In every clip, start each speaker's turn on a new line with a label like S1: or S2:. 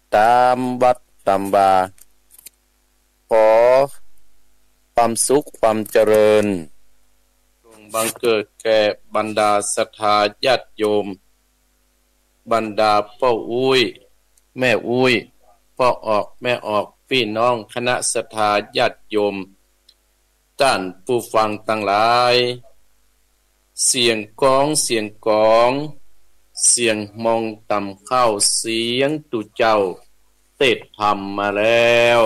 S1: ตามวัดตามบาขอความสุขความเจริญจงบังเกิดแก่บรรดาศรัทธาญาติโยมบรรดาพ่ออุ้ยแม่อุ้ยพ่อออกแม่ออกพี่น้องคณะศรัทธาญาติโยมท่านผู้ฟังทั้งหลายเสียงกองเสียงกองเสียงมองต่ำเข้าเสียงตุเจ้าเทศธรรมมาแล้ว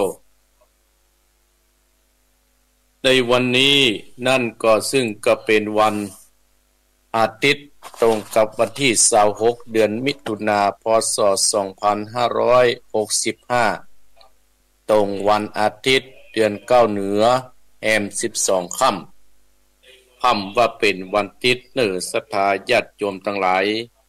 S1: ในวันนี้นั่นก็ซึ่งก็เป็นวันอาทิตย์ตรงกับวันที่26เดือนมิถุนาพศ2565ตรงวันอาทิตย์เดือน9เหนือแอม12ค่ำว่าเป็นวันอาทิตย์เนื้อศรัทธาญาติโยมทั้งหลาย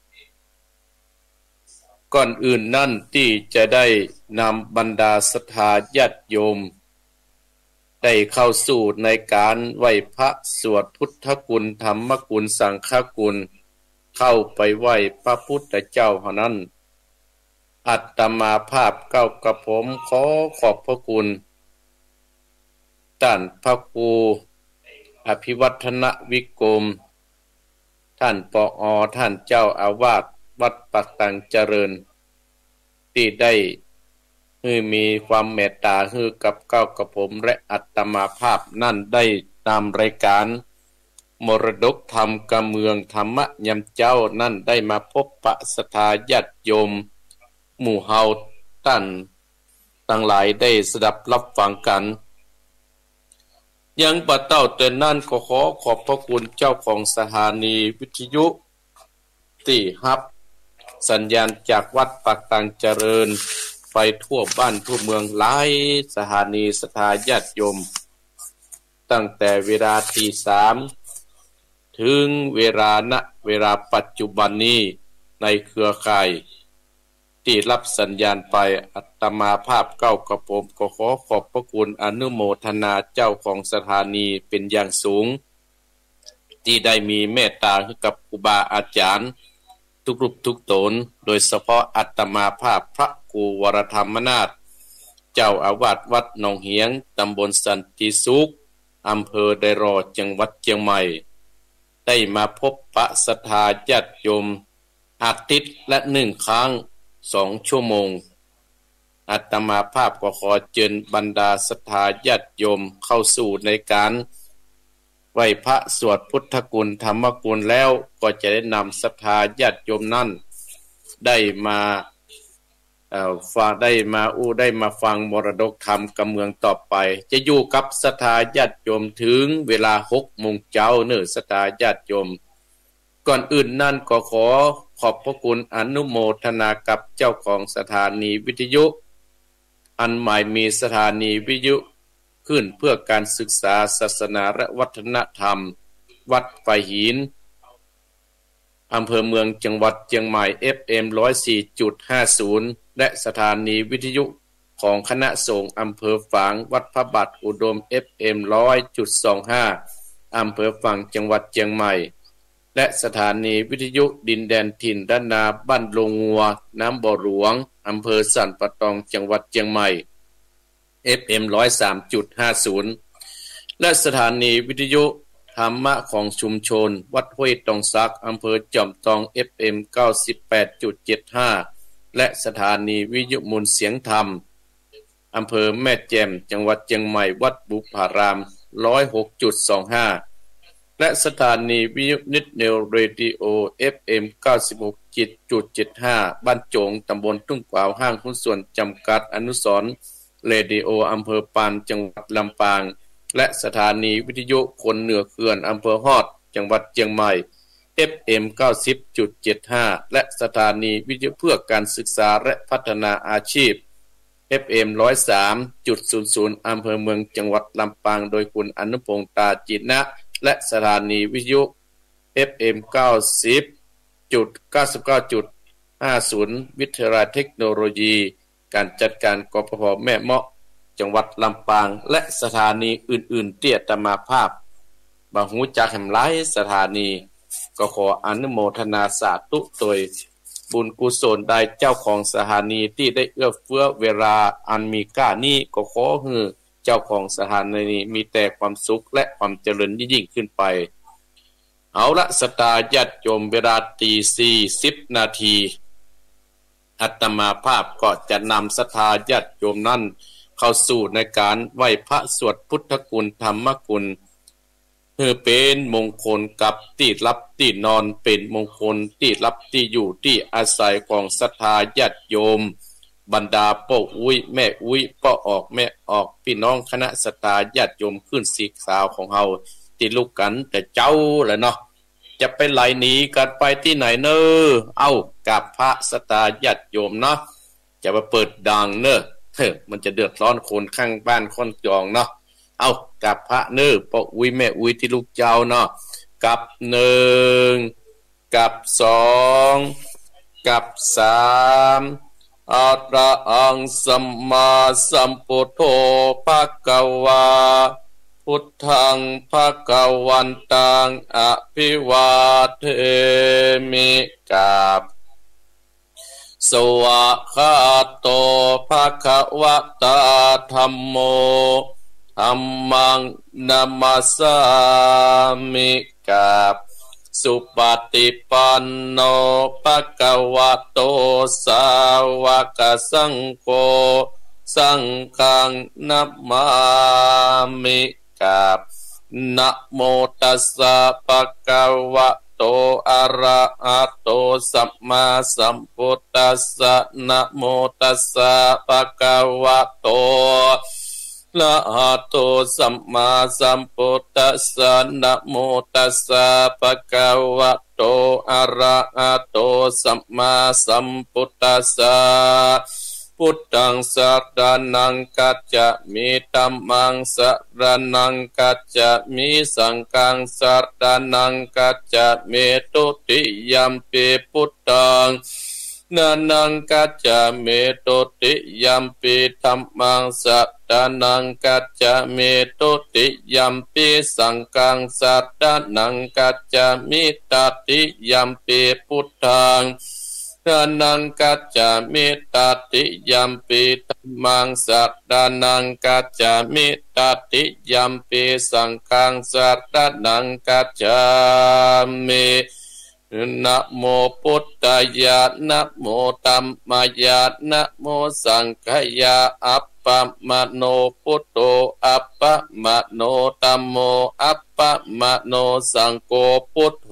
S1: ก่อนอื่นนั่นที่จะได้นำบรรดาศรัทธาญาติโยมได้เข้าสู่ในการไหว้พระสวดพุทธคุณธรรมคุณสังฆคุณเข้าไปไหว้พระพุทธเจ้าเท่านั้นอัตมาภาพเก้ากับผมขอขอบพระคุณท่านพระครูอภิวัฒนวิกรมท่านปอ.ท่านเจ้าอาวาสวัดปักตังเจริญที่ได้มีความเมตตาให้กับเก้ากับผมและอัตมาภาพนั่นได้นำรายการมรดกธรรมกำเมืองธรรมยำเจ้านั่นได้มาพบปะศรัทธาญาติโยมหมู่เฮาท่านทั้งหลายได้สดับรับฟังกันยังบัดเต้าแต่นั่นก็ขอขอบพระคุณเจ้าของสถานีวิทยุที่รับสัญญาณจากวัดปักตังเจริญไปทั่วบ้านทั่วเมืองหลายสถานีศรัทธาญาติโยมตั้งแต่เวลาตี3ถึงเวลาปัจจุบันนี้ในเครือข่ายที่รับสัญญาณไปอัตมาภาพเก้ากับผมก็ขอขอบพระคุณอนุโมทนาเจ้าของสถานีเป็นอย่างสูงที่ได้มีเมตตาให้กับครูบาอาจารย์ทุกรูปทุกตนโดยเฉพาะอัตมาภาพพระครูวรธรรมนาถเจ้าอาวาสวัดหนองเหียงตำบลสันติสุขอำเภอไดรอจังหวัดเชียงใหม่ได้มาพบปะศรัทธาญาติโยมอาทิตย์ละ1 ครั้ง2 ชั่วโมงอาตมาภาพก็ขอเชิญบรรดาศรัทธาญาติโยมเข้าสู่ในการไหว้พระสวดพุทธคุณธรรมคุณแล้วก็จะได้นำศรัทธาญาติโยมนั้นได้มาได้มาฟังมรดกธรรมกำเมืองต่อไปจะอยู่กับศรัทธาญาติโยมถึงเวลา6 โมงเช้าเนื้อศรัทธาญาติโยมก่อนอื่นนั่นก็ขอขอบพระคุณอนุโมทนากับเจ้าของสถานีวิทยุอันหมายมีสถานีวิทยุขึ้นเพื่อการศึกษาศาสนาและวัฒนธรรมวัดไฟหินอำเภอเมืองจังหวัดเชียงใหม่ FM 104.50 และสถานีวิทยุของคณะสงฆ์อำเภอฝางวัดพระบาทอุดม FM 100.25 อำเภอฝางจังหวัดเชียงใหม่และสถานีวิทยุดินแดนถิ่นด้านนาบ้านลงงัวน้ำบ่อหลวงอำเภอสันปะตองจังหวัดเชียงใหม่ FM 103.50 และสถานีวิทยุธรรมะของชุมชนวัดห้วยตองซักอำเภอจอมทอง FM 98.75 และสถานีวิทยุมูลเสียงธรรมอำเภอแม่แจ่มจังหวัดเชียงใหม่วัดบุพาราม 106.25 และสถานีวิทยุนิดเนลเรดิโอ FM 96.75 บ้านโจงตำบลทุ่งกวาวห้างหุ้นส่วนจำกัดอนุสรณ์เรดิโออำเภอปานจังหวัดลำปางและสถานีวิทยุคนเหนือเขื่อนอำเภอฮอดจังหวัดเชียงใหม่ FM 90.75 และสถานีวิทยุเพื่อการศึกษาและพัฒนาอาชีพ FM 103.00 อำเภอเมืองจังหวัดลำปางโดยคุณอนุพงษ์ตาจินะและสถานีวิทยุ FM 90.99.50 วิทยาลัยเทคโนโลยีการจัดการกปภ.แม่เมาะจังหวัดลำปางและสถานีอื่นๆที่อาตมาภาพบ่ฮู้จักแห่งหลายสถานีก็ขออนุโมทนาสาธุโดยบุญกุศลใดเจ้าของสถานีที่ได้เอื้อเฟื้อเวลาอันมีค่านี้ก็ขอให้เจ้าของสถานีนี้มีแต่ความสุขและความเจริญยิ่งขึ้นไปเอาละสตาญาติโยมเวลาตี40 นาทีอาตมาภาพก็จะนำศรัทธาญาติโยมนั้นเข้าสู่ในการไหว้พระสวดพุทธคุณธรรมคุณเพื่อเป็นมงคลกับที่รับที่นอนเป็นมงคลที่รับที่อยู่ที่อาศัยของศรัทธาญาติโยมบรรดาพ่ออุ้ยแม่อุ้ยพ่อออกแม่ออกพี่น้องคณะศรัทธาญาติโยมขึ้นสีสาวของเฮาที่ลูกกันแต่เจ้าแหละเนาะจะไปไหลหนีกันไปที่ไหนเนอเอากับพระศรัทธาญาติโยมเนาะจะมาเปิดดังเนอมันจะเดือดร้อนคนข้างบ้านคนจองเนาะเอากับพระเนอพ่ออุ้ยแม่อุ้ยที่ลูกเจ้าเนาะกับ1กับ2กับ3อะระหังสัมมาสัมพุทโธภะคะวาพุทธังภะคะวันตังอภิวาเทมิกับสวะคาโตภะคะวะตาธัมโมธัมมังนัมมัสสามิกับสุปฏิปันโนภะคะวะโตสาวกสังโฆสังฆังนัมมามิกับนะโมตัสสะภะคะวะโตอะระหะโตสัมมาสัมพุทธัสสะนะโมตัสสะภะคะวะโตนะหะโตสัมมาสัมพุทธัสสะนะโมตัสสะภะคะวะโตอะระหะโตสัมมาสัมพุทธัสสะพุทธังสรณังคัจฉามิธัมมังสรณังคัจฉามิสังฆังสรณังคัจฉามิตุติยัมปิพุทธังนานังกัจจามิตุติยัมปิธัมมังสัตตานังกัจจามิตุติยัมปิสังฆังสัตตานังกัจจามิตติยัมปิพุทธังนานังกัจจามิตติยัมปิธัมมังสัตตานังกัจจามิตติยัมปิสังฆังสัตตานังกัจจามินะโมพุทธายะนะโมธัมมายะนะโมสังฆายะอัปปะมะโนพุทโธอัปปะมะโนธัมโมอัปปะมะโนสังโฆพุทโธ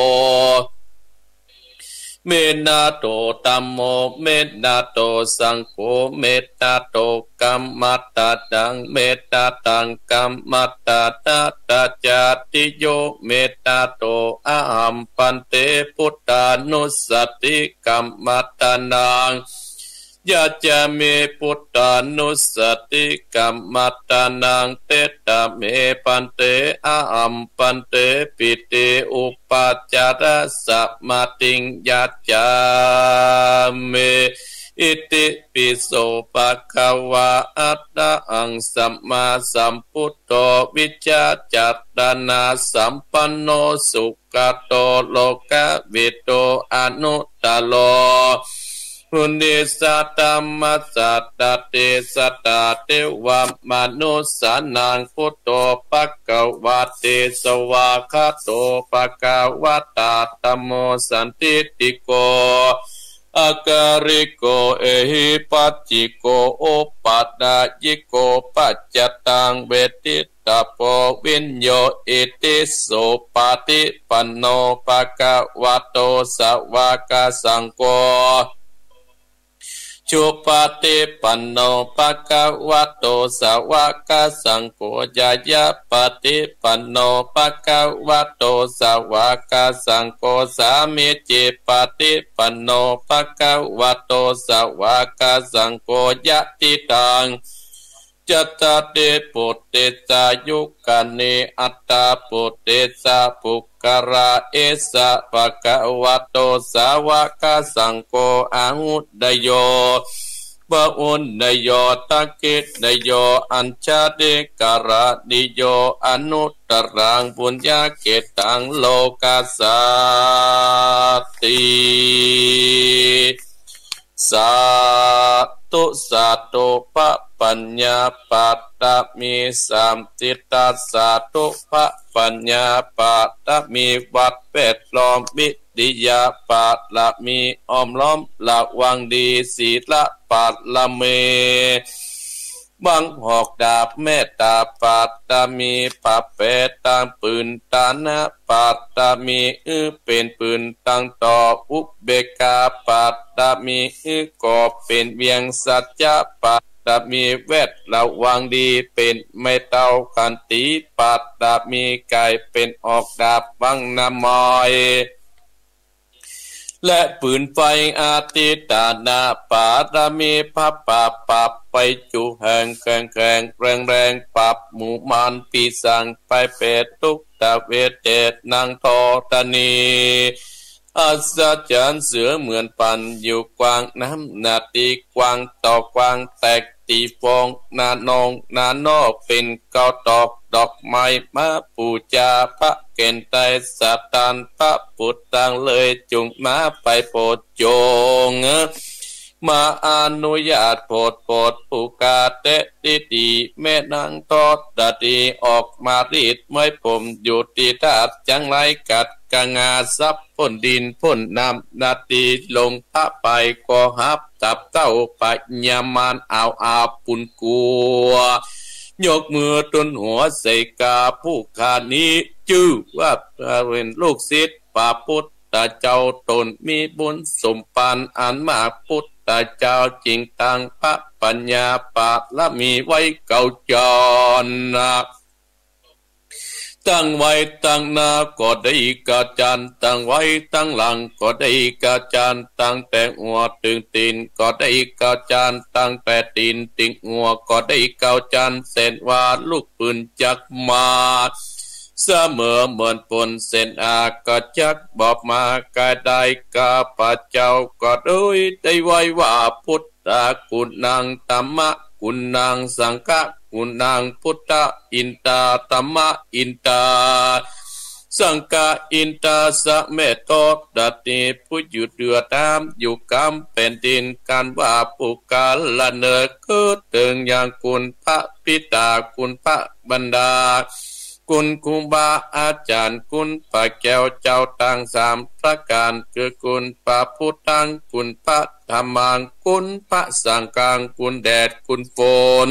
S1: เมนาโตธัมโมเมนาโตสังโฆเมตตาโตกัมมัตตาตังเมตตาตังกัมมัตตาตาตาจาติโยเมตตาโตอะหัมปันเตพุทธานุสติกัมมัตตานังยะจามิพุทธานุสติกัมมัตตานังเตตะเมปันเตอะหัมปันเตปิติอุปัจจารสัมมาติงยัจจามิอิติปิโสภะคะวะอะระหังสัมมาสัมพุทโธวิจาจัตตานาสัมปันโนสุขโตโลกวิโตอนุตตโลหุนิสัตตมัสสัตตเตสัตตเทวมนุสสานังพุทโธภคะวะเตสวะคะโตภคะวะตาธัมโมสันทิติโกอาการิโกเอหิปัจจิโกโอปัฏฐายิโกปัจจตังเวทิตาโพวิญโยอิติโสปฏิปันโนภคะวะโตสาวกสังโฆชุปฏิปันโนภะคะวะโตสาวกสังโฆญาญาปฏิปันโนภะคะวะโตสาวกสังโฆสามิจิปฏิปันโนภะคะวะโตสาวกสังโฆยะติตังจัตตาเตปุตเตสายุกันเนอัตตาปุตเตสาปุกระเอสะภะคะวะโตสาวกสังโฆอาหุดโยปะอุนนโยตักกิตนโยอัญชาเดการะนิโยอนุตตรังปุญญาเกตังโลกัสสติสาตุสัตตุปะปัญญาปัตตมีสามติตัสสะตุปะปัญญาปัตตมีวัดเป็ดล้อมวิดิยาปัตละมีอ้อมล้อมละวังดีศีละปัตละเมบังหอกดาบเมตตาปัตตมีปัปเปตางปืนตานะปัตตมีเป็นปืนตั้งต่ออุเบกาปัตตมีก่อเป็นเวียงสัจจะปัตตมีเวทระวังดีเป็นไม่เต้ากันตีปัตตมีไก่เป็นออกดาบบังนามอยและปืนไฟอาติตานาปาตมีพับปับไปจุแห่งแข่งแรงปับหมู่มานปีสังไปเป็ดทุกตะเวเตนางทอตานีอัศจรรย์เสือเหมือนปันอยู่กวางน้ำนาตีกวางต่อกวางแตกตีฟองนานองนานอเป็นเกาตอกดอกไม้มาปูจาพระเกณฑ์ไตสัตตานพระปุตตังเลยจุงมาไปโปรดจงมาอนุญาตโปรดผู้กาเตติดีแม่นางทอดดาดีออกมารีดไม่ผมอยู่ที่ธาตุจังไรกัดกงาซับพ่นดินพ่นน้ำนาตีลงพระไปก็หับตับเต้าปัญญามานอาปุนกัวยกมือต้นหัวใส่กาผู้ขานี้จื้อว่าเป็นลูกศิษย์ป่าพุทธเจ้าตนมีบุญสมปานอันมากพุทธเจ้าจริงตังพระปัญญาปาละมีไว้เก่าจรตั้งไว้ตั้งหน้าก็ได้กาจานตั้งไว้ตั้งหลังก็ได้กาจานตั้งแต่หัวถึงตีนก็ได้กาจานตั้งแต่ตีนถึงหัวก็ได้กาจานเส้นว่าลูกปืนจักมาเสมอเหมือนปนเส้นอากาจักบอกมากายได้กาพระเจ้าก็โดยได้ไว้ว่าพุทธคุณนางธรรมะคุณนางสังฆะคุณนางพุทธอินตาธรรมะอินตาสังฆะอินตาสะเมตโตดัตติผู้อยู่เดือตามอยู่กำเป็นดินการว่าปุกาละเนอเกิดถึงอย่างคุณพระปิตาคุณพระบรรดาคุณครูบาอาจารย์คุณพระแก้วเจ้าตั้งสามประการคือคุณพระพุทธังคุณพระธรรมังคุณพระสังฆังคุณแดดคุณฝน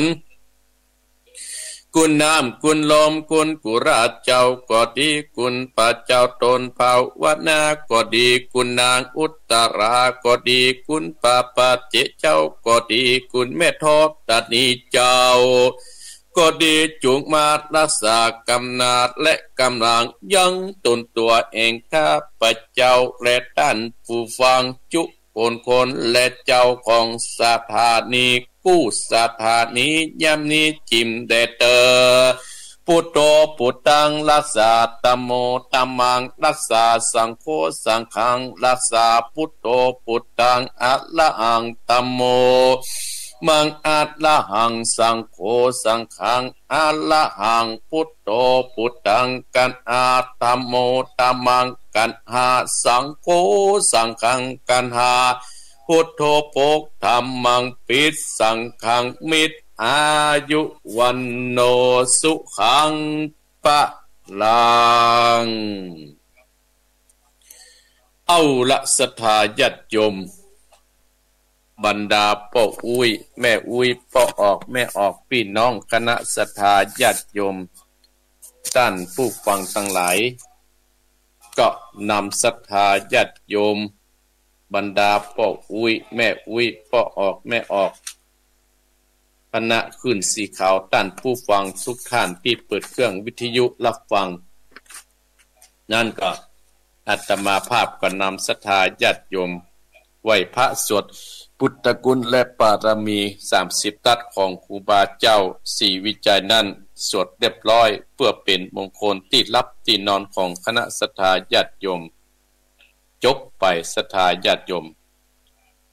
S1: คุณน้ำคุณลมคุณกุราชเจ้าก็ดีคุณพระเจ้าตนภาวนาก็ดีคุณนางอุตตราก็ดีคุณพระปัจเจเจ้าก็ดีคุณแม่ทอดตัดนี้เจ้าก็ดีจุงมารักษากำนาดและกำลังยังตนตัวเองข้าพระเจ้าและท่านผู้ฟังจุคนและเจ้าของสถานีกู้สถานียามนี้จิมเดเตอพุทโธพุทธังรักษาธัมโมธัมมังรักษาสังโฆสังฆังรักษาพุทโธพุทธังอะระหังธัมโมมังอะระหังสังโฆสังฆังอะระหังพุทโธพุทธังกันอาธัมโมธัมมังกันหาสังโฆสังฆังกันหาพุทโธโภคธัมมังปิดสังฆังมิตรอายุวันโนสุขังปะลังเอาละศรัทธาญาติโยมบรรดาพ่ออุ้ยแม่อุ้ยพ่อออกแม่ออกพี่น้องคณะศรัทธาญาติโยมท่านผู้ฟังทั้งหลายก็นำศรัทธาญาติโยมบรรดาพ่ออุ้ยแม่อุ้ยพ่อออกแม่ออกคณะขึ้นสีขาวท่านผู้ฟังทุกท่านที่เปิดเครื่องวิทยุรับฟังนั่นก็อาตมาภาพก็นำศรัทธาญาติโยมไหว้พระสวดพุทธคุณและปารมี30ทัศของครูบาเจ้า4วิจัยนั้นสวดเรียบร้อยเพื่อเป็นมงคลที่รับที่นอนของคณะศรัทธาญาติโยมจบไปศรัทธาญาติโยม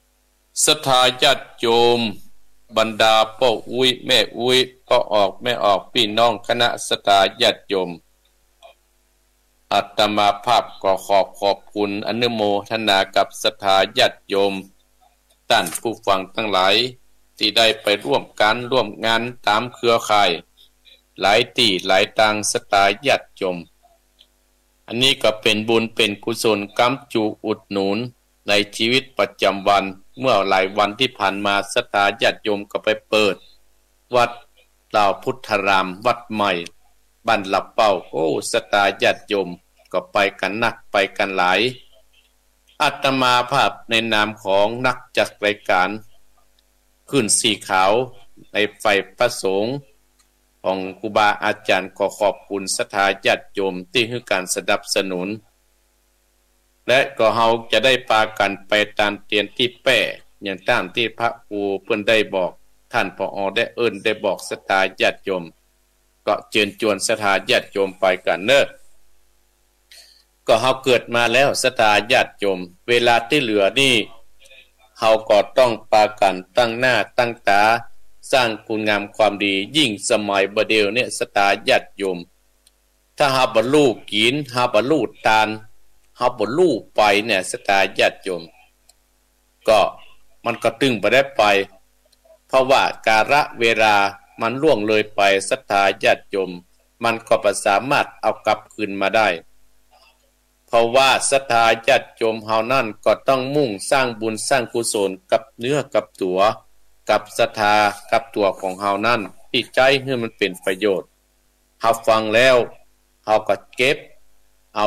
S1: ศรัทธาญาติโยมบรรดาพ่ออุ้ยแม่อุ้ยพ่อออกแม่ออกพี่น้องคณะศรัทธาญาติโยมอาตมาภาพก็ขอบคุณอนุโมทนากับศรัทธาญาติโยมท่านผู้ฟังทั้งหลายที่ได้ไปร่วมงานตามเครือข่ายหลายที่หลายทางศรัทธาญาติโยมอันนี้ก็เป็นบุญเป็นกุศลกำจูอุดหนุนในชีวิตประจำวันเมื่อหลายวันที่ผ่านมาศรัทธาญาติโยมก็ไปเปิดวัดดาวพุทธารามวัดใหม่บ้านหลับเป้าโอ้ศรัทธาญาติโยมก็ไปกันนักไปกันหลายอาตมาภาพในนามของนักจัดรายการขึ้นสีขาวในไฟประสงค์ของครูบาอาจารย์ก็ขอบคุณศรัทธาญาติโยมที่ให้การสนับสนุนและก็เฮาจะได้ปากันไปตามเตียนที่แป้อย่างตามที่พระครูเพิ่นได้บอกท่านผอ.ได้ได้บอกศรัทธาญาติโยมก็เชิญชวนศรัทธาญาติโยมไปกันเนอะก็เฮาเกิดมาแล้วศรัทธาญาติโยมเวลาที่เหลือนี่เฮาก็ต้องปากันตั้งหน้าตั้งตาสร้างคุณงามความดียิ่งสมัยบเดียวเนี่ยศรัทธาญาติโยมถ้าหาบรรลุกินหาบรรลุทานหาบรรลุไปเนี่ยศรัทธาญาติโยมก็มันก็ตึงไปได้ไปเพราะว่ากาลเวลามันล่วงเลยไปศรัทธาญาติโยมมันก็บ่สามารถเอากลับคืนมาได้เพราะว่าศรัทธาญาติโยมเฮานั่นก็ต้องมุ่งสร้างบุญสร้างกุศลกับเนื้อกับตัวกับศรัทธากับตัวของเฮานั่นที่ใจให้มันเป็นประโยชน์เฮาฟังแล้วเฮาก็เก็บเอา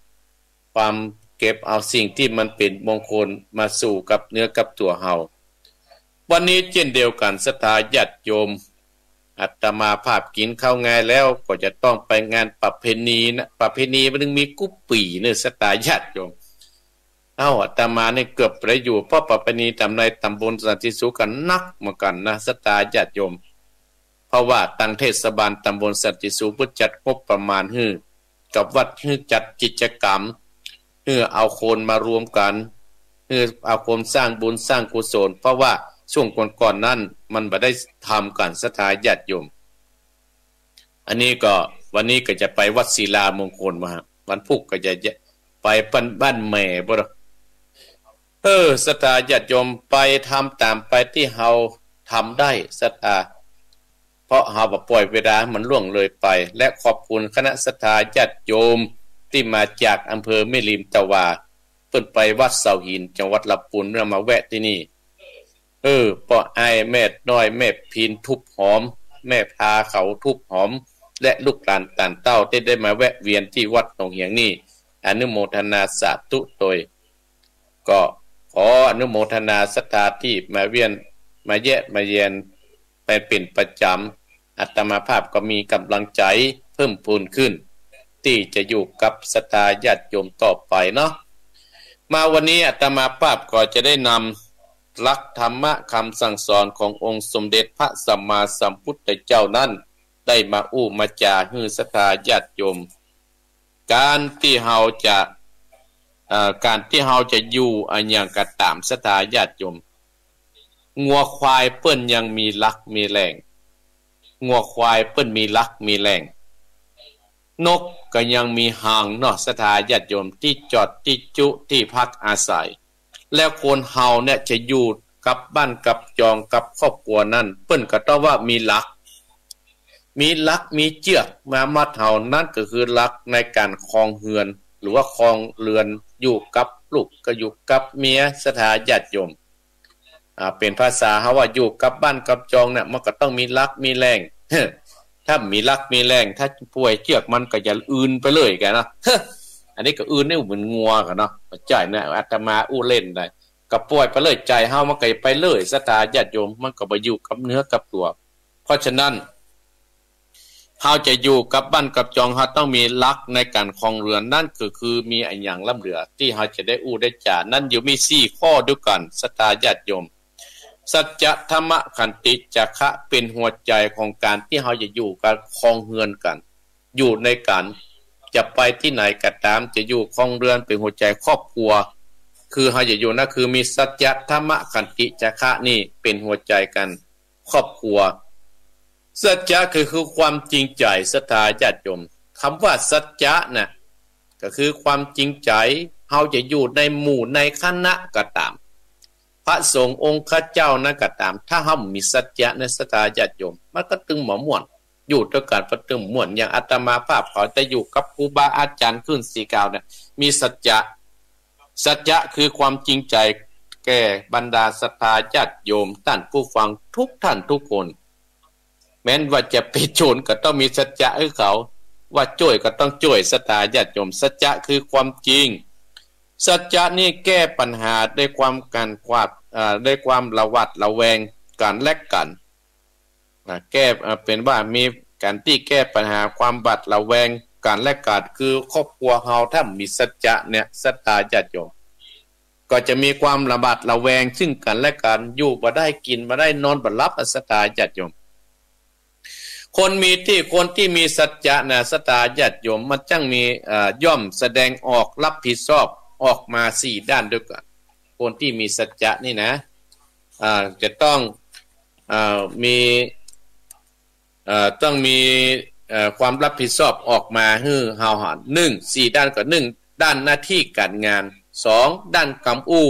S1: สิ่งที่มันเป็นมงคลมาสู่กับเนื้อกับตัวเฮาวันนี้เช่นเดียวกันศรัทธาญาติโยมอาตมาภาพกินข้าวงานแล้วก็จะต้องไปงานประเพณีนะประเพณีมันมีกุ๊ปปี่เนี่ยศรัทธาญาติโยมอาตมาเนี่ยเกือบไปอยู่เพราะประเพณีตำในตำบลสันติสุขกันนักเหมือนกันนะศรัทธาญาติโยมเพราะว่าทางเทศบาลตำบลสันติสุขเพิ่นจัดงบประมาณกับวัดจัดกิจกรรมเอาคนมารวมกันเอาคนสร้างบุญสร้างกุศลเพราะว่าช่วงก่อนๆนั้นมันบ่ได้ทำกันศรัทธาญาติโยมอันนี้ก็วันนี้ก็จะไปวัดศิลามงคลมาวันพุธก็จะไปบ้านแม่บ่ล่ะศรัทธาญาติโยมไปทำตามไปที่เฮาทำได้ศรัทธาเพราะเฮาบ่ปล่อยเวลามันล่วงเลยไปและขอบคุณคณะศรัทธาญาติโยมที่มาจากอำเภอแม่ริมตะวาเพิ่นไปวัดเสาหินจังหวัดลำพูนแล้วมาแวะที่นี่พ่อไอ้แม่น้อยแม่พินทุบหอมแม่พาเขาทุบหอมและลูกหลานต่างเต้าได้มาแวะเวียนที่วัดหนองเหียงนี่อนุโมทนาสาธุโดยก็ขออนุโมทนาศรัทธาที่มาเวียนมาแยะมาเยียนไปเป็นประจำอาตมาภาพก็มีกำลังใจเพิ่มพูนขึ้นที่จะอยู่กับศรัทธาญาติโยมต่อไปเนาะมาวันนี้อาตมาภาพก็จะได้นำหลักธรรมะคำสั่งสอนขององค์สมเด็จพระสัมมาสัมพุทธเจ้านั้นได้มามาจาให้ศรัทธาญาติโยมการที่เฮาจะอยู่อันอย่างกระตามศรัทธาญาติโยมงัวควายเปิ้นยังมีลักมีแรงงัวควายเปิ้นมีลักมีแรงนกก็ยังมีหางเนาะศรัทธาญาติโยมที่จอดที่จุที่พักอาศัยแล้วคนเฮาเนี่ยจะอยู่กับบ้านกับจองกับครอบครัวนั้นเปิ้นก็ต้องว่ามีหลักมีเจือกมามัดเฮานั่นก็คือหลักในการครองเฮือนหรือว่าครองเรือนอยู่กับลูกก็อยู่กับเมียศรัทธาญาติโยมเป็นภาษาเฮาว่าอยู่กับบ้านกับจองเนี่ยมันก็ต้องมีหลักมีแรง ถ้ามีหลักมีแรงถ้าป่วยเจือกมันก็จะอื่นไปเลยแกนะ อันนี้ก็อื่นนี่เหมือนงัวกันเนาะใจเนี่ยอาตมาเล่นได้ก็ป่วยไปเลยใจเฮามันก็ไปเลยศรัทธาญาติโยมมันก็บ่อยู่กับเนื้อกับตัวเพราะฉะนั้นเฮาจะอยู่กับบ้านกับจองเฮาต้องมีหลักในการครองเรือนนั่นก็คือมีอันอย่างล้ำเหลือที่เฮาจะได้ได้จานั่นอยู่มี4ข้อด้วยกันศรัทธาญาติโยมสัจจะธรรมะขันติจักขะเป็นหัวใจของการที่เฮาจะอยู่กันครองเรือนกันอยู่ในการจะไปที่ไหนก็ตามจะอยู่ครองเรือนเป็นหัวใจครอบครัวคือเฮาจะอยู่นะคือมีสัจจะธรรมะขันติจาคะนี่เป็นหัวใจกันครอบครัวสัจจะคือความจริงใจศรัทธาญาติโยมคำว่าสัจจะน่ะก็คือความจริงใจเฮาจะอยู่ในหมู่ในคณะก็ตามพระสงฆ์องค์ข้าเจ้านั้นก็ตามถ้าเฮามีสัจจะในศรัทธาญาติโยมมันก็ตึงหมอม่วนอยู่ด้วยกันประตึงม่วนอย่างอาตมาภาพเขาจะอยู่กับครูบาอาจารย์ขึ้น49เนี่ยมีสัจจะสัจจะคือความจริงใจแก่บรรดาศรัทธาญาติโยมท่านผู้ฟังทุกท่านทุกคนแม้นว่าจะเป็นโจรก็ต้องมีสัจจะให้เขาว่าจ่วยก็ต้องจ่วยศรัทธาญาติโยมสัจจะคือความจริงสัจจะนี่แก้ปัญหาด้วยความการด้วยความระวัดระแวงกันและกันแก้เป็นว่ามีการที่แก้ปัญหาความบัดระแวงกันและกันคือครอบครัวเฮาถ้ามีสัจจะเนี่ยศรัทธาญาติโยมก็จะมีความระบาดระแวงซึ่งกันและกันอยู่บ่ได้กินบ่ได้นอนบ่หลับศรัทธาญาติโยมคนที่มีสัจจะนะศรัทธาญาติโยมมันจังมีย่อมแสดงออกรับผิดชอบออกมา4ด้านด้วยกันคนที่มีสัจจะนี่นะจะต้องมีความรับผิดชอบออกมาให้เฮาหัน4ด้านก็1ด้านหน้าที่การงาน2ด้านกรรมอู้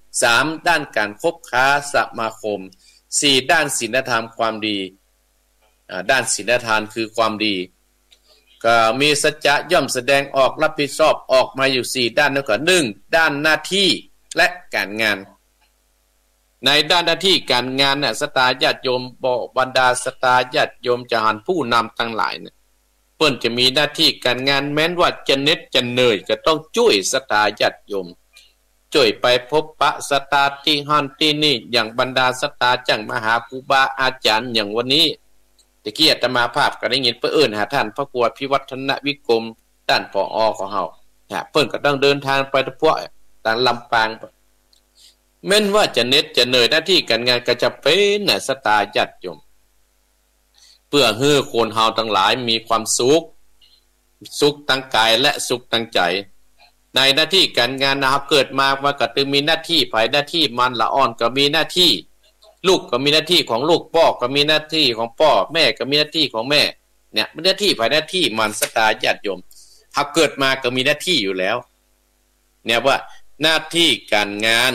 S1: 3ด้านการคบค้าสมาคม4ด้านศีลธรรมความดีด้านศีลธรรมคือความดีก็มีสัจจะย่อมแสดงออกรับผิดชอบออกมาอยู่4ด้านนั่นก็1ด้านหน้าที่และการงานในด้านหน้าที่การงานเนี่ยศรัทธาญาติโยมบรรดาศรัทธาญาติโยมจะหันผู้นำทั้งหลายเนี่ยเพิ่นจะมีหน้าที่การงานแม้นว่าจะเหน็ดจะเหนื่อยก็ต้องช่วยศรัทธาญาติโยมช่วยไปพบปะศรัทธาที่ฮั่นที่นี่อย่างบรรดาศรัทธาจังมหาครูบาอาจารย์อย่างวันนี้ตะกี้อาตมาภาพก็ได้ยินเพิ่นหาท่านพระครูพิวัฒนวิกรมด้านผอ.ของเฮาเพิ่นก็ต้องเดินทางไปทั่วทางลำปางแม้นว่าจะเหน็ดจะเหนื่อยหน้าที่การงานก็จะเป็นน่ะศรัทธาญาติโยมเพื่อให้คนเฮาทั้งหลายมีความสุขทั้งกายและสุขทั้งใจในหน้าที่การงานนะครับเกิดมาว่าก็ต้องมีหน้าที่ภายหน้าที่มันละอ่อนก็มีหน้าที่ลูกก็มีหน้าที่ของลูกพ่อก็มีหน้าที่ของพ่อแม่ก็มีหน้าที่ของแม่เนี่ยหน้าที่ภายหน้าที่มันศรัทธาญาติโยมถ้าเกิดมาก็มีหน้าที่อยู่แล้วเนี่ยว่าหน้าที่การงาน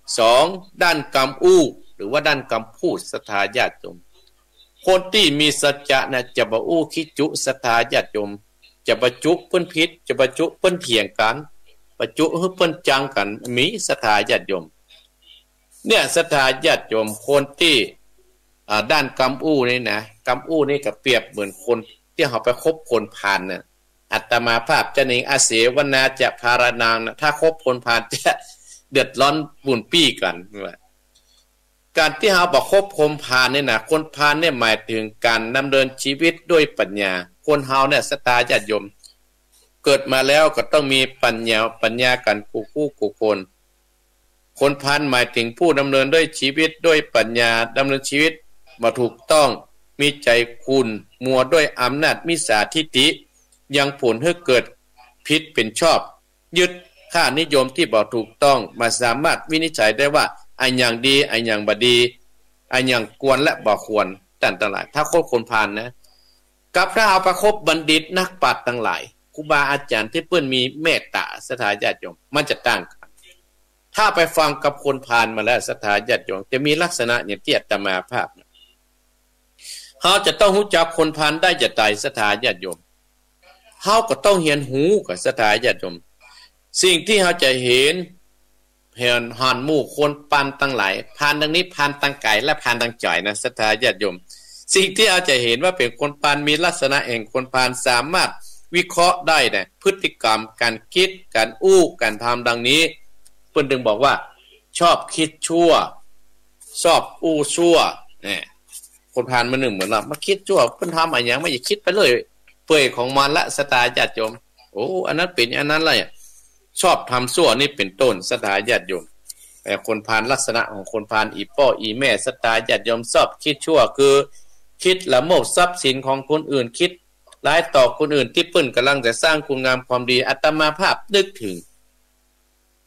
S1: 2ด้านกรรมอู้หรือว่าด้านกรรมพูดศรัทธาญาติโยมคนที่มีสัจจะนะจะบ่อู้คิจุศรัทธาญาติโยมจะบรรจุเพิ่นผิดจะบรรจุเพิ่นเถียงกันบรรจุให้เพิ่นจังกันมีศรัทธาญาติโยมเนี่ยศรัทธาญาติโยมคนที่ด้านกรรมอู้นี่นะกรรมอู้นี่ก็เปรียบเหมือนคนที่เฮาไปคบคนพาลน่ะอาตมาภาพจะนิงอาเสวนาจะภารนางนะถ้าคบคนพาลจะเดือดร้อนบุญปี้กันการที่เฮาบ่คบคนพาลนี่นะคนพาลเนี่ยหมายถึงการดำเนินชีวิตด้วยปัญญาคนเฮาเนี่ยศรัทธาญาติโยมเกิดมาแล้วก็ต้องมีปัญญากันคู่คนพาลหมายถึงผู้ดำเนินด้วยชีวิตด้วยปัญญาดำเนินชีวิตมาถูกต้องมีใจคุณมัวด้วยอำนาจมิจฉาทิฏฐิยังผลให้เกิดผิดเป็นชอบยึดค่านิยมที่บ่ถูกต้องมาสามารถวินิจฉัยได้ว่าอันอย่างดีอันอย่างบ่ดีอันอย่างควรและบ่ควรต่างๆถ้าคบคนพาลนะกับถ้าเอาประคบบัณฑิตนักปราชญ์ทั้งหลายครูบาอาจารย์ที่เพิ่นมีเมตตาศรัทธาญาติโยมมันจะต่างกันถ้าไปฟังกับคนพาลมาแล้วศรัทธาญาติโยมจะมีลักษณะอย่างที่อาตมาภาพเฮาจะต้องรู้จักคนพาลได้จะตายศรัทธาญาติโยมเฮาก็ต้องเรียนหูกับศรัทธาญาติโยมสิ่งที่เฮาจะเห็นหันหมู่คนปานทั้งหลายพานดังนี้พานตั้งกายและพานตั้งใจนะศรัทธาญาติโยมสิ่งที่เฮาจะเห็นว่าเป็นคนปานมีลักษณะแห่งคนปานสามารถวิเคราะห์ได้นะพฤติกรรมการคิดการอู้การทำดังนี้เพิ่นถึงบอกว่าชอบคิดชั่วชอบอู้ชั่วเนี่ยคนพานมาเหมือนว่ามาคิดชั่วเพิ่นทำอะไรอย่างไม่อย่าคิดไปเลยเปื่อยของมันละศรัทธาญาติโยมโอ้อันนั้นเป็นอันนั้นอะไรชอบทำชั่วนี่เป็นต้นศรัทธาญาติโยมแต่คนพาลลักษณะของคนพาลอีพ่ออีแม่ศรัทธาญาติโยมชอบคิดชั่วคือคิดละโมบทรัพย์สินของคนอื่นคิดร้ายต่อคนอื่นที่เพิ่นกำลังจะสร้างคุณงามความดีอาตมาภาพนึกถึง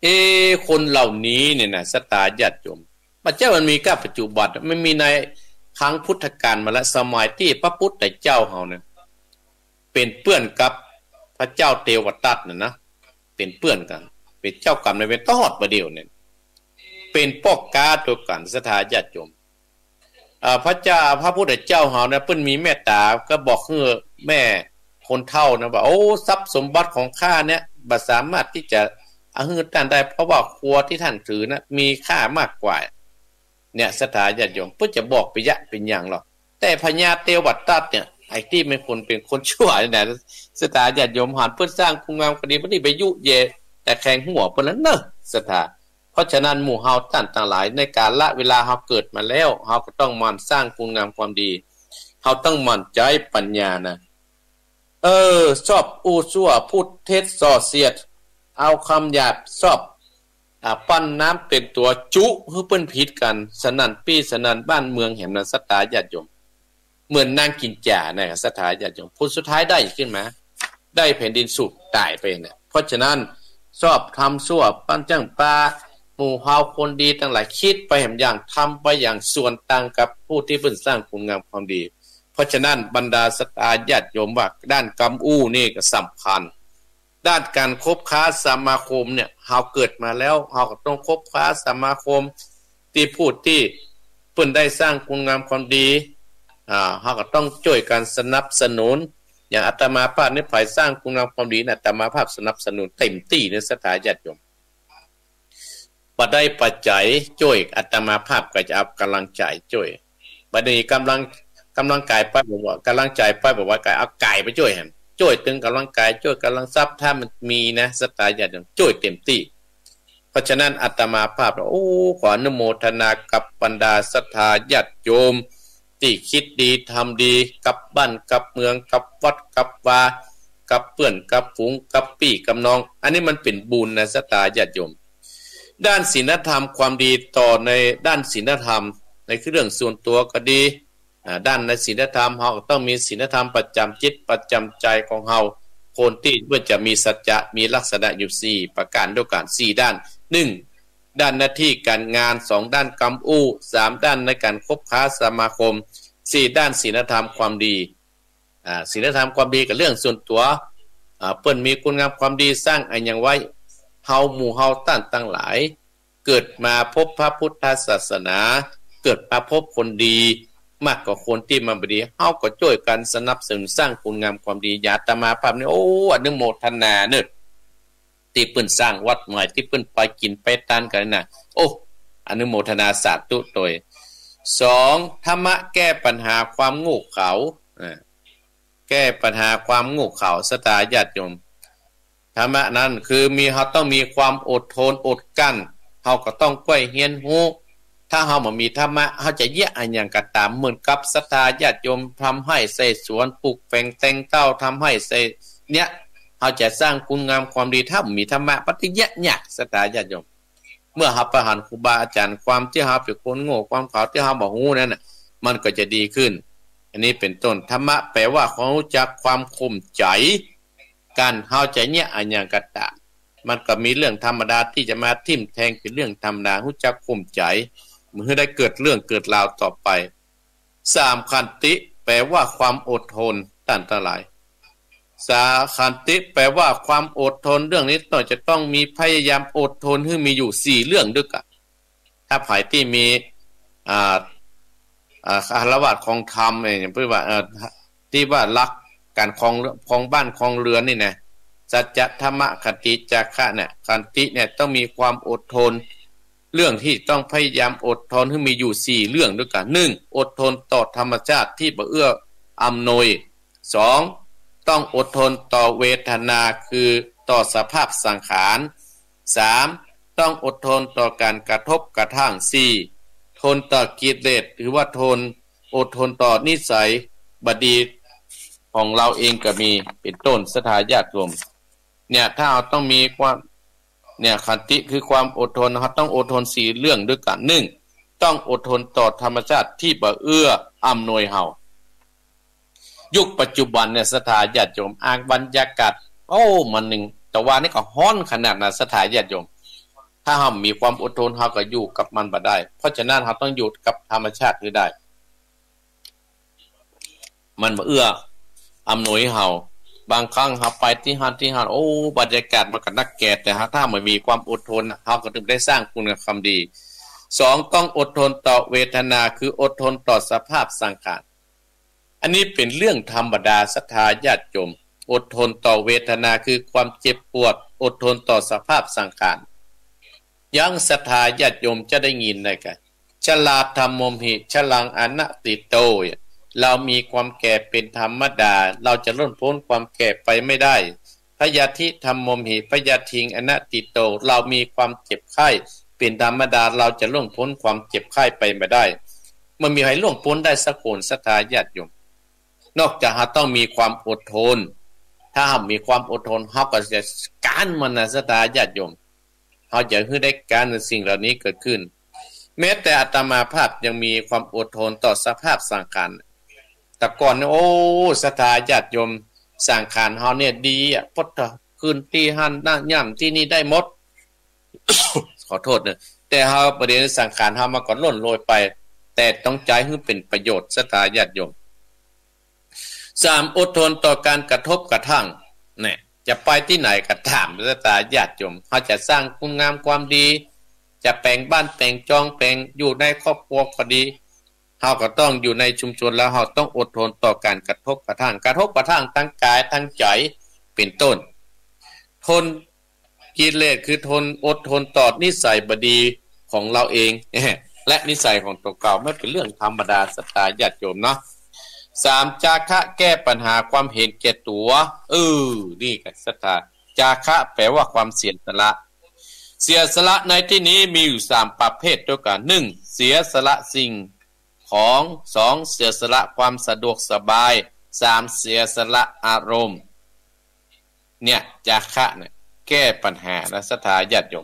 S1: คนเหล่านี้เนี่ยนะสตาญาติโยมพระเจ้ามันมีกับปัจจุบันไม่มีในครั้งพุทธกาลมาแล้วสมัยที่พระพุทธเจ้าเฮาเนี่ยเป็นเพื่อนกับพระเจ้าเทวทัตนะเป็นเพื่อนกันเป็นเจ้ากรรมนายเวรตลอดประเดี๋ยวเนี่ยเป็นป้อกาตัวกันสถาญาติโยมพระพุทธเจ้าเฮานะเพิ่นมีเมตตาก็บอกให้แม่คนเฒ่านะว่าโอ้ทรัพย์สมบัติของข้าเนี่ยบ่สามารถที่จะเอาให้ท่านได้เพราะว่าครัวที่ท่านถือนะมีค่ามากกว่าเนี่ยสถาญาติโยมเพิ่นจะบอกไปยะเป็นอย่างหรอกแต่พญาเทวทัตเนี่ยไอ้ที่เป็นคนชั่วนี่นะสถาญาติโยมหันเพิ่นสร้างคุณงามความดีบ่ได้ไปยุเยแต่แข่งหัวเพิ่นแล้วเนอะสถาเพราะฉะนั้นหมู่เฮาท่านทั้งหลายในการละเวลาเฮาเกิดมาแล้วเฮาก็ต้องหมั่นสร้างคุณงามความดีเฮาต้องหมั่นใจปัญญานะชอบอู้ซั่วพูดเท็จส่อเสียดเอาคำหยาบชอบปั้นน้ำเป็นตัวจุให้เปิ้นผิดกันสนั่นปี้สนั่นบ้านเมืองแห่งนั้นสตาญาติโยมเหมือนนางกินจ่าเนี่ยสถาญาติโยมผลสุดท้ายได้ขึ้นมาได้แผ่นดินสุกตายไปเนี่ยเพราะฉะนั้นชอบทำชั่วปั้นจังปลาหมู่เฮาคนดีทั้งหลายคิดไปแห่งอย่างทำไปอย่างส่วนต่างกับผู้ที่เพิ่นสร้างคุณงามความดีเพราะฉะนั้นบรรดาสตาญาติโยมว่าด้านกรรมอู้นี่ก็สำคัญด้านการคบค้าสมาคมเนี่ยเฮาเกิดมาแล้วเฮาก็ต้องคบค้าสมาคมที่พูดที่เพิ่นได้สร้างคุณงามความดีเฮาก็ต้องช่วยกันสนับสนุนอย่างอาตมาภาพนี่ฝ่ายสร้างคุณงามความดีน่ะอาตมาภาพสนับสนุนเต็มที่ในสถาญาติโยมบ่ได้ปัจจัยช่วยอาตมาภาพก็จะเอากำลังใจช่วยบัดนี้กำลังกายไปบอกว่ากำลังใจไปบอกว่ากายเอากายไปช่วยหั่นช่วยถึงกำลังกายช่วยกำลังทรัพย์ถ้ามันมีนะสตาญาติโยมช่วยเต็มที่เพราะฉะนั้นอาตมาภาพโอ้ขออนุโมทนากับบรรดาศรัทธาญาติโยมที่คิดดีทำดีกับบ้านกับเมืองกับวัดกับวากับเพื่อนกับฝูงกับพี่กับน้องอันนี้มันเป็นบุญนะศรัทธาญาติโยมด้านศีลธรรมความดีต่อในด้านศีลธรรมในเรื่องส่วนตัวก็ดีด้านในศีลธรรมเฮาต้องมีศีลธรรมประจำจิตประจำใจของเฮาคนที่เพื่อจะมีสัจจะมีลักษณะอยู่4ประการด้วยกัน4ด้าน1ด้านหน้าที่การงาน2ด้านกรรมอู้3ด้านในการคบค้าสมาคม4ด้านศีลธรรมความดีศีลธรรมความดีกับเรื่องส่วนตัวเปิ้นมีคุณงามความดีสร้างอันยังไว้เฮาหมู่เฮาต้านตั้งหลายเกิดมาพบพระพุทธศาสนาเกิดมาพบคนดีมากกว่าคนที่มาบ่ดีเฮาก็ช่วยกันสนับสนุนสร้างคุณงามความดีญาตมาภาพนี่โอ้อนุโมทนาเด้อที่เพิ่นสร้างวัดใหม่ที่เพิ่นไปกินไปทานกันน่ะโอ้อนุโมทนาสาธุโดย2ธรรมะแก้ปัญหาความโง่เขลาแก้ปัญหาความโง่เขลาสตาญาติโยมธรรมะนั้นคือเฮาต้องมีความอดทนอดกั้นเฮาก็ต้องก้อยเฮียนฮู้ถ้าเฮาบ่มีธรรมะเฮาจะแยะอันหยังก็ตามเหมือนกับศรัทธาญาติโยมทำให้ใส่สวนปลูกแปลงแต่งเต้าทำให้ใส่เนี่ยเฮาจะสร้างคุณงามความดีถ้าบ่มีธรรมะปฏิยะยากศรัทธาญาติโยมเมื่อเฮาประหารครูบาอาจารย์ความที่เฮาเป็นคนโง่ความเขาที่เฮาบ่ฮู้นั่นน่ะมันก็จะดีขึ้นอันนี้เป็นต้นธรรมะแปลว่าความรู้จักความข่มใจการเฮาจะแยะอันหยังก็ตามมันก็มีเรื่องธรรมดาที่จะมาทิ่มแทงเป็นเรื่องธรรมดารู้จักข่มใจเมื่อได้เกิดเรื่องเกิดราวต่อไป3ขันติแปลว่าความอดทนต้านทั้งหลายสาขันติแปลว่าความอดทนเรื่องนี้จะต้องมีพยายามอดทนให้มีอยู่4เรื่องด้วยกันถ้าฝ่ายที่มีคารวะของธรรมอย่างเพื่อว่าที่ว่ารักการครองบ้านครองเรือนนี่นะสัจจะธรรมะขันติจาคะเนี่ยขันติเนี่ยต้องมีความอดทนเรื่องที่ต้องพยายามอดทนให้มีอยู่4เรื่องด้วยกัน1อดทนต่อธรรมชาติที่บ่เอื้ออำนวย2ต้องอดทนต่อเวทนาคือต่อสภาพสังขาร3ต้องอดทนต่อการกระทบกระทั่ง4ทนต่อกิเลสหรือว่าอดทนต่อนิสัยบดีของเราเองก็มีเป็นต้นสถาญาติโยมเนี่ยถ้าเราต้องมีความเนี่ยขันติคือความอดทนนะครับต้องอดทน4เรื่องด้วยกัน1ต้องอดทนต่อธรรมชาติที่บ่เอื้ออำนวยเฮายุคปัจจุบันเนี่ยสถาญาติโยมบรรยากาศมันหนึ่งแต่ว่านี่ก็ฮ้อนขนาดนั้นสถาญาติโยมถ้าเรามีความอดทนเราก็อยู่กับมันบ่ได้เพราะฉะนั้นเราต้องอยู่กับธรรมชาติให้ได้มันบ่เอื้ออำนวยให้เราบางครั้งเราไปที่หันโอ้บรรยากาศมันก็นักแก่แต่ถ้าไม่มีความอดทนเราก็ถึงได้สร้างคุณธรรมดี2ต้องอดทนต่อเวทนาคืออดทนต่อสภาพสังขารอันนี้เป็นเรื่องธรรมดาศรัทธาญาติโยมอดทนต่อเวทนาคือความเจ็บปวดอดทนต่อสภาพสังขารยังศรัทธาญาติโยมจะได้ยินได้กันชราธรรมมหิชลังอนัตติโตเรามีความแก่เป็นธรรมดาเราจะล้นพ้นความแก่ไปไม่ได้พยาธิธรรมมหิพยาทิงอนัตติโตเรามีความเจ็บไข้เป็นธรรมดาเราจะล่วงพ้นความเจ็บไข้ไปไม่ได้มันมีให้ล่วงพ้นได้สักคนศรัทธาญาติโยมนอกจากเราต้องมีความอดทนถ้าเรามีความอดทนเราก็จะการมันนะศรัทธาญาติโยมเราจะให้ได้การในสิ่งเหล่านี้เกิดขึ้นแม้แต่อาตมาภาพยังมีความอดทนต่อสภาพสังขารแต่ก่อนโอ้ศรัทธาญาติโยมสังขารเฮาเนี่ยดีอ่ะพดคืนที่หันนั่งย่ำที่นี่ได้หมด ขอโทษนะแต่เฮาประเด็นสังขารเฮามาก่อนล่นโรยไปแต่ต้องใจให้เป็นประโยชน์ศรัทธาญาติโยม3อดทนต่อการกระทบกระทั่งเนี่ยจะไปที่ไหนก็ถามศรัทธาญาติโยมเฮาจะสร้างคุณงามความดีจะแปลงบ้านแปลงจองแปลงอยู่ในครอบครัวก็ดีเฮาก็ต้องอยู่ในชุมชนแล้วเฮาต้องอดทนต่อการกระทบกระทั่งทั้งกายทั้งใจเป็นต้นทนกิเลสคือทนอดทนต่อนิสัยบดีของเราเองและนิสัยของตัวเก่าไม่เป็นเรื่องธรรมดาศรัทธาญาติโยมเนาะ3จาคะแก้ปัญหาความเห็นแก่ตัวนี่ก็ศรัทธาจาคะแปลว่าความเสียสละในที่นี้มีอยู่3ประเภทด้วยกัน1เสียสละสิ่งของ2เสียสละความสะดวกสบาย3เสียสละอารมณ์เนี่ยจาคะเนี่ยแก้ปัญหาและศรัทธาญาติโยม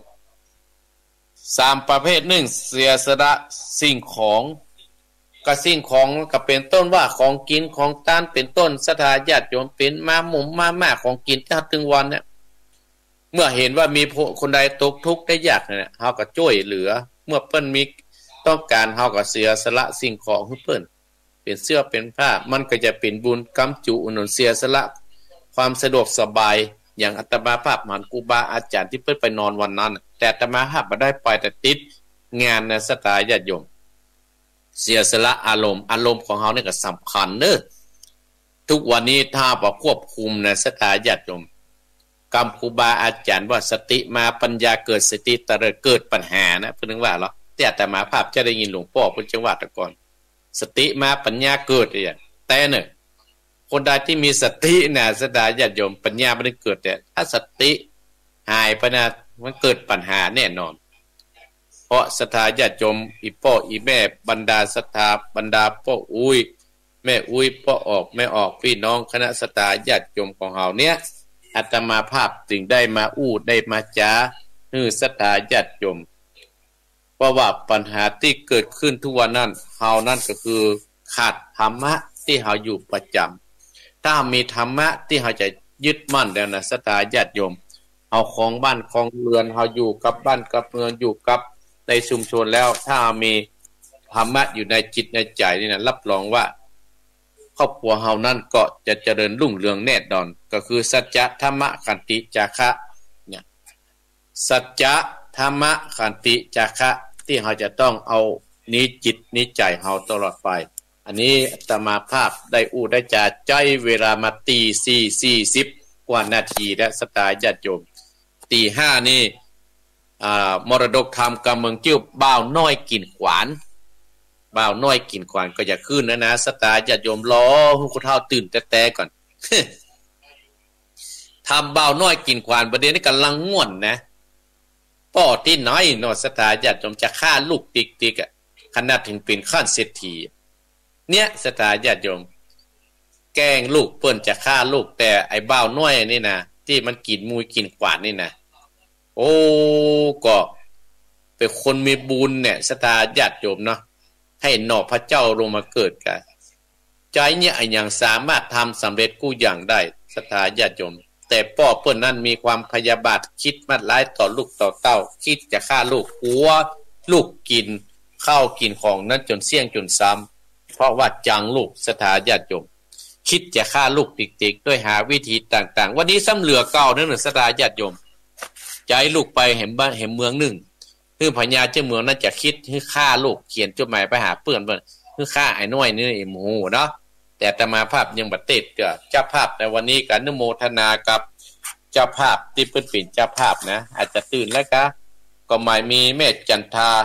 S1: 3ประเภท1เสียสละสิ่งของก็สิ่งของก็เป็นต้นว่าของกินของทานเป็นต้นศรัทธาญาติโยมเป็นมาหมุมมาม่าของกินถึงวันเนี่ยเมื่อเห็นว่ามีคนใดตกทุกข์ได้ยากเนี่ยเฮาก็ช่วยเหลือเมื่อเพิ่นมีต้องการเฮาก็เสียสละสิ่งของให้เพิ่นเป็นเสื้อเป็นผ้ามันก็จะเป็นบุญกำจุอุนเสียสละความสะดวกสบายอย่างอาตมาภาพมหาครูบาอาจารย์ที่เพิ่นไปนอนวันนั้นแต่อาตมาภาพบ่ได้ไปแต่ติดงานในศรัทธาญาติโยมเสียสละอารมณ์ของเฮานี่ก็สำคัญเด้อทุกวันนี้ถ้าบ่ควบคุมในศรัทธาญาติโยมกรรมครูบาอาจารย์ว่าสติมาปัญญาเกิดสติตะเกิดปัญหานะเพิ่นนึกว่าเหรอแต่อาตมาภาพจะได้ยินหลวงพ่อเพิ่นจังว่าแต่ก่อนสติมาปัญญาเกิดเนี่ยแต่เนี่ยคนใดที่มีสติน่ะศรัทธาญาติโยมปัญญาบ่ได้เกิดแต่ถ้าสติหายไปนะมันเกิดปัญหาแน่นอนเพราะศรัทธาญาติโยมอีพ่ออีแม่บรรดาศรัทธาบรรดาพ่ออุ้ยแม่อุ้ยพ่อออกแม่ออกพี่น้องคณะศรัทธาญาติโยมของเฮาเนี่ยอาตมาภาพจึงได้มาได้มาจาศรัทธาญาติโยมเพราะว่าปัญหาที่เกิดขึ้นทุกวันนั้นเฮานั่นก็คือขาดธรรมะที่เฮาอยู่ประจำถ้ามีธรรมะที่เฮาจะยึดมั่นแล้วนะศรัทธาญาติโยมเอาของบ้านของเรือนเฮาอยู่กับบ้านกับเมืองอยู่กับในชุมชนแล้วถ้ามีธรรมะอยู่ในจิตในใจนี่นะรับรองว่าครอบครัวเฮานั่นก็จะเจริญรุ่งเรืองแน่นอนก็คือสัจจะธรรมะขันติจาคะเนี่ยสัจจะธรรมะขันติจาคะที่เฮาจะต้องเอานี้จิตนี้ใจเฮาตลอดไปอันนี้อาตมาภาพได้ได้จาใจเวลามาตี4:40กว่านาทีและศรัทธาญาติโยมตี5นี่มรดกธรรมกำเมืองจิ้วบ่าวน้อยกินขวานก็จะขึ้นนะศรัทธาญาติโยมรอฮู้ผู้เฒ่าตื่นแต่ก่อนทำบ่าวน้อยกินขวานประเด็นนี้กำลังง่วนนะป้อที่น้อยเนาะศรัทธาญาติโยมจะฆ่าลูกติ๊กๆอ่ะขนาดถึงเป็นขั้นเศรษฐีเนี่ยศรัทธาญาติโยมแกล้งลูกเปิ้นจะฆ่าลูกแต่ไอ้บ่าวน้อยนี่นะที่มันกินมูยกินขวานนี่นะโอ้ก็เป็นคนมีบุญเนี่ยศรัทธาญาติโยมเนาะให้หนอพระเจ้าลงมาเกิดกันใจเนี่ยอย่างสามารถทำสำเร็จกู้อย่างได้ศรัทธาญาติโยมแต่พ่อเปิ้นนั้นมีความพยาบาทคิดมัดร้ายต่อลูกต่อเต้าคิดจะฆ่าลูกหัวลูกกินข้าวกินของนั้นจนเสี่ยงจนซ้ำเพราะว่าจังลูกสถาญาติโยมคิดจะฆ่าลูกติ๊กๆด้วยหาวิธีต่างๆวันนี้ซ้ำเหลือเก่านั่นน่ะสถาญาติโยมใจลูกไปเห็นบ้านเห็นเมืองหนึ่งคือพญาเจ้าเมืองนั้นจะคิดให้ฆ่าลูกเขียนจดหมายไปหาเพื่อนว่าคือฆ่าไอ้น้อยนี่ไอ้หมูเนาะแต่อาตมาภาพยังบัดติดเจ้าภาพในวันนี้กันนุโมทนากับเจ้าภาพที่เป็นปิ่นเจ้าภาพนะอาจจะตื่นแล้วก็หมายมีแม่จันทา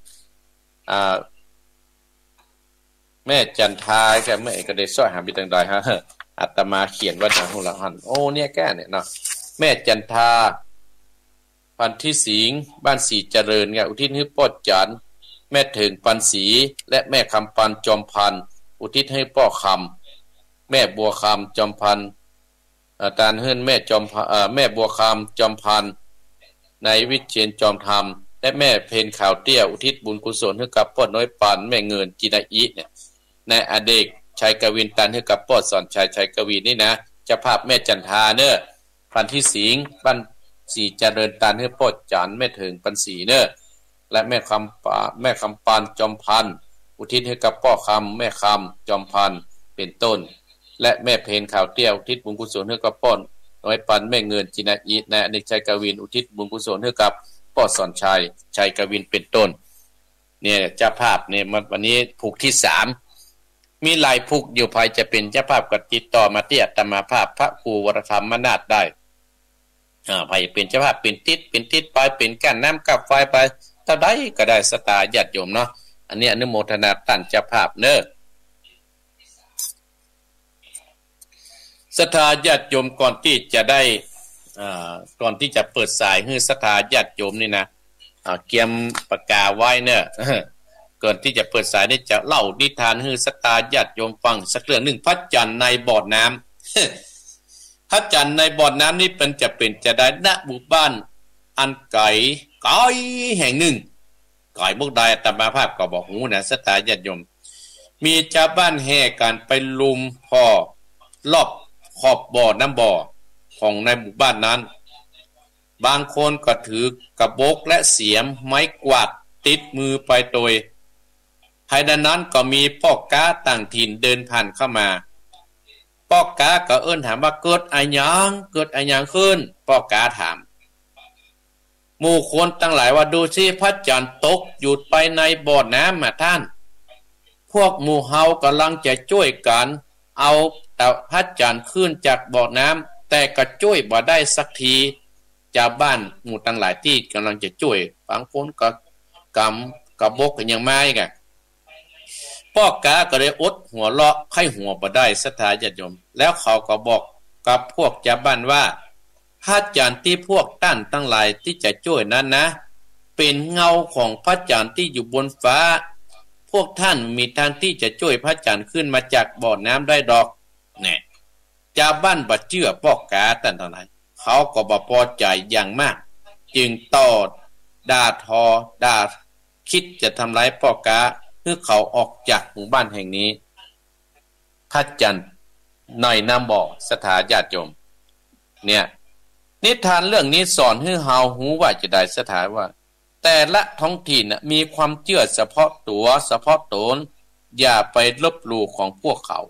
S1: แม่จันทาแกแม่ก็ได้สร้อยหาบิตังใดฮะอาตมาเขียนว่าทางของหลังหันโอ้เนี่ยแก้เนี่ยเนาะแม่จันทาปันที่สิงบ้านสีเจริญไงอุทิศให้พ่อจันแม่ถึงปันสีและแม่คำปันจอมพันอุทิศให้พ่อคำแม่บัวคำจอมพันตาลเฮิรนแม่จอมแม่บัวคำจอมพันในวิเชียรจอมธรรมและแม่เพนข่าวเตี้ยอุทิศบุญกุศลให้กับพ่อน้อยปันแม่เงินจินาอิเนี่ยในอเดกชัยกวินตันให้กับพ่อสอนชัยกวินนี่นะเจ้าภาพแม่จันทาเนอะปันที่สิงบ้านสีเจริญตันให้พ่อจันแม่ถึงปันสีเนอะและแม่คำปานจอมพันอุทิศให้กับพ่อคำแม่คำจอมพันเป็นต้นและแม่เพนข่าวเตี้ยอุทิศบุญกุศลให้กับพ่อน้อยปันแม่เงินจินาอิในอเดกชัยกวินอุทิศบุญกุศลให้กับพ่อสอนชัยกวินเป็นต้นเนี่ยเจ้าภาพเนี่ยวันนี้ผูกที่3มีหลายผูกอยู่ภายจะเป็นเจ้าภาพก็ติดต่อมาที่อาตมาภาพพระครูวรธรรมนาถได้ภายเป็นเจ้าภาพเป็นทิศไปเป็นกั้นน้ำกับไฟไปเท่าใดก็ได้สตาญาติโยมเนาะอันนี้อนุโมทนาตั้นเจ้าภาพเนอะศรัทธาญาติโยมก่อนที่จะได้ก่อนที่จะเปิดสายให้ศรัทธาญาติโยมนี่นะเกียมปากกาไว้เนอะก่อนที่จะเปิดสายนี่จะเล่านิทานให้ศรัทธาญาติโยมฟังสักเรื่องหนึ่งพระจันทร์ในบ่อน้ำพระจันทร์ในบ่อน้ำนี่เป็นจะได้ณหมู่บ้านอันไกลแห่งหนึ่งไกลพวกใดอาตมาภาพก็บอกหูนะศรัทธาญาติโยมมีชาวบ้านแห่กันไปลุมพ่อรอบขอบบ่อน้ำบ่อของในหมู่บ้านนั้นบางคนก็ถือกระบอกและเสียมไม้กวาดติดมือไปโดยภายในนั้นก็มีพ่อค้าต่างถิ่นเดินผ่านเข้ามาพ่อค้าก็เอิ้นถามว่าเกิดอะไรยังขึ้นพ่อค้าถามหมู่คนตั้งหลายว่าดูสิพระจันทร์ตกหยุดไปในบ่อน้ำมาท่านพวกหมู่เฮากำลังจะช่วยกันเอาแต่พระจันทร์ขึ้นจากบ่อน้ำแต่ก็ช่วยบ่ได้สักทีชาวบ้านหมู่ตั้งหลายที่กำลังจะช่วยบางคนก็กำบกกันยังไม่กันพ่อกาก็เลยอดหัวเราะให้หัวบ่ได้ศรัทธาญาติโยมแล้วเขาก็บอกกับพวกชาวบ้านว่าพระจันทร์ที่พวกท่านทั้งหลายที่จะช่วยนั้นนะเป็นเงาของพระจันทร์ที่อยู่บนฟ้าพวกท่านมีทางที่จะช่วยพระจันทร์ขึ้นมาจากบ่อน้ำได้ดอกเนี่ยชาวบ้านบ่เชื่อพ่อกาท่านทั้งหลายเขาก็บ่พอใจอย่างมากจึงต่อด่าคิดจะทำร้ายพ่อกาเพื่อเขาออกจากหมู่บ้านแห่งนี้พระจันทร์ในน้ำบ่อศรัทธาญาติโยมเนี่ยนิทานเรื่องนี้สอนให้เฮาหูว่าจะได้ศรัทธาว่าแต่ละท้องถิ่นมีความเชื่อเฉพาะตัวเฉพาะตนอย่าไปลบหลู่ของพวกเขา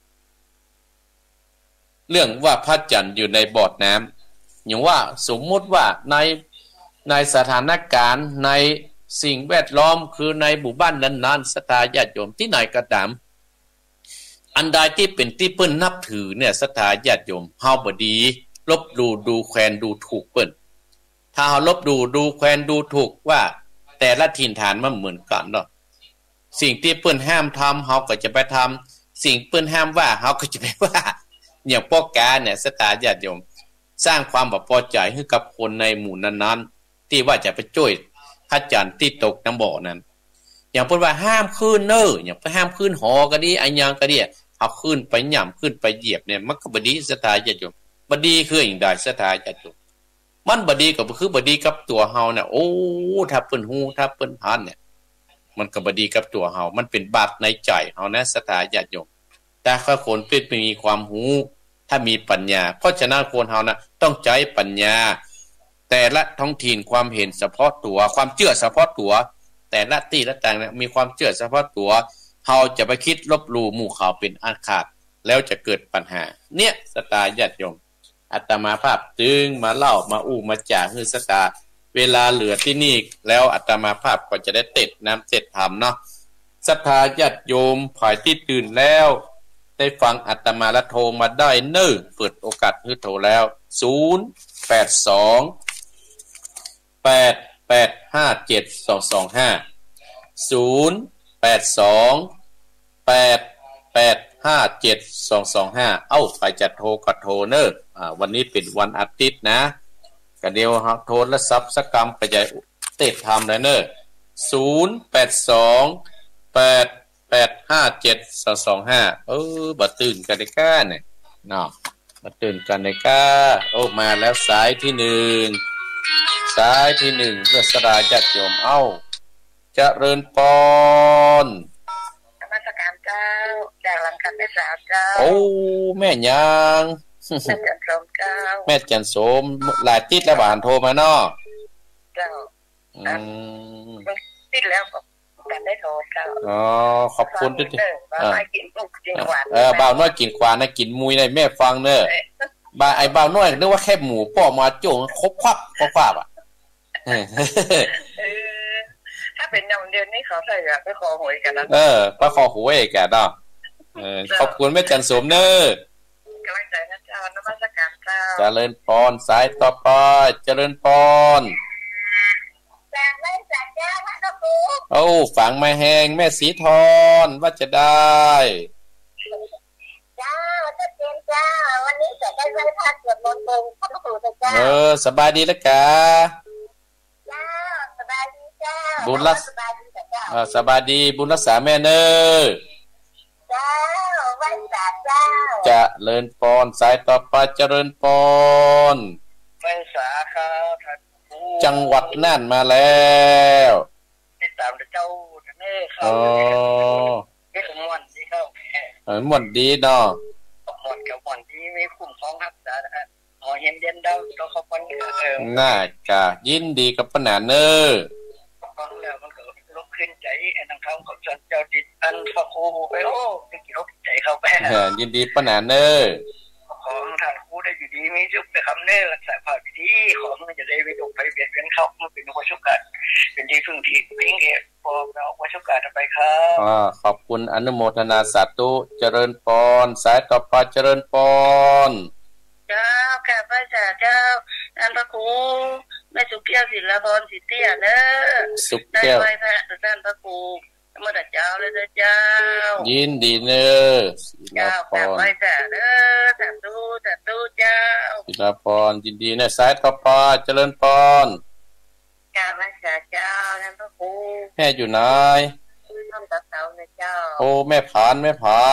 S1: เรื่องว่าพระจันทร์อยู่ในบ่อน้ำอย่างว่าสมมุติว่าในสถานการณ์ในสิ่งแวดล้อมคือในหมู่บ้านนั้นๆศรัทธาญาติโยมที่ไหนก็ตามอันใดที่เป็นที่เปิ้นนับถือเนี่ยศรัทธาญาติโยมเฮาบ่ดีลบหลู่ดูแคลนดูถูกเปิ้นถ้าเฮาลบหลู่ดูแคลนดูถูกว่าแต่ละถิ่นฐานมันเหมือนกันเนาะสิ่งที่เปิ้นห้ามทำเฮาก็จะไปทำสิ่งเปิ้นห้ามว่าเฮาก็จะไปว่าอย่างพวกกาเนี่ยศรัทธาญาติโยมสร้างความบ่พอใจให้กับคนในหมู่นั้นๆที่ว่าจะไปช่วยพระจันทร์ที่ตกน้ำบ่อนั้นอย่างพูดว่าห้ามขึ้นเนออย่างห้ามขึ้นหอก็ดีอันยังก็ดีเอาขึ้นไปหย่ำขึ้นไปเหยียบเนี่ยมันก็บดีศรัทธาญาติโยมบดีคืออย่างใดศรัทธาญาติโยมมันบดีก็คือบดีกับตัวเฮาเนี่ยโอ้ถ้าเปิ้นฮู้ถ้าเปิ้นผ่านเนี่ยมันก็บดีกับตัวเฮามันเป็นบาปในใจเฮานะศรัทธาญาติโยมแต่ถ้าคนเป็นมีความฮู้ถ้ามีปัญญาเพราะฉะนั้นคนเฮานะต้องใช้ปัญญาแต่ละท้องถิ่นความเห็นเฉพาะตัวความเชื่อเฉพาะตัวแต่ละที่ละต่างเนี่ยมีความเชื่อเฉพาะตัวเฮาจะไปคิดลบหลู่หมู่เขาเป็นอันขาดแล้วจะเกิดปัญหาเนี่ยสตาญาติโยมอาตมาภาพจึงมาเล่ามาอู้มาจ่าฮือสตาเวลาเหลือที่นี่แล้วอาตมาภาพก็จะได้เต็ดน้ำเต็ดธรรมเนาะศรัทธาญาติโยมฝ่ายที่ตื่นแล้วได้ฟังอาตมาและโทรมาได้เน้อเปิดโอกาสให้โทรแล้ว082 8857225 082 8857225เอ้าใครจะโทรก็โทรเน้อวันนี้เป็นวันอาทิตย์นะก็เดี๋ยวโทรและซับสักกรรมไปจะเต็ดทำได้เน้อ082 8857225บ่ตื่นกันได้ก้าเนี่ยเนาะบ่ตื่นกันได้ก้าโอ้มาแล้วสายที่1เพื่อสดาญาติโยมเอ้าเจริญพร
S2: นมัสการเจ้าจากหลังคันได้สาวเจ้า
S1: โอ้แม่ยัง
S2: แม่จันสมเจ้า
S1: แม่จันสมหลายติดแล้วบานโทรมาเนาะ
S2: เจ้าติดแล้วก็กันได้โทรเจ้า
S1: อ๋อขอบคุณด้วย
S2: บ่าวกินลูกกินหวาน
S1: บ่าวน้อยกินควานนะกินมุยในแม่ฟังเด้อบ่าไอ้บ่าวน้อยนึกว่าแค่หมูป้อมาโจ่งครบควับอ่ะ
S2: ถ้าเป็นน้ำเดือนนี้เขาใส่ไปขอหวยกันนะ
S1: ไปขอหวยกันเนาะขอบคุณแม่จันสมเด้
S2: อกำลังใจนะเจ้านมัสการเจ้า
S1: เจริญพรสายต่อไปเจริญพร
S2: แต่ไม่จัดเจ้าพระครู
S1: โอ้ฝังมาแหงแม่สีทอนว่าจะได้
S2: เจ้าจะเป็นเจ้าวันนี้จะได้ไหว้พระสวดมนต์พระครูเจ้า
S1: สบายดีแล้วกะ
S2: เจ้าสบายดีเจ้า
S1: บุญรักสบายดีบุญรักษาแม่เนอ
S2: เจ้าไหว้พระเจ้า
S1: จะเลินปอนสายต่อไปเจริญปอน
S2: ไหว้สาครับ
S1: จังหวัดน่านมาแล้ว
S2: ติดตามเจ้าเนอครับนี่คือม่วนดีครับ
S1: ม่วนดีเนาะ
S2: ม่วนกับม่วนที่มีคุ้มครองรักษาเห็นเด่นดาวตัวเขาคน
S1: น่ากะยินดีกับปนาเนอ
S2: ฟังแล้วมันก็ลุกขึ้นใจอันนั้นเขาเจ้าจิตอันพระครูไปโอ้ตึกจิตใจเขาไป
S1: ยินดีปนาเนอ
S2: ของท่านครูได้อยู่ดีมีสุขไปคำเน้อรักษาภาพดีของมันจะได้ไปดูไปเบียดเบียนเขามันเป็นวัชกาลเป็นที่พึ่งที่พิงเหตุพอเราวัชกาลไปครับ
S1: ขอบคุณอนุโมทนาสาธุเจริญพรสายต่อไปเจริญพร
S2: เจ้าค่ะพระเจ้าท่านพระครูแม่สุเกียวศิลปรสิเตียเนอ
S1: สุเกียว
S2: ได้ไหว้พระท่านพระครูเมื่อเจ้าเลยเจ้า
S1: ยินดีเนอ
S2: เจ้าค่ะไหว้พระเนอสาธุเจ้า
S1: ศิลปรยินดีเนอสายต่อไปเจริญพร
S2: ค่ะพระเจ้าท่านพระครู
S1: แม่อยู่ไหน
S2: ท่านตาเสาเลยเจ้า
S1: โอ้แม่ผ่าน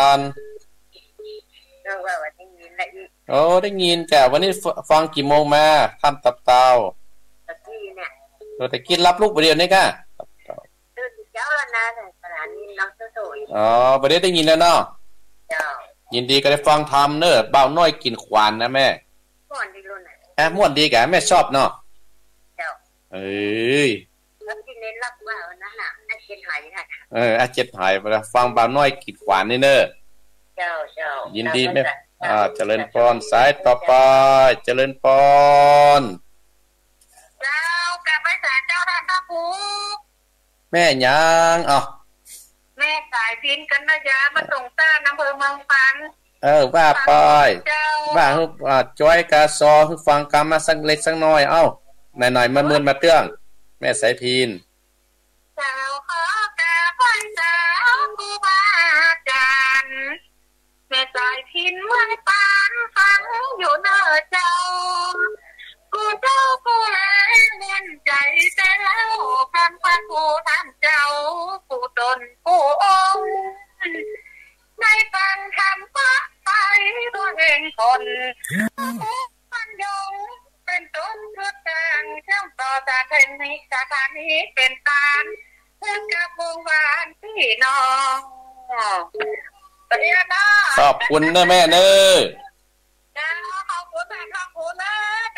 S2: เรื่องว่าวันนี้ยินได้อีก
S1: ได้ยินแกวันนี้ฟังกี่โมงมาท่านตับเตา
S2: ตะกี้เนี่ย
S1: แต่กินรับลูกประเดี๋ยวนี้ก่ะ
S2: ตื่นเจ้าแล้วนะขณะนี้น้องโต
S1: ประเดี๋ยวได้ยินแล้วเนาะ
S2: เจ้า
S1: ยินดีก็ได้ฟังธรรมเนอะเบาน้อยกินขวานนะแม่
S2: ม่วนดีรุ่นไหน
S1: ม่วนดีแกแม่ชอบเนาะ
S2: เจ้าแล้วที่เน้นรับว่าวันนั้นน่ะอาเจ็ดหายค่ะ
S1: อาเจ็ดหายไปแล้วฟังเบาน้อยกินขวานนี่เนอะ
S2: เจ้า
S1: ยินดีแม่เจริญพรสายต่อไปเจริญพร
S2: เจ้ากลับไปสายเจ้าท่านพระครู
S1: แม่ยัง
S2: แม่สายพินกันนะยามาส่งต้านอำเภอเมืองปัน
S1: ว่าไปว่าจ้อยกาซอคือฟังกรรมมาสักเล็กสักน้อยหน่อยมาเมือนมาเตื้องแม่สายพิน
S2: เจ้าขอกราบไหว้เจ้าครูบาอาจารย์แม่สายพินเมืองปันฟังอยู่เนอเจ้ากูเจ้ากูแลเงินใจแต่แล้วท่านพระครูท่านเจ้ากูตนกูองค์ในฟังคำพระไปตัวเองคนมันยงเป็นต้นทุกทางเชื่อมต่อจากเทนนิสถานีเป็นตาลเพื่อกับวงวานพี่น้อง
S1: ขอบคุณนะแม่เนอ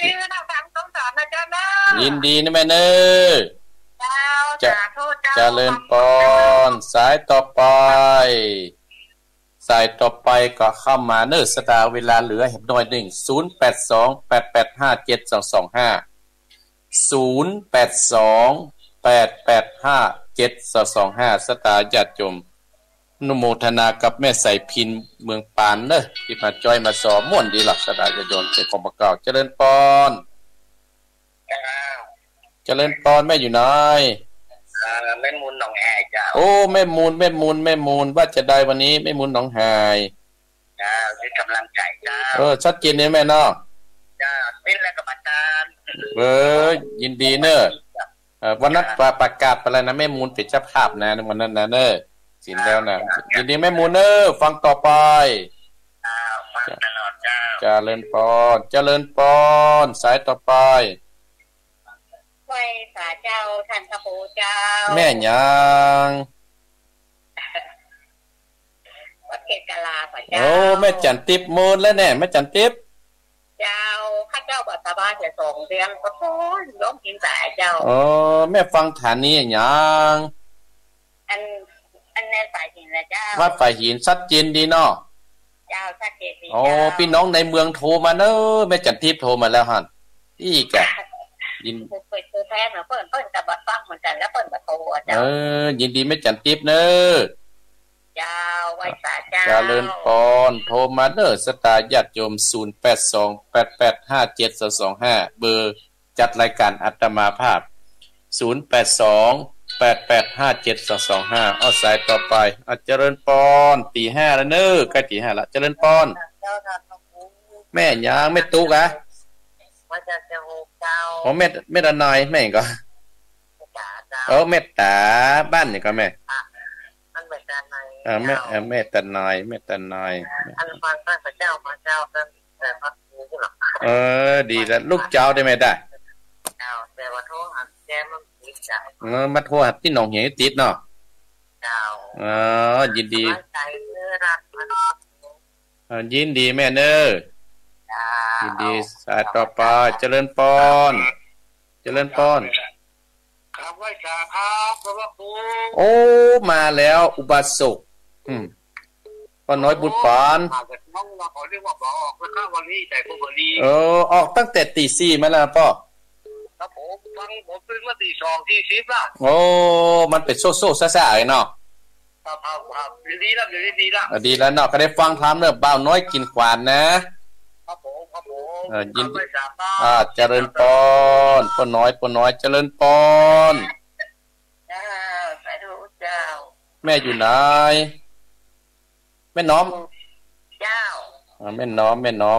S2: ดีนะฟังสงสารนะเจ้าเนอะ
S1: ยินดีนะแม่เนอจะเจริญปอนสายต่อไปสายต่อไปก็เข้ามาเนอสตาเวลาเหลือเห็บน้อยหนึ่ง0828857225 สตาญาติโยมนุโมทนากับแม่ใส่พินเมืองปานเนอะที่มาจอยมาสอบม่วนดีหลักสตาญาติโยมเป็นของประกอบเจริญปอนเจริญปอนแม่อยู่ไหน
S2: แม่มูลหนองแหายเจ้า
S1: โอ้แม่มูลว่าจะได้วันนี้แม่มูลหนองหาย
S2: จ้าเป็นกำลังใจจ้า
S1: ชัดเจนเนี่ยแม่เนาะ
S2: จ้าเป็นแล้วกับอาจารย์
S1: ยินดีเนอะวันนั้นประกาศไปแล้วนะแม่มูลเป็นเจ้าภาพนะวันนั้นนะเนอะสินแล้วนะยินดีแม่มูลเนอะฟังต่อไป
S2: ฟังตลอดเจ้า
S1: เจริญปอนสายต่อไป
S2: ไหว้สาเจ้าท่านพระโคเจ้า
S1: แม่ยัง
S2: วัดเกศกาลาพระเจ้า
S1: โอ้แม่จันทิพย์มูลแล้วแน่แม่จันทิพย์
S2: เจ้าข้าเจ้าบัตรบ้านจะส่งเรียงก็พ้นล้มกินสายเจ้า
S1: โอ้แม่ฟังฐานนี้ยัง
S2: อันแน่ฝ่ายหินนะเจ้า
S1: วัดฝ่ายหินชัดเจนดีเนาะ
S2: เจ้าชัดเจนดี
S1: โอ้พี่น้องในเมืองโทรมาเนอะแม่จันทิพย์โทรมาแล้วฮั่นอีกอะยิน
S2: เปิดตัวแทนเปิ้นกับบัตรฟังเหมือนกันแล้วเปิ้นบัตรโทรเจ้า
S1: ยินดีแม่จันทิพย์เนอะ
S2: เจ้าไว้สาเจ้า
S1: เจริญพรโทรมาเนอะสตาญาติโยม0828857225เบอร์จัดรายการอาตมาภาพ0828857225เอาสายต่อไปเจริญพรตี 5แล้วเนอะใกล้ตี 5ละเจริญพรแม่ยังแม่ตุ๊กอะ
S2: มาจากเจ้าเจ้า
S1: อ๋อแม่ดานายแม่ก็เมตตาบ้านนี่ก็แม่
S2: มันเป็นดานาย
S1: แม่ตานาย
S2: อันฟังพระเจ้ากันแต่พระครูหร
S1: อกดีแล้วลูกเจ้าได้ไหมได้
S2: เจ้าแต่ว่าโทรหาแกมันติดใจ
S1: มาโทรหาที่หนองเหียงติดเนาะ
S2: เจ้า
S1: ยินดี
S2: ใจรัก
S1: ยินดีแม่เนอยินดีสายต่อไปเจริญพร
S2: ครับไหว้สาครับพระครู
S1: โอ้มาแล้วอุบาสกป้าน้อยบุญปาน
S2: น้องเราขอเรียกว่าออกแล้วครับวันนี้ใจพวกวันนี้
S1: ออกตั้งแต่ตี 4มาแล้วป่อ
S2: ครับผมตื่นมาตี 2 ตี 10ล่ะ
S1: โอ้มันเป็นโซ่ๆซ่าๆเนาะ
S2: ครับดีแล้วดี
S1: แล้วเนาะก็ได้ฟังธรรมเด้อบ่าวน้อยกินขวาน
S2: นะครับผม
S1: ยินดีเจริญพรป้าน้อยเจริญพร
S2: สาธุเจ้า
S1: แม่อยู่ไหนแม่น้อม
S2: เจ้า
S1: แม่น้อม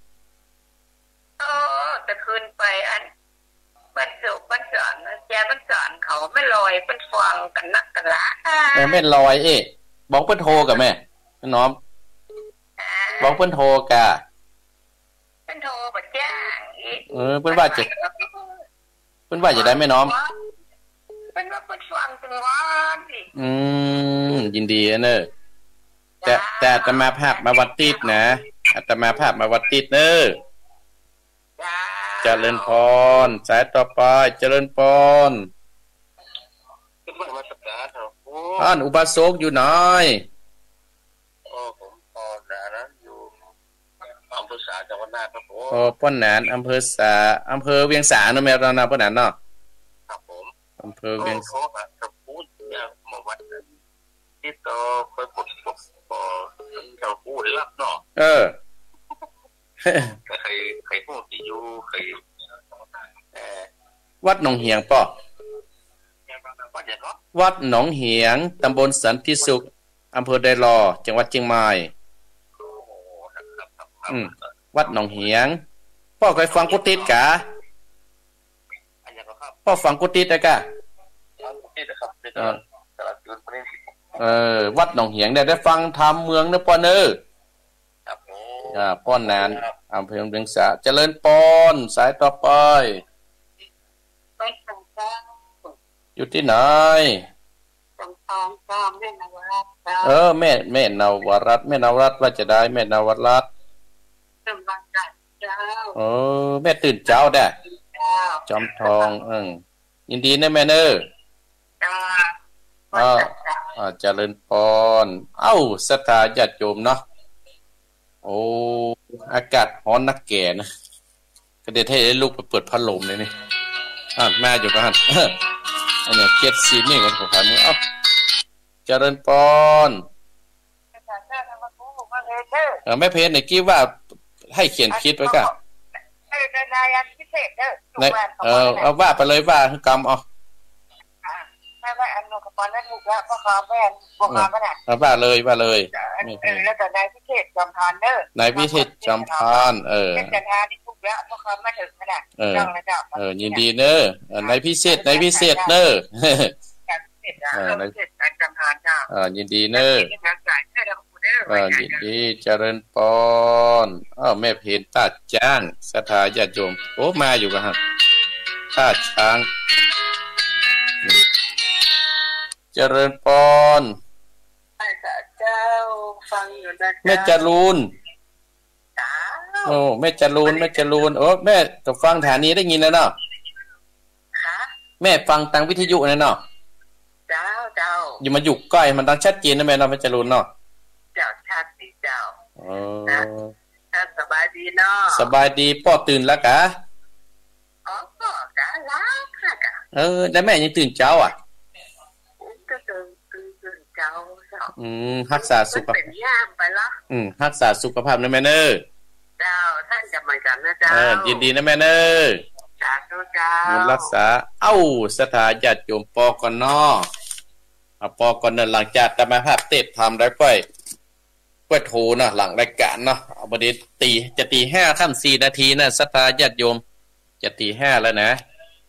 S2: จะคืนไปอันบรรจุบรรจารแจบรรจารเขาไม่ลอยเป็นฟองกันนักกันละ
S1: ไม่ลอยบอกเพิ่นโทรกับแม่น้อมบอกเพิ่นโทรกะ
S2: เพิ่นโทรบ่จ้าง
S1: เพิ่นว่าจะได้แม่น้อม
S2: เพิ่นว่าเพิ่นฟังจังหวะ
S1: ยินดีเนอะแต่อาตมาภาพมาวัดติดนะอาตมาภาพมาวัดติดเนอะเจริญพรสายต่อไปเจริญพรอุบาสกอยู่ไหน
S2: ผมพอนะอยู่อำเภอสาจังหวัดน่านครับผม
S1: ป้อนหนานอำเภอสาอำเภอเวียงสาเนาะแม่เรานะป้อนหนานเนาะ
S2: ครับผม
S1: อำเภอเวียงสา
S2: ครับพูดมาวัดที่ต่อไปปดเจ้าพูดรับเนาะใครพูดอยู่ใคร
S1: วัดหนองเหียงป่อวัดหนองเหียงตำบลสันติสุขอำเภอไดลอจังหวัดเชียงใหม่วัดหนองเหียงพ่อเคยฟังกุฏิกะพ่อฟังกุฏิได้กะวัดหนองเหียงได้ฟังธรรมเมืองเนป่อเนอป้อนนานอำเภอเวียงสาเจริญปอนสายต่อไปอยู่ที่ไหนแม่นวรัตน์ว่าจะได้แม่นวรัตน์
S2: จ้า
S1: แม่ตื่นเจ้าได้
S2: เจ้า
S1: จอมทองยินดีนะแม่เนอ
S2: จ้า
S1: เจริญพรศรัทธาญาติโยมเนาะอากาศร้อนนักแก่นะก็เดี๋ยวให้ลูกไปเปิดพัดลมเลยนี่แม่อยู่กันอันนี้เจ็ดสีนี่กันผมถามเจริญพรแม่เพชรเนี่ยคิดว่าให้เขียนคิดไว้กัน
S2: นายพิเศษ
S1: ว่าไปเลยว่ากรรม
S2: ไม่อันนกปอนนั่นถูกแล้วพ่อค้าแม่บอกมาป่ะน่ะ
S1: ว่าเลย
S2: แล้วแต่นายพิเศษจอมพาน
S1: นายพิเศษจอมพาน
S2: จันทาที่ถูกแล้วพ่อค้ามาถึงน่ะจังเลยจ้ะ
S1: ยินดีเนนายพิเศษเน
S2: นายพิเศษจอมพานจ้ะ
S1: ยินดีเนยินดีเจริญพรแม่เพนตาจ้างศรัทธาญาติโยมมาอยู่กันฮะท่าช้างเจริญพร
S2: เจ้าฟังอยู่นะ
S1: แม่จรูนแม่จรูนแม่ก็ฟังฐานีได้ยินแล้วเนาะแม่ฟังทางวิทยุนั่นเนาะ
S2: เจ้า
S1: อยู่มาอยู่ใกล้มันดังชัดเจนนะแม่เนาะแม่จรูนเนาะ
S2: เจ้าชัดดีเจ้าท่านสบายดีเนาะ
S1: สบายดีพ่อตื่นแล้วกะ
S2: พ่อกะล้าค่ะกะ
S1: แล้วแม่ยังตื่นเช้า
S2: ก็ตื่นเจ้า
S1: รักษาสุขภาพ
S2: เป็นย่ามไปละ
S1: รักษาสุขภาพนะแม่เนอ
S2: เจ้าท่านจะมากันนะเจ้า
S1: ยินดีนะแม่เนอ
S2: จ้าเจ้า
S1: รักษาศรัทธาญาติโยมปอก่อนเนาะปอก่อนเนหลังจากธรรมภาพเทศทำแล้วก็โทรนะหลังรายการเนาะเอาประเดี๋ยวจะตี 5 ค่ำ 4 นาทีนะศรัทธาญาติโยมจะตี 5แล้วนะ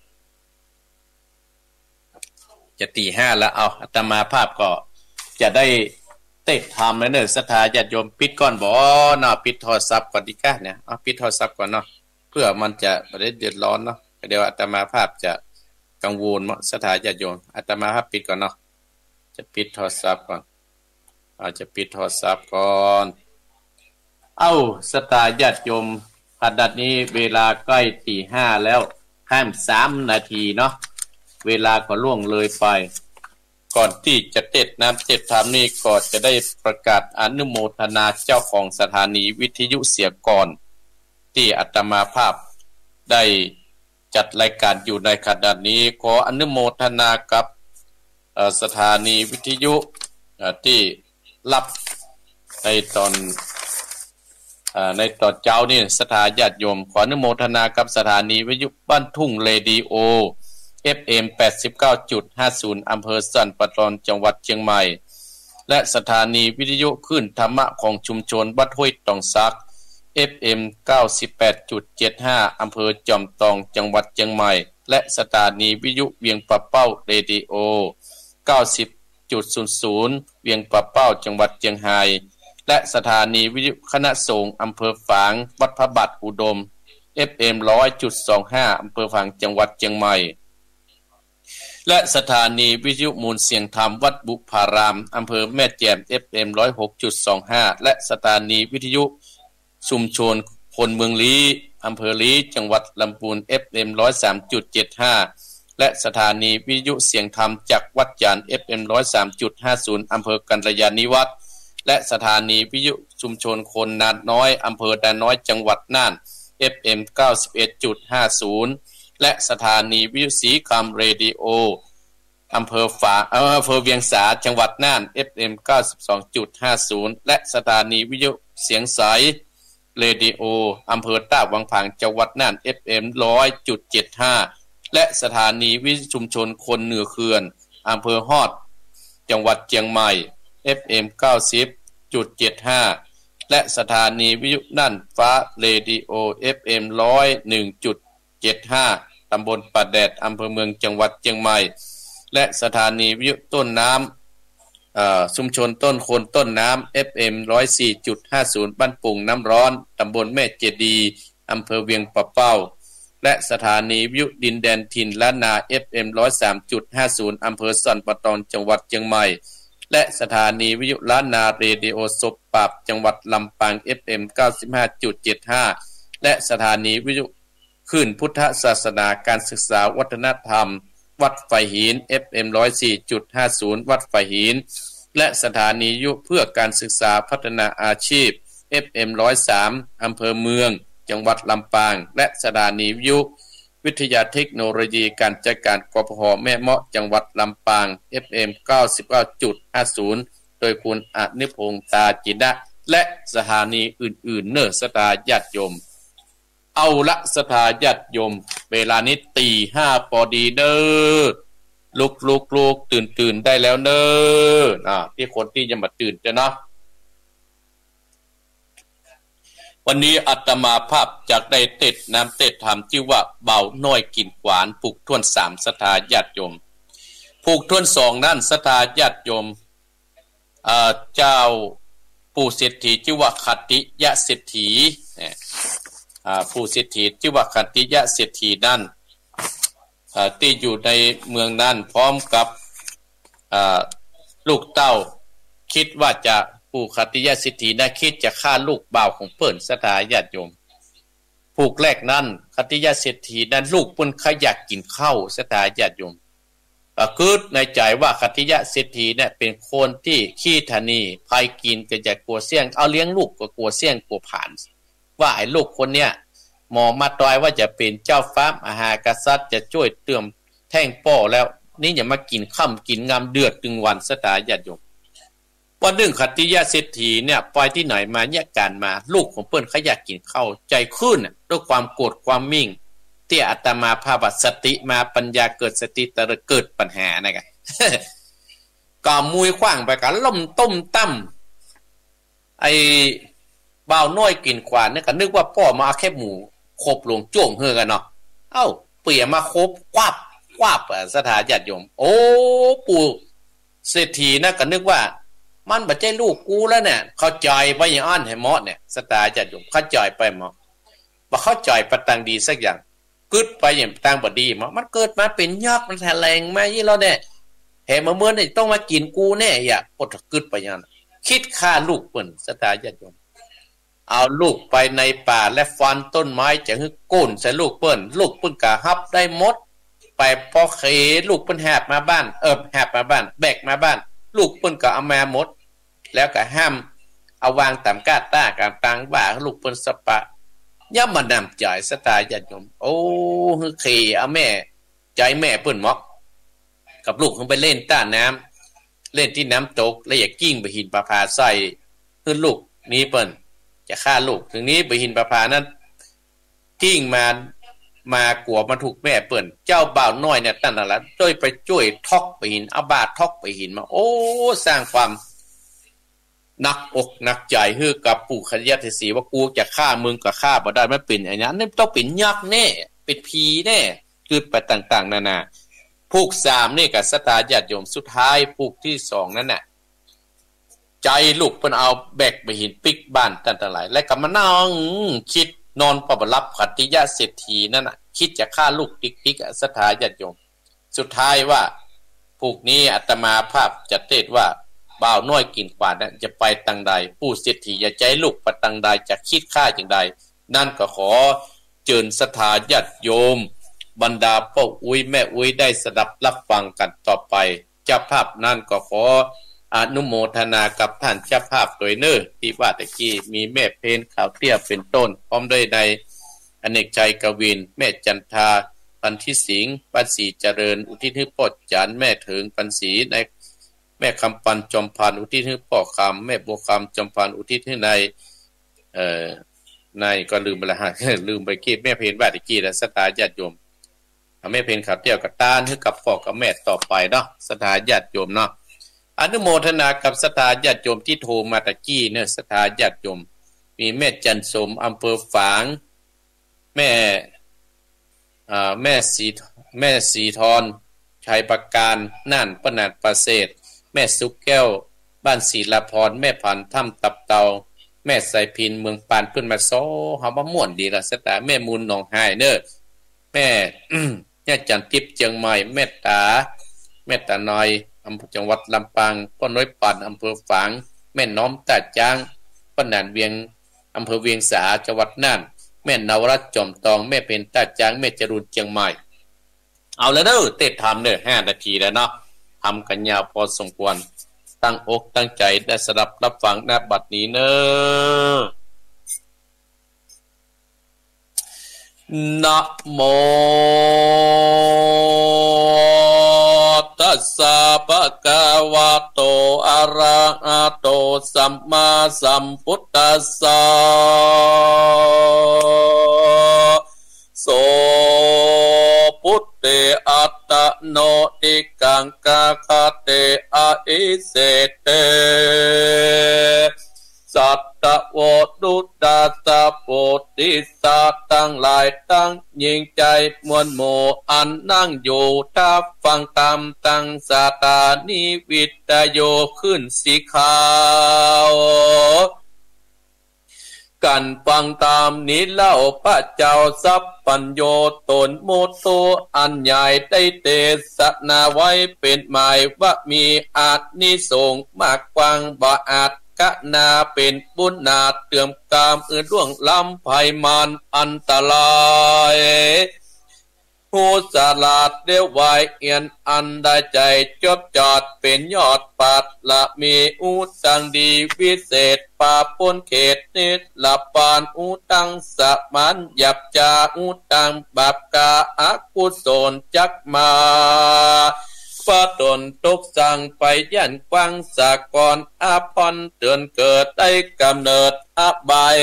S1: จะตี 5แล้วอาตมาภาพก็จะได้เตะทำแล้วเนอะศรัทธาญาติโยมปิดก่อนบ่เนาะปิดโทรศัพท์ก่อนดีกะเนี่ยปิดโทรศัพท์ก่อนเนาะเพื่อมันจะบ่ได้เดือดร้อนเนาะเดี๋ยวอาตมาภาพจะกังวลศรัทธาญาติโยมอาตมาภาพปิดก่อนเนาะจะปิดโทรศัพท์ก่อนจะปิดโทรศัพท์ก่อนศรัทธาญาติโยมขณะนี้เวลาใกล้ตี 5แล้วข้าม3 นาทีเนาะเวลาก็ล่วงเลยไปก่อนที่จะเทศน้ำเทศธรรมนี่ก็จะได้ประกาศอนุโมทนาเจ้าของสถานีวิทยุเสียก่อนที่อาตมาภาพได้จัดรายการอยู่ในขณะนี้ขออนุโมทนากับสถานีวิทยุที่รับในตอนเจ้านี่ศรัทธาญาติโยมขออนุโมทนากับสถานีวิทยุบ้านทุ่งเรดิโอFM 89.50 อำเภอสันปะตอนจังหวัดเชียงใหม่และสถานีวิทยุคลื่นธรรมะของชุมชนวัดห้วยตองซัก FM 98.75 อำเภอจอมทองจังหวัดเชียงใหม่และสถานีวิทยุเวียงปะเป้าเรดิโอ 90.00 เวียงปะเป้าจังหวัดเชียงรายและสถานีวิทยุคณะสงฆ์อำเภอฝางวัดพระบาทอุดม FM 100.25 อำเภอฝางจังหวัดเชียงใหม่และสถานีวิทยุมูลเสียงธรรมวัดบุพารามอำเภอแม่แจ่ม FM 106.25 และสถานีวิทยุชุมชนพลเมืองลี้อำเภอลี้จังหวัดลำพูน FM 103.75 และสถานีวิทยุเสียงธรรมจากวัดจาน FM 103.50 อำเภอกัลยาณิวัฒน์และสถานีวิทยุชุมชนคนนาน้อยอำเภอดานน้อยจังหวัดน่าน FM 91.50และสถานีวิทยุศรีคำเรดิโออำเภอเวียงสาจังหวัดน่าน FM 92.50 และสถานีวิทยุเสียงใสเรดิโออำเภอตาดวังผางจังหวัดน่าน FM 100.75 และสถานีวิทยุชุมชนคนเหนือเขื่อนอำเภอฮอดจังหวัดเชียงใหม่ FM 90.75 และสถานีวิทยุน่านฟ้าเรดิโอ FM 101.75 ตำบลป่าแดดอำเภอเมืองจังหวัดเชียงใหม่และสถานีวิทยุต้นน้ำชุมชนต้นคนต้นน้ำ FM 104.50 บ้านปุ่งน้ำร้อนตำบลแม่เจดีอำเภอเวียงปะเป้าและสถานีวิทยุดินแดนถิ่นล้านนา FM 103.50 อำเภอสันปะตองจังหวัดเชียงใหม่และสถานีวิทยุล้านนาเรดิโอศพปราบจังหวัดลำปาง FM 95.75 และสถานีวิทยุคลื่นพุทธศาสนาการศึกษาวัฒนธรรมวัดไฟหิน FM 104.50 วัดไฟหินและสถานีวิทยุเพื่อการศึกษาพัฒนาอาชีพ FM 103 อำเภอเมืองจังหวัดลำปางและสถานีวิทยุวิทยาเทคโนโลยีการจัดการกพหแม่เมาะจังหวัดลำปาง FM 99.50 โดยคุณอนิพงษ์ตาจินะและสถานีอื่นๆเนอสถาญาติโยมเอาละสถาญาติโยมเวลานี้ตีห้าพอดีเด้อลุกตื่นได้แล้วเด้อที่คนที่ยังมาตื่นจะเนาะวันนี้อาตมาภาพจากได้เต็ดน้ำเต็ดธรรมชื่อว่าเบาน้อยกินหวานผูกท่วน3สถาญาติโยมผูกท่วน2นั่นสถาญาติโยมเจ้าปู่เศรษฐีชื่อว่าคติยะเศรษฐีผู้เศรษฐีชื่อว่าคติยะเศรษฐีนั่นที่อยู่ในเมืองนั้นพร้อมกับลูกเต้าคิดว่าจะปู่คติยะเศรษฐีน่ะคิดจะฆ่าลูกบ่าวของเปิ้นสถาญาติโยมผูกแรกนั้นคติยะเศรษฐีนั้นลูกเปิ้นขยักกินข้าวสถาญาติโยมคิดในใจว่าคติยะเศรษฐีเนี่ยเป็นคนที่ขี้ทะนีภัยกินก็จะกลัวเสี่ยงเอาเลี้ยงลูกก็กลัวเสี่ยงกลัวผ่านว่าไอ้ลูกคนเนี้ยหมอมาตอยว่าจะเป็นเจ้าฟ้ามหากษัตริย์จะช่วยเติมแท่งป้อแล้วนี่อย่ามากินค่ำกินงามเดือดตึงวันสถาญาติโยมวันหนึ่งคติยะเศรษฐีเนี่ยไปที่ไหนมาเนี่ยการมาลูกของเปิ้นขยักกินข้าวใจขึ้นด้วยความโกรธความมิ่งที่อาตมาภาพสติมาปัญญาเกิดสติแต่เกิดปัญหานะกัน ก็มุยขว้างไปกันล่มต้มตั้มไอ้บ่าวน้อยกินขวานเนี่ยก็นึกว่าพ่อมาแค่หมูคบลงจ้วงเฮือกันเนาะเอ้าเปี่ยมาคบควับสถาญาติโยมโอ้ปู่เศรษฐีนะก็นึกว่ามันบ่ใช่ลูกกูแล้วเนี่ยเข้าใจไปอย่างอ้อนให้เหมาะเนี่ยสถาญาติโยมเข้าใจไปเหมาะบ่เข้าใจประตังดีสักอย่างกึดไปอย่างต่างบ่ดีมันเกิดมาเป็นยอกมันแถลงมายี่เราเนี่ยแห่มาเมื่อนี่ต้องมากินกูแน่อย่าปดกึดไปอย่างนั้นคิดฆ่าลูกเปิ้นสถาญาติโยมเอาลูกไปในป่าและฟันต้นไม้จะฮึกก้นใส่ลูกเปิ้นก็ฮับได้หมดไปพอเคลูกเปิ้นแหบมาบ้านแหบมาบ้านแบกมาบ้านลูกเปิ้นก็เอามาหมดแล้วก็ห้ามเอาวางตามกาต้าการตังว่าลูกเปิ้นสปะย่ำมานำใจสถาญาติโยมโอ้ฮึเคเอาแม่ใจแม่เปิ้นหมอกกับลูกขึ้นไปเล่นต้าน้ำเล่นที่น้ำตกแล้วอย่ากิ้งไปหินประภาใส่ขึ้นลูกนี้เปิ้นจะฆ่าลูกถึงนี้ไปหินประภานั้นกิ้งมากลัวมาถูกแม่เปิ้นเจ้าบ่าวน้อยเนี่ยตั้งแต่ละโดยไปช่วยทอกไปหินเอาบาดทอกไปหินมาโอ้สร้างความนักอกนักใจฮือกับปู่คติยะเศรษฐีว่ากูจะฆ่ามึงก็ฆ่าบ่ได้ไม่เป็นอย่างนั้นต้องเป็นยักษ์แน่เป็นผีแน่คือไปต่างๆนานาผูก3นี่กับสถาญาติโยมสุดท้ายผูกที่2นั่นน่ะใจลูกเพิ่นเอาแบกไปหินปิกบ้านตั้งหลายและก็มานั่งคิดนอนปรับคติยะเศรษฐีนั่นน่ะคิดจะฆ่าลูกปิกสถาญาติโยมสุดท้ายว่าผูกนี้อาตมาภาพจะเทศว่าบ่าวน้อยกินกว่านั้นจะไปตังใดผู้เศรษฐีอย่าใจลูกไปตังใดจะคิดฆ่าอย่างใดนั่นก็ขอเชิญสถาญาติโยมบรรดาพ่ออุ้ยแม่อุ้ยได้สดับรับฟังกันต่อไปเจ้าภาพนั่นก็ขออนุโมทนากับท่านเจ้าภาพโดยเน้อที่ว่าตะกี้มีแม่เพนข่าวเตี้ยเป็นต้นพร้อมด้วยในอเนกชัยกวินแม่จันทาปันทิสิงห์ปันศรีเจริญอุทิศให้พ่อจันแม่ถึงปันศรีในแม่คำปันจอมพันอุทิศให้พ่อคำแม่บัวคำจอมพันอุทิศให้ในก็ลืมไปละลืมไปกี้แม่เพนว่าตะกี้แล้วสถาญาติโยมแม่เพนขับเที่ยวกับตาให้กับพ่อกับแม่ต่อไปเนาะสถาญาติโยมเนาะอนุโมทนากับสถาญาติโยมที่โทรมาตะกี้เนี่ยสถาญาติโยมมีแม่จันสมอำเภอฝางแม่สีทรชัยประการน่านปนาดประเสริฐแม่สุกแก้วบ้านศรีละพรแม่พันถ้ำตับเตาแม่ไสพินเมืองปานเพิ่นมาโซเฮาบ่ม่วนดีล่ะสถาแม่มูลหนองหายเด้อแม่ ย่าจันทิพย์เชียงใหม่แม่ตาน้อยอำเภอจังหวัดลำปางพ่อน้อยปั่นอำเภอฝางแม่น้อมตาจ้างปนานเวียงอำเภอเวียงสาจังหวัดน่านแม่นวรัตน์จอมตองแม่เป็นตาจางแม่จรูนเชียงใหม่เอาแล้วเด้อเต้นทำเด้อ5 นาทีแล้วเนาะทำกันยาวพอสมควรตั้งอกตั้งใจได้สดับรับฟังณบัดนี้เนอนะโมตัสสะภะคะวะโตอะระหะโตสัมมาสัมพุทธัสสะโสพุทเตอัตตโนติกังกะคาเตอะอิเสเตสัตตะโวดุตาตาโพธิสัตว์ทั้งหลายตั้งยิ่งใจมวลโมอันนั่งอยู่ถ้าฟังตามตั้งสาตานิวิตโยขึ้นสีขาวกันฟังตามนี้เล่าพระเจ้าสัพพัญโยตนโมโตอันใหญ่ได้เตสนาไว้เป็นหมายว่ามีอาจนิสงส์มากกว้างบ่อาจกะนาเป็นบุญนาเตื่อมกามล่วงล้ำภัยมานอันตรายผู้สลาดเดียวไวเอียนอันได้ใจจบจอดเป็นยอดปัดละมีอุตังดีวิเศษป่าปนเขตนิดละปานอุตังสมันหยับจาอุตังบาปกาอากุศลจักมาฟาตนตุกสั่งไปยันกว้างสากรอาพรเตือนเกิดได้กำเนิดอบาย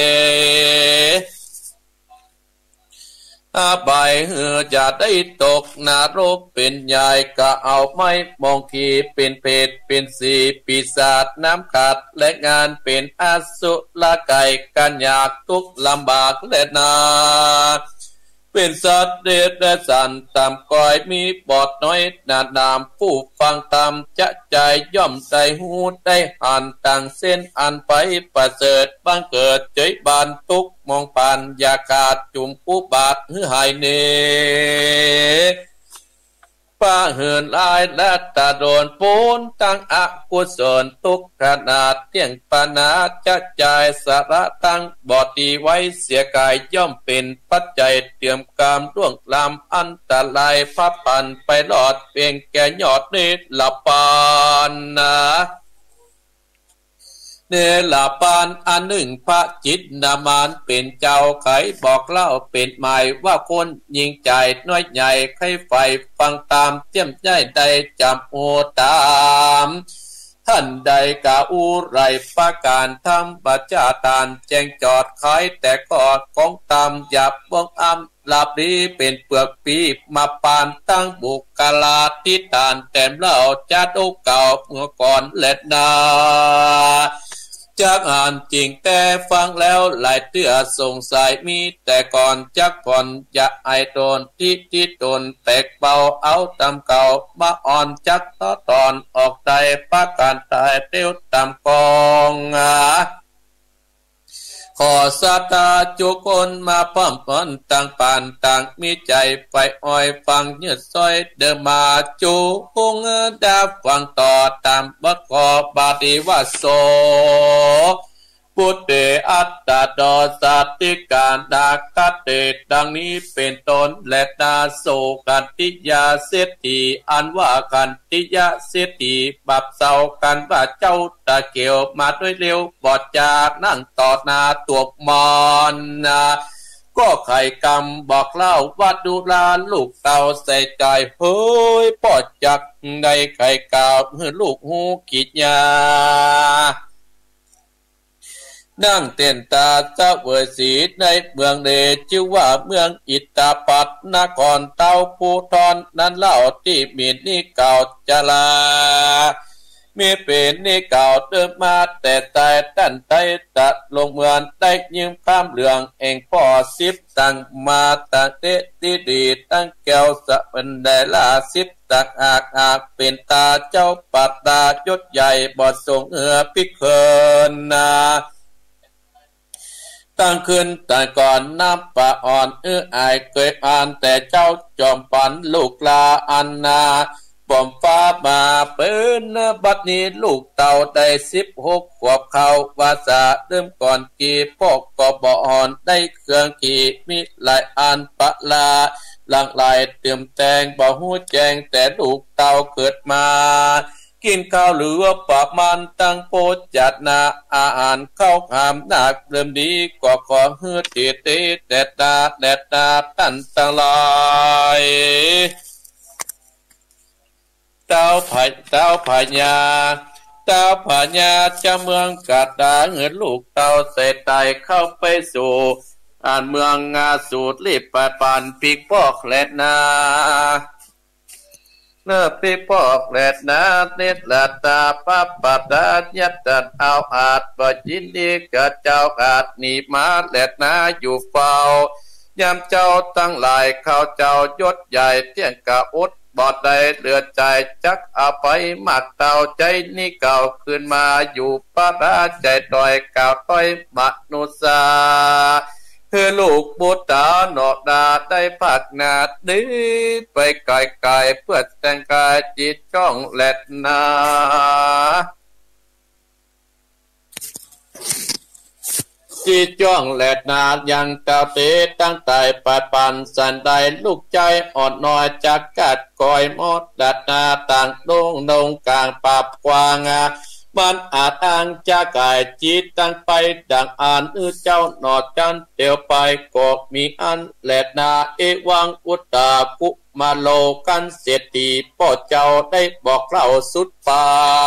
S1: อบายจะได้ตกนรกเป็นใหญ่ก็เอาไม้มองขีเป็นเพศเป็นสีปีศาจน้ำขาดและงานเป็นอสุรกายกันยากทุกลำบากและนาเป็นสัตว์เดชและสันตามกอยมีบอดน้อยนาดามผู้ฟังตามจะใจย่อมใจหูได้หันต่างเส้นอันไปประเสริฐบังเกิดใจบานทุกมองผ่านอย่าขาดจุ่มผู้บาดหรือหายเนป้าเหินลายและตาโดนปูนตั้งอกุศลทุกขนาดเที่ยงปานาจะใจสาระตั้งบอดีไว้เสียกายย่อมเป็นปัจจัยเตรียมกามล่วงลำอันตรายพับพันไปหลอดเพียงแก่ยอดนิดละปานนะเนลาปานอันหนึ่งพระจิตนามานเป็นเจ้าไขบอกเล่าเป็นหมายว่าคนยิงใจน้อยใหญ่ใครไฟฟังตามเจียมใจใดจำโอตามท่านใดกาอูไรประการทำบัจจาตานแจงจอดขายแต่กอดของตามหยับวงอ้ำลาบดีเป็นเปลือกปีมาปานตั้งบุกลาทิตานแต้มเล่าจัดโอเก่าเมื่อก่อนและนาจากอ่านจริงแต่ฟังแล้วหลายเตื้อสงสัยมีแต่ก่อนจักผ่อนอย่าไอโดนที่ตนแตกเบาเอาตามเก่ามาอ่อนจักต่อตอนออกใจประการตายเตี้ยวตามกองขอสาตาจุคนมาพร้อมพนต่างปานต่างมีใจไฟอ้อยฟังยืดซอยเดิมมาจูคงดาฟังต่อตามบทขอบาติวาโสพุทเตอัตตาดอสัตติการดาคัตเตดังนี้เป็นต้นและนาโสกันติยาเสติอันว่ากันติยาเสติบับเศร้ากันว่าเจ้าตะเกียวมาด้วยเร็วบอดจากนั่งต่อหน้าตัวมอนนะก็ไข่กำบอกเล่าว่าดูลาลูกเต่าใส่ใจเฮ้ยปอดจักในไข่กาวลูกหูกิจยานั่งเต้นตาเจ้าเวสีในเมืองเดชื่อว่าเมืองอิตาปัตนครเต้าภูทรนั้นเล่าที่มีนี่เก่าจลามีเป็นนี่เก่าเดิมมาแต่ใจตั้นใจตัดลงเมืองได้ยืมข้ามเหลืองเองพ่อสิบตั้งมาตั้งเตดีตั้งแก้วสะเป็นได้ลาสิบตักอากเป็นตาเจ้าปัตตายศใหญ่บอดทรงพิเคินนาตั้งขึ้นแต่ก่อนน้ำปะอ่อนอายเคยอ่านแต่เจ้าจอมปันลูกลาอันนาปอมฟ้ามาเปิ้นบัดนี้ลูกเต่าได้16 ขวบเขาว่าสะเริ่มก่อนกี่พอกก็บ่อ่อนได้เครื่องกี่มีหลายอันปะลาหลังหลายเติมแต่งบ่ฮู้แจ้งแต่ลูกเต่าเกิดมากินข้าวหรือว่าปากมันตั้งโพดจัดนาอาหารเข้าหามหนักเริ่มดีก็ขอเฮือติเตแดดดาตันตั้งหลายเต้าพญาเต้าพญาจะเมืองกาดาเงินลูกเต้าเสตายเข้าไปสู่อ่านเมืองงาสูตรรีบไปปันปีกปอกแลดนาเนื้อปีกปอกแลดนาเนตลาตาปับปัดดายัดดัดเอาอาจปจินดีกับเจ้าอาจหนีมาแลดนาอยู่เฝ้ายามเจ้าตั้งหลายเข้าเจ้ายศใหญ่เที่ยงกะอุดบอดได้เลือดใจจักเอาไปหมักเต่าใจนี่เก่าขึ้นมาอยู่ปาราใจต่อยเก่าต้อยมนุษาคือลูกบุตรหนอกดาได้ผักนาดนี้ไปไกลๆเพื่อแต่งกายจิตจ้องแลดนาจีจ้องแหลดนายังเต่าเตตั้งแต่ปาปันสันใดลูกใจอ่อนน้อยจากกัดก้อยมดดัดนาต่างดงนงกลางปับกวางมันอาจอ้างจะกายจิตตั้งไปดังอ่านเจ้าหนอดจันเตียวไปก็มีอันแหลดนาเอวังอุตตากุมาโลกันเสียตีพ่อเจ้าได้บอกเล่าสุดไป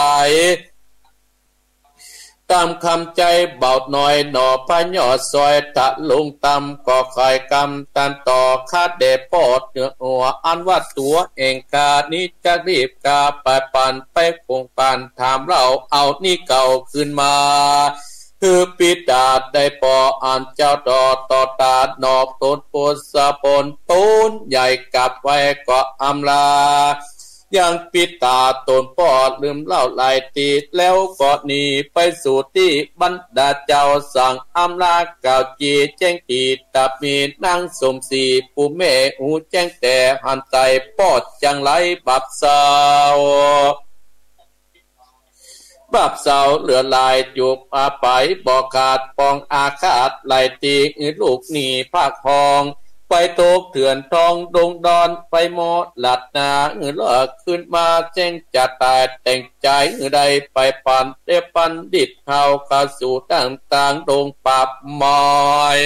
S1: ตามคำใจเบาหน่อยหนอพะยอดซอยตะลงตำก็คอยกำตันต่อคาดเดปอดเนื้อหัวอันว่าตัวเองกานี้จะรีบกาไปปันไปคงปันถามเราเอานี่เก่าขึ้นมาคือปิดาได้ปออ่านเจ้าดอต่อตาหนอบต้นโพสะปนต้นใหญ่กับไว้ก็อำลายังปิดตาตนปอดลืมเล่าลายตีแล้วก็หนีไปสู่ที่บรรดาเจ้าสั่งอำลาเก่าจีแจ้งกีตับมีนางสมศรีผู้แม่หูแจ้งแต่หันใจปอดจังไรบับสาวบับเสาเหลือลายจูบอาไปบอกขาดปองอาคาดไหลตีลูกหนีภาคพองไปโตกเถื่อนทองดงดอนไปหมดหลัดนาเลิกขึ้นมาแจ้งจัดตายแต่งใจใดไปปันเดปันดิดเฮาเข้าสู่ต่างดงปับมอย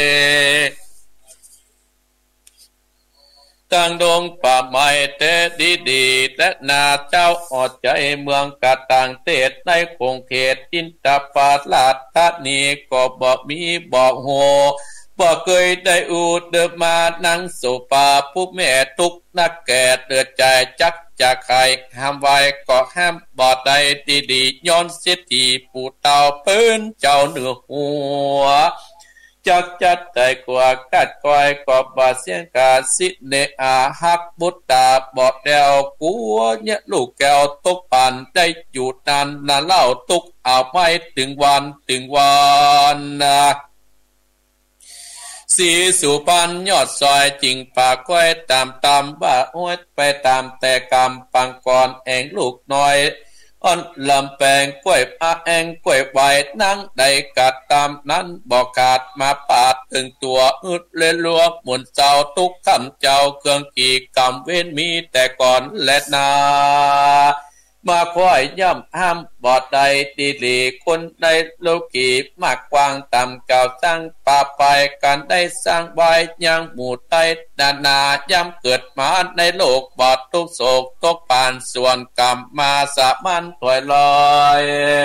S1: ต่างดงป่าไม้เตดีและนาเจ้าอดใจเมืองกะต่างเทศในคงเขตอินตปาลาดทานีก็บ่มีบ่โหบ่เคยได้อูดเดิมมานั่งสุปาผู้แม่ทุกนักแก่เดือดใจจักจะใครห้ามไว้ก็ห้ามบ่ได้ดีย้อนเสียทีผู้เต่าเปิ้นเจ้าเหนือหัวจักจัดได้กว่ากัดก้อยก็บ่เสียงกาสิเนอาฮักบุตตาบ่แดวกัวเนี่ยลูกแก้วตกปันได้อยู่นานเล่าตุกเอาไม่ถึงวันนะสีสุปันยอดซอยจริงปากก้อยตามบ้าโอ้ยไปตามแต่กำปังก่อนเองลูกน้อยอ่อนลำแปงกล้วยอาแองกล้วยใบนั่งได้กัดตามนั้นบอกขาดมาปาดถึงตัวอึดเล่นลวกหมุนเจ้าทุกคำเจ้าเครื่องกี่กำเว้นมีแต่ก่อนและนามาค่อยย่ำห้ามบอดใดตีหลีคนในโลกีมากกว้างต่ำเก่าสร้างป่าไปการได้สร้างไว้ยังหมู่ใต้นาย่ำเกิดมาในโลกบอดทุกโศกตกปานส่วนกรรมมาสามันถอยลอย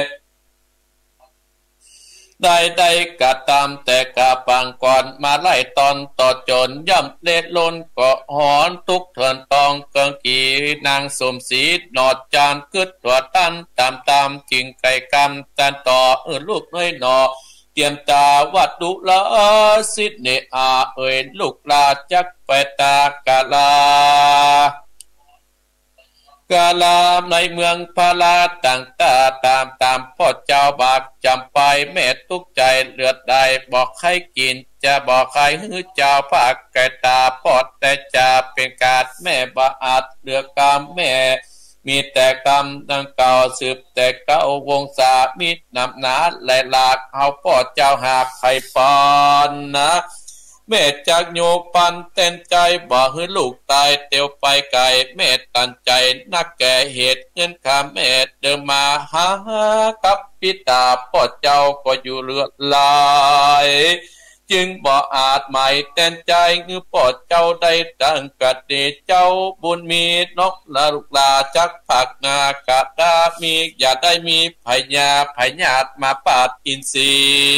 S1: ได้กะตามแต่กะปังก่อนมาไล่ตอนต่อจนย่ำเล็ดล้นก็หอนทุกเถินตองเกิงกีนางสมศรีหนอดจานกึดตัวตั้นตามจริงไก่กรรมจันต่อลูกน้อยหนอเตรียมตาวัดดุละสิเนอาลูกลาจักไปตากาลากาลามในเมืองพาลาต่างตาตามพ่อเจ้าบากจำไปแม่ทุกใจเลือดได้บอกให้กินจะบอกใครฮือเจ้าภาคไก่ตาปอดแต่จะเป็นกาดแม่บาอาจเลือกกามแม่มีแต่กรรมดังเก่าสืบแต่เก่าวงศามีนำหนาและหลากเอาพ่อเจ้าหากไข่ปอนนะแม่จากโยปันเต้นใจบ่ให้ลูกตายเตียวไปไกลแม่ตันใจนักแก่เหตุเงินข้าแม่เดินมาหากับพิตาพ่อเจ้าก็อยู่เลือดลายจึงบ่อาจไม่เต้นใจเงือพ่อเจ้าได้ดังกัดเดเจ้าบุญมีนกละลูกลาจักผักงากะดามีอย่าได้มีพญามาปาดอินทรี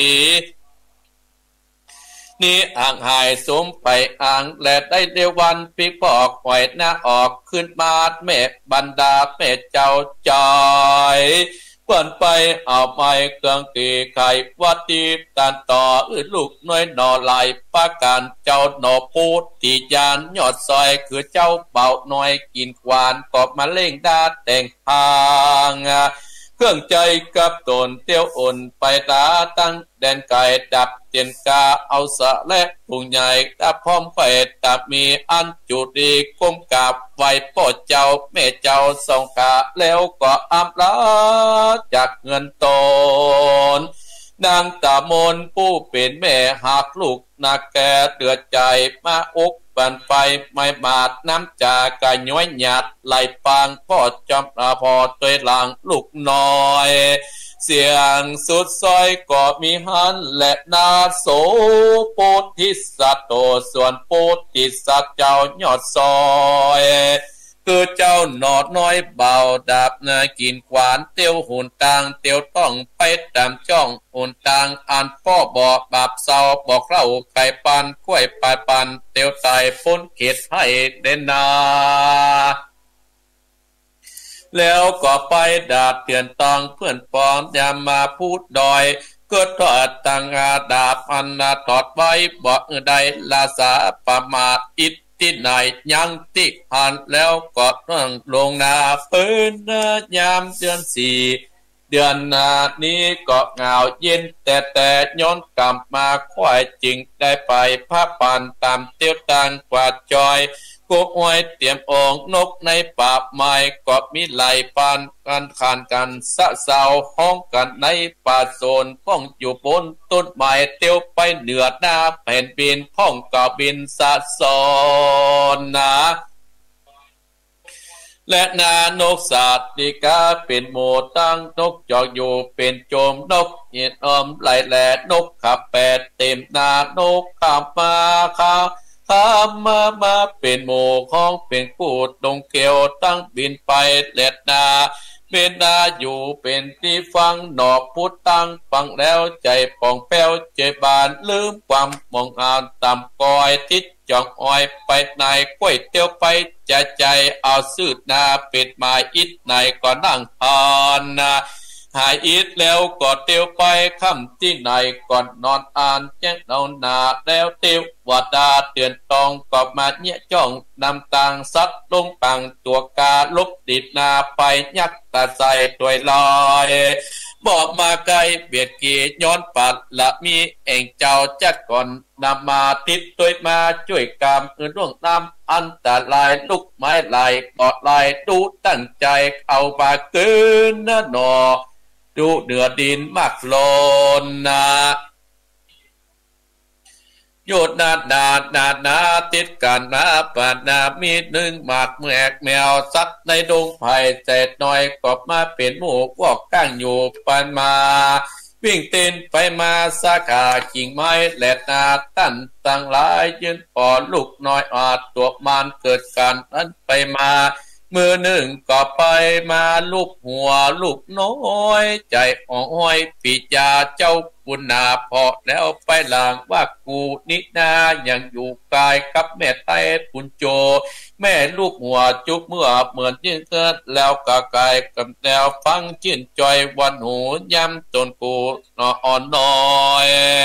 S1: นี่อ่างหายสมไปอ่างและได้เดวันปีปอกปล่อยหน้าออกขึ้นมาแม่บรรดาแม่เจ้าจอยกวนไปเอาไม้เครื่องตีไข่วัดตีตันต่อลูกน้อยนอไหลปาการเจ้าหนอพูดที่ยานยอดซอยคือเจ้าเบาน้อยกินควานกอบมาเล่งดาแต่งพางเครื่องใจกับตนเตี้ยวอ่นไปตาตั้งแดนไก่ดับเตียนกาเอาสะและผู้ใหญ่ดับพร้อมไฟดับมีอันจุดดีก้มกราบไหวพ่อเจ้าแม่เจ้าทรงกาแล้วก็อำลาจากเงินตนนางตามนผู้เป็นแม่หากลูกนาแกเดือดใจมาอกบันไฟไม่บาดน้ำจากะย้อยหยาดไหลปางพ่อจำพอตัวหลังลูกน้อยเสียงสุดซอยก็มีหันและนาโสปุถิสัตโตส่วนปุถิสัตเจ้ายอดซอยคือเจ้าหนอดน้อยเบาดับนากินขวานเตียวหุ่นต่างเตียวต้องไปตามจ้องหุ่นต่างอ่านพ่อบอกบาปเศร้าบอกเล่าไก่ปันกล้วยปลายปันเตียวตายพ้นเขตให้เดนนาแล้วก็ไปดาดเตือนตองเพื่อนปอมยามมาพูดดอยเกิดทอดตังอาดาบอันนาตอดไว้บอกใดลาสาประมาทอิดที่ไหนยังติหันแล้วก็ต้องลงนาปืนยามเดือนสี่เดือนนานี้ก็เหงาเย็นแต่ย้อนกลับมาควายจริงได้ไปพระปานตามเตี้ยวตังกว่าจอยกุกอ้อยเตรียมองนกในป่าไม้ก็มีไหลปานกันขานกันสะเสาห้องกันในป่าโซนพ้องอยู่บนต้นไม้เตี้ยวไปเหนือหน้าแผ่นบินพ้องก็บินสะสอนนะและนานกสัตติกาเป็นโมตั้งนกจอกอยู่เป็นโจมนกเหียนอมไหลแหลนกขับแปดเต็มนานกขับมาข้ามมาเป็นโมของเป็นพูดดงเกลียวตั้งบินไปแหลดนาเป็นนาอยู่เป็นที่ฟังหนอกพุดตั้งฟังแล้วใจป่องแป้วใจบานลืมความมองอ่านต่ำกอยทิศจองอ้อยไปในกล้วยเตียวไปใจเอาสืดนาเป็ดมาอิดในก็นั่งทานนาหายอิดแล้วก็เตียวไปค่ำที่ไหนก่อนนอนอ่านแจ้งเอาหนาแล้วเตียววัดาเตือนตองก็มาเนี่ยจ้องนำต่างซัดลงปังตัวกาลบติดนาไปยักตาใส่ตัวลอยบอกมาไกลเบียดกีย้อนปัดละมีเองเจ้าจัดก่อนนำมาติดตัวมาช่วยกามร่วงน้ำอันตรายลุกไม้ไหลกอดไหลดูตั้งใจเอาปากเกินนะหนอดูเดือดดินมากโลนนะโยดนาติดกันนาปานามีหนึ่งหมากแมกแมวซัดในดงไผ่เศษน้อยก็มาเป็นหมูพวกก้างอยู่ปันมาวิ่งเต้นไปมาสาขากิ่งไม้แหลดนาตั้นตั้งหลายยืนปอลูกน้อยอาจตัวมันเกิดการนั้นไปมามือหนึ่งก็ไปมาลูกหัวลูกน้อยใจอ้อยปีจาเจ้าบุญนาพอแล้วไปหลังว่ากูนินายังอยู่กายกับแม่ไต้ปุญโจแม่ลูกหัวจุกเมื่อเหมือนยิ่งเกิดแล้วกากายกับแนวฟังชื่นจอยวันหูย้ำจนกูนอนน้อย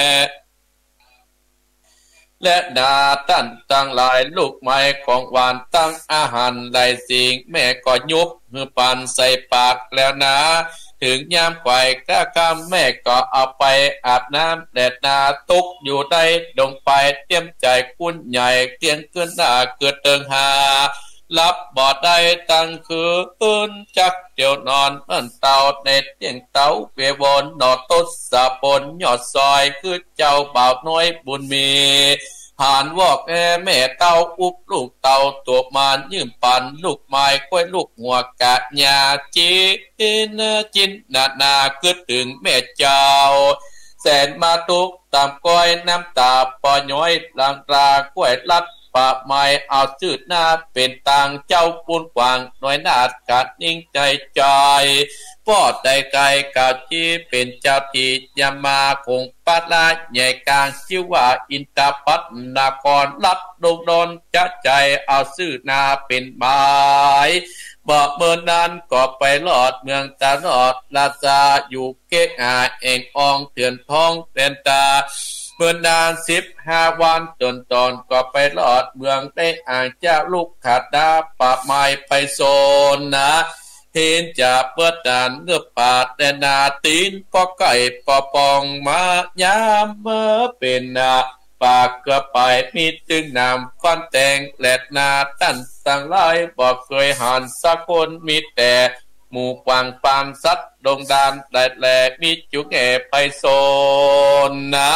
S1: และนาตั้นตั้งหลายลูกไม้ของหวานตั้งอาหารหลายสิ่งแม่ก็ยุบมือปันใส่ปากแล้วนะถึงยามไข่ก้ากำแม่ก็เอาไปอาบน้ำแดดนาตุกอยู่ได้ดงไปเตรียมใจคุ้นใหญ่เตียงขึ้นหน้าเกิดเติงหารับบ่ได้ตั้งคืนจักเดี๋ยวนอนเหมือนเต่าในเตียงเต่าเวบนนอตดสะปนยอดซอยคือเจ้าบ่าวน้อยบุญมีผ่านวอกแม่เต่าอุบลูกเต่าตัวมานยืมปันลูกไม้ก้อยลูกหัวกะญาจีนจินนาเกิดถึงแม่เจ้าแสนมาตุกตามก้อยน้ำตาปอย้อยลางตราก้วยลัดปะไม้เอาจืดหน้าเป็นต่างเจ้าปูนกวางน้อยนาดกัดนิ่งใจใจปอดได้ไกลกาวจีเป็นเจ้าที่ยามาคงปัดลาใหญ่กลางชื่อว่าอินตาปัตนาครลัดดงดอนจะใจเอาซื่อนาเป็นหมายบ่เมื่อนั้นก็ไปหลอดเมืองตาหลอดลาซาอยู่เก๊กอาเองอองเตือนท้องเตือนตาเมื่อนาน15 วันจนตอนก็ไปหลอดเมืองได้อ่างเจ้าลูกขาดดาปะไม้ไปโซนนะเห็นจะเปิดด่านเงือบปาดแต่นาตีนก็ไก่ปอปองมายามเมื่อเป็นนาปากเกือไปมีตึงนำฟันแตงแหลดนาตั้นสั่งไล่บอกเคยหันสักคนมีแต่หมู่กวางปานสัตว์ดงดานแหลดแหลมีจุกแก่ไปโซนนะ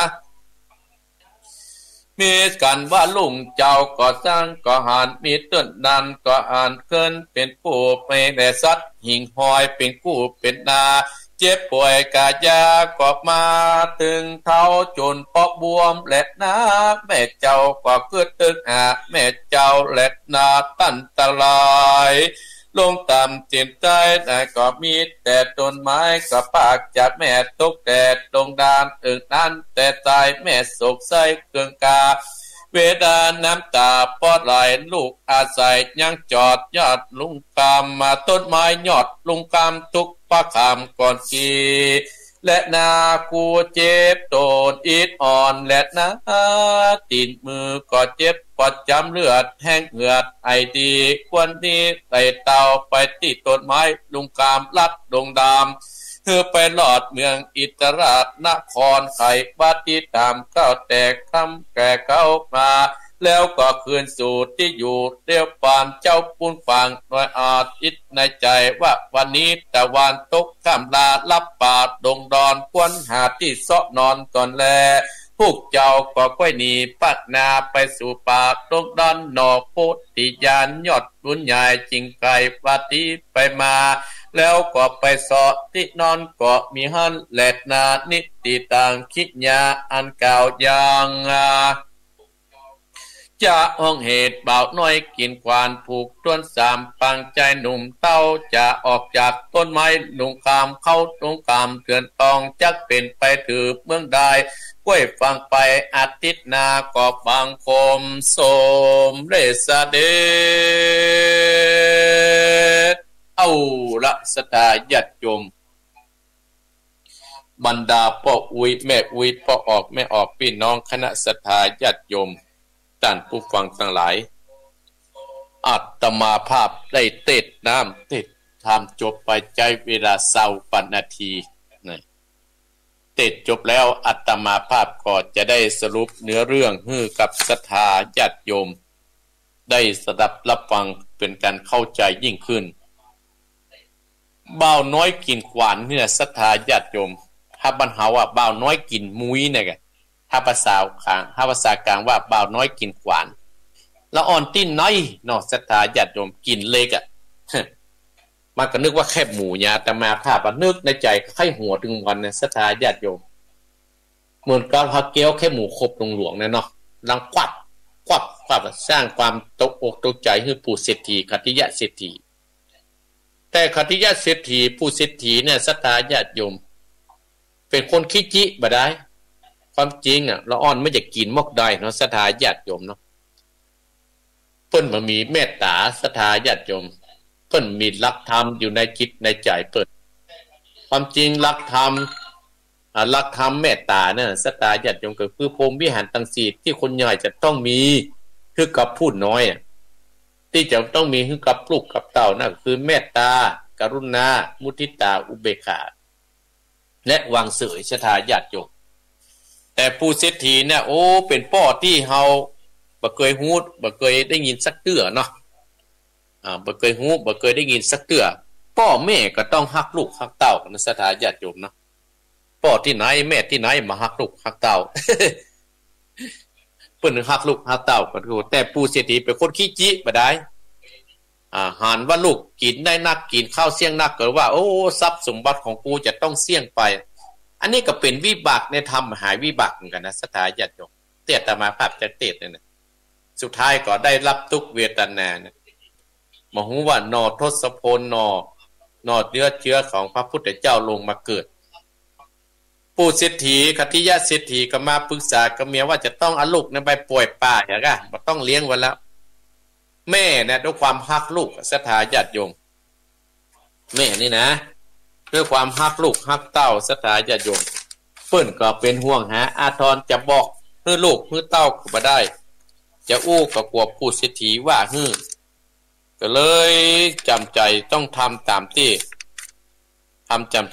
S1: มีกันว่าลุงเจ้าก็สร้างก็หานมีต้นดันก็อ่านเคินเป็นผู้ไม่ได้สัตว์หิ่งหอยเป็นกู้เป็นนาเจ็บป่วยกายาก็มาถึงเท้าจนปอกบวมและนาแม่เจ้าก็เกิดตึกแม่เจ้าและนาตันตรายลงต่ำจิตใจได้ก็มีแต่ต้นไม้กับปากจากแม่ตกแต่ดงดานนั้นแต่ตายแม่โศกใส่เกืองกาเวดาน้ำตาปอดไหลลูกอาศัยยังจอดยอดลุงกามมาต้นไม้ยอดลุงกามทุกปะคำก่อนกีและนาคูเจ็บโดนอิดอ่อนและนาตีนมือก็เจ็บปอดจำเลือดแห้งเหือดไอดีควนนี้ไต่เต่าไปที่ต้นไม้ลุงกามลัดดงดามเธอไปหลอดเมืองอิตราชนครไขบัดที่ตามเข้าแตกคำแก่เข้ามาแล้วก็คืนสู่ที่อยู่เรียวปานเจ้าปูนฟังหน่อยอาทิตในใจว่าวันนี้ตะวันตกข้ามลาลับป่าดงดอนควนหาที่เสาะนอนก่อนแลพวกเจ้าก็ค่อยหนีปัดนาไปสู่ป่าดงดอนนอโพธิญาณยอดรุ่นใหญ่จิงไกลปฏิไปมาแล้วก็ไปเสาะที่นอนก็มีหันแหลดนานิติต่างคิดยาอันเก่าอย่างจะห้องเหตุบ่าวน้อยกินควานผูกต้นสามปังใจหนุ่มเต้าจะออกจากต้นไม้หนุ่มคามเข้าตรงคามเถื่อนตองจักเป็นไปถือเมืองใดก้วยฟังไปอาทิตย์นาก็บังคมสมเรศเดชเอาละสตาญาติโยมบรรดาพ่ออุยแม่อุยพ่อออกแม่ออกพี่น้องคณะศรัทธาญาติโยมท่านผู้ฟังทั้งหลายอาตมาภาพได้เทศน้ำเทศทำจบไปใจเวลา20 นาทีเทศจบแล้วอาตมาภาพก็จะได้สรุปเนื้อเรื่องให้กับศรัทธาญาติโยมได้สดับรับฟังเป็นการเข้าใจยิ่งขึ้นบ่าวน้อยกินขวานเนี่ยศรัทธาญาติโยมถ้าบรรหาว่าบ่าวน้อยกินมุ้ยเนี่ยถ้าภาษากลางว่าบ่าวน้อยกินขวานละอ่อนติ้นน้อยเนาะศรัทธาญาติโยมกินเล็กมันก็นึกว่าแค่หมูยาแต่มาภาพนึกในใจไข้หัวถึงวันเนี่ยศรัทธาญาติโยมเหมือนกับพระเกี้ยวแค่หมูครบหลวงเนี่ยเนาะลังควับสร้างความตกอกตกใจให้ผู้เศรษฐีคติยะเศรษฐีแต่คติยะเศรษฐีผู้เศรษฐีเนี่ยศรัทธาญาติโยมเป็นคนขี้จิบ่ได้ความจริงละอ่อนไม่อยากกินมอกได้เนาะศรัทธาญาติโยมเนาะเพิ่นบ่มีเมตตาศรัทธาญาติโยมเพิ่นมีหลักธรรมอยู่ในจิตในใจเพิ่นความจริงหลักธรรมเมตตาเนี่ยศรัทธาญาติโยมก็คือพรหมวิหารทั้ง4ที่คนใหญ่จะต้องมีคือกับผู้น้อยที่จะต้องมีคือกับลูกกับเต้านั่นคือเมตตากรุณามุทิตาอุเบกขาและวางเสยศรัทธาญาติโยมแต่ผู้เศรษฐีเนี่ยโอ้เป็นป้อที่เฮาบ่เคยฮู้บ่เคยได้ยินสักเตื้อเนาะบ่เคยฮู้บ่เคยได้ยินสักเทื่อพ่อแม่ก็ต้องฮักลูกฮักเต้าในสถานญาติโยมเนาะพ่อที่ไหนแม่ที่ไหนมาฮักลูกฮักเต้า เพิ่นฮักลูกฮักเต้าก็ถูกแต่ปู่เศรษฐีเป็นคนขี้จิบ่ได้หารว่าลูกกินได้นักกินข้าวเสี่ยงนักก็ว่าโอ้ทรัพย์สมบัติของกูจะต้องเสี่ยงไปอันนี้ก็เป็นวิบากในธรรมหายวิบากเหมือนกันนะสถานญาติโยมเตตมาภาพจะเตตเนี่ยสุดท้ายก็ได้รับทุกเวทนาเนี่ยมาฮู้ว่านอทศพลนอเนื้อเชื้อของพระพุทธเจ้าลงมาเกิดปู่เศรษฐีคติยะเศรษฐีก็มาปรึกษากับเมียว่าจะต้องเอาลูกนั้นไปปล่อยป่าอย่างก็บ่ต้องเลี้ยงไว้แล้วแม่เนี่ยด้วยความฮักลูกศรัทธาญาติโยมแม่นี่นะด้วยความฮักลูกฮักเต้าศรัทธาญาติโยมเปิ้นก็เป็นห่วงหาอาทรจะบอกให้ลูกให้เต้าก็บ่ได้จะอู้ก็กลัวปู่เศรษฐีว่าก็เลยจำใจต้องทำตามที่จำใจ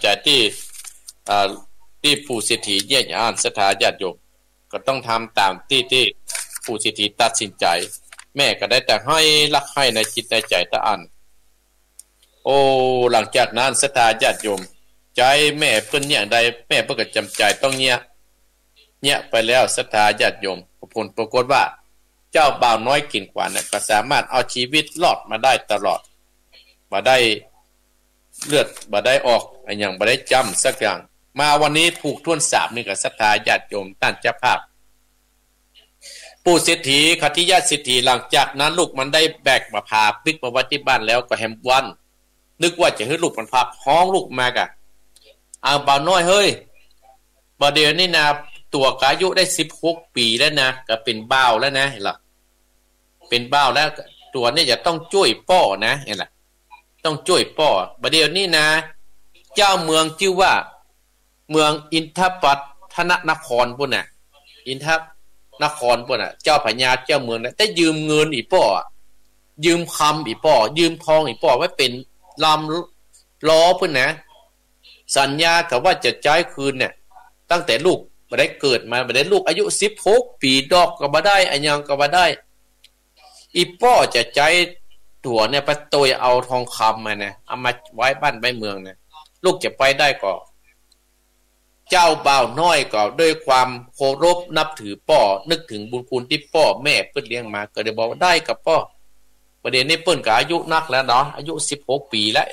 S1: ที่ปู่เศรษฐีแยกอ่านศรัทธาญาติโยมก็ต้องทำตามที่ปู่เศรษฐีตัดสินใจแม่ก็ได้แต่ให้รักให้ในจิตในใจตะอันโอ้หลังจากนั้นศรัทธาญาติโยมใจแม่เพิ่นอย่างใดแม่เพิ่นก็จำใจต้องเนี่ยไปแล้วศรัทธาญาติโยมผลปรากฏว่าเจ้าบ่าวน้อยกินกว่าเนี่ยก็สามารถเอาชีวิตรอดมาได้ตลอดบ่ได้เลือดบ่ได้ออกอันอย่างบ่ได้จำสักอย่างมาวันนี้ผูกท่วน3นี่ก็ศรัทธาญาติโยมท่านเจ้าภาพปู่เศรษฐีคติยะเศรษฐีหลังจากนั้นลูกมันได้แบกมาพาพลิกมาไว้ที่บ้านแล้วก็แฮมวันนึกว่าจะให้ลูกมันพาห้องลูกมากะเอาบ่าวน้อยเฮ้ยบ่เดี๋ยวนี้นะตัวอายุได้16ปีแล้วนะก็เป็นบ่าวแล้วนะเห็นล่ะเป็นบ่าวแล้วตัวนี้จะต้องช่วยพ่อนะเห็นล่ะต้องช่วยพ่อบ่เดี๋ยวนี้นะเจ้าเมืองชื่อว่าเมืองอินทปัตถนครพุ่นน่ะอินทนครพุ่นน่ะเจ้าพญาเจ้าเมืองน่ะได้ยืมเงินอีป้อยืมคำอีป้อยืมทองอีป้อไว้เป็นลำล้อพุ่นนะสัญญากับว่าจะจ่ายคืนเนี่ยตั้งแต่ลูกบ่ได้เกิดมาบ่ได้ลูกอายุ16ปีดอกก็บ่ได้อันยังก็บ่ได้อีป้อจะจ่ายตัวเนี่ยไปโตยเอาทองคำมาเนี่ยเอามาไว้บ้านไว้เมืองเนี่ยลูกจะไปได้ก็เจ้าบ่าวน้อยก็ด้วยความเคารพนับถือพ่อนึกถึงบุญคุณที่พ่อแม่เพิ่นเลี้ยงมาก็ได้บอกว่าได้กับพ่อประเด็นนี้เพิ่นก็อายุนักแล้วเนาะอายุ16ปีแล้ว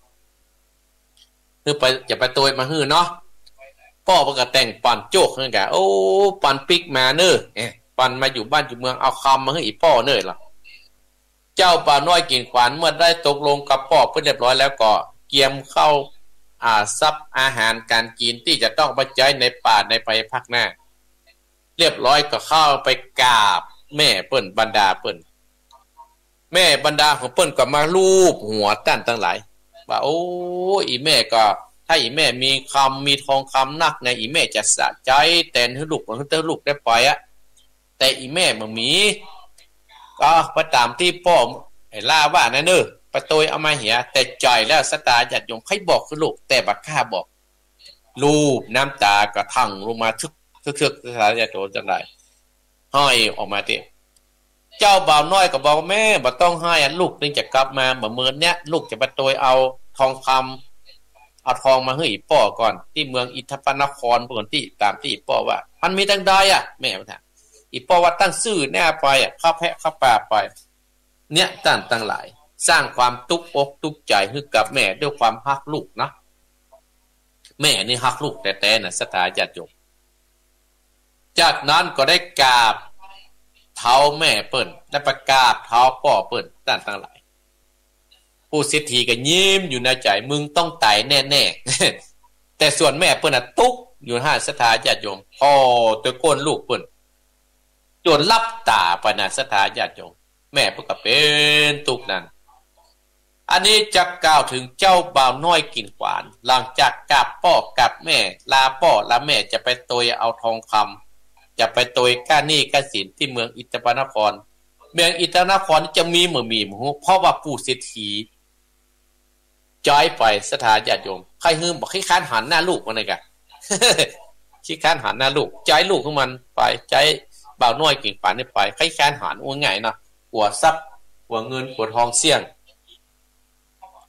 S1: คือไปจะไปโตยมาฮื้อเนาะพ่อเพิ่นก็แต่งปั่นโจกนั่นกะโอ้ปั่นปิกมาเน้อปั่นมาอยู่บ้านอยู่เมืองเอาคำมาให้อีพ่อเน้อล่ะเจ้าบ่าวน้อยกินขวานเมื่อได้ตกลงกับพ่อเพิ่นเรียบร้อยแล้วก็เกียมเข้าทรัพย์อาหารการกินที่จะต้องไปใช้ในป่าในภายภาคหน้าเรียบร้อยก็เข้าไปกราบแม่เปิ้นบรรดาเปิ้นแม่บรรดาของเปิ้นก็มาลูบหัวตั้นทั้งหลายว่าโอ้อีแม่ก็ถ้าอีแม่มีคำมีทองคำนักไงอีแม่จะสะใจแต่ให้ลูกมันให้ลูกได้ไปอะแต่อีแม่บ่มีก็ไปตามที่พ่อให้ล่าว่านั่นเด้อไปโตยเอามาเหียแต่ใจแล้วสตาญาติโยมใครบอกคือลูกแต่บักข้าบอกรูปน้ำตากระทั่งลงมาทึกสตาญาติโยมจังได๋ห้อยออกมาติเจ้าบ่าวน้อยก็บอกแม่บ่ต้องให้ลูกนึงจะกลับมาเมื่อเนี้ยลูกจะไปโตยเอาทองคำเอาทองมาให้อีป้อก่อนที่เมืองอิทธปนครปกติตามที่อีป้อว่ามันมีตั้งใดอ่ะแม่ว่าอีป้อว่าตั้งชื่อแน่ไปอ่ะข้าแพะข้าป่าไปเนี่ยตั้งหลายสร้างความทุกข์อกทุกข์ใจให้กับแม่ด้วยความฮักลูกนะแม่นี่ฮักลูกแต่น่ะศรัทธาญาติโยมจากนั้นก็ได้กราบเท้าแม่เปิ้นได้ประกาศเท้าพ่อเปิ้นตั้งหลายผู้เศรษฐีก็ยิ้มอยู่ในใจมึงต้องตายแน่ๆแต่ส่วนแม่เปิ้นน่ะตุกอยู่ห้าศรัทธาญาติโยมพ่อตัวก้นลูกเปิ้นจนลับตาไปน่ะศรัทธาญาติโยมแม่เพิ่นก็เป็นตุกนั่นอันนี้จะกล่าวถึงเจ้าบ่าวน้อยกินขวานหลังจากกราบพ่อกับแม่ลาพ่อลาแม่จะไปโตยเอาทองคำจะไปโตยก้าหนี้ก้าสินที่เมืองอิตปนครเมืองอิตนครจะมีเพราะว่าปู่เศรษฐีจ้อยไปสถานญาติโยมใครฮืมบอกให้ค้านหันหน้าลูกมันเลยกะ ขี้ค้านหันหน้าลูกใจลูกของมันไปใจบ่าวน้อยกินขวานนี่ไปใครค้านหันว่าไงเนาะหัวทรัพย์หัวเงินหัวทองเสี่ยง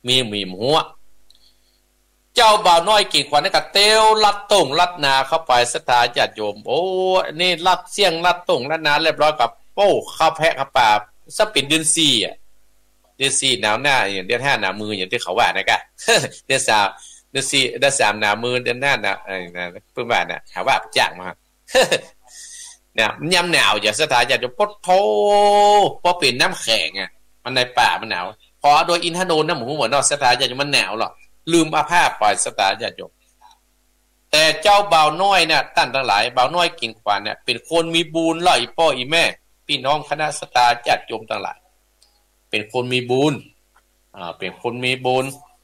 S1: มีหมีหัวเจ้าบ่าวน้อยกิ่งขวัญนี่ก็เตียวลัดตุ่งลัดนาเข้าไปสถานญาติโยมโอ้นี่ลัดเสียงลัดตุ่งลัดนาเรียบร้อยกับโอ้ข้าวแพะข้าวป่าสักเป็นเดือน4อ่ะเดือน4หนาวหน้าอย่างเดือน5หนาวมืออย่างที่เขาว่านะกะ เดือน3เดือน4เดือน3หนาวมือเดือน5หนาวเพิ่นว่าน่ะหาว่าจ้างมา เนี่ยมันยามหนาวอย่าสถานญาติโยมปดโทพอเป็นน้ำแข็งอ่ะมันในป่ามันหนาวพอโดยอินทนนท์น้ำหมูหัวนอกสถานญาติโยมมันหนาวหรอกลืมอาภาพปล่อยสถานญาติโยมแต่เจ้าบ่าวน้อยเนี่ยท่านทั้งหลายบ่าวน้อยกิ่งขวัญเนี่ยเป็นคนมีบุญล่ะอีพ่ออีแม่พี่น้องคณะสถานญาติโยมทั้งหลายเป็นคนมีบุญเป็นคนมีบุญ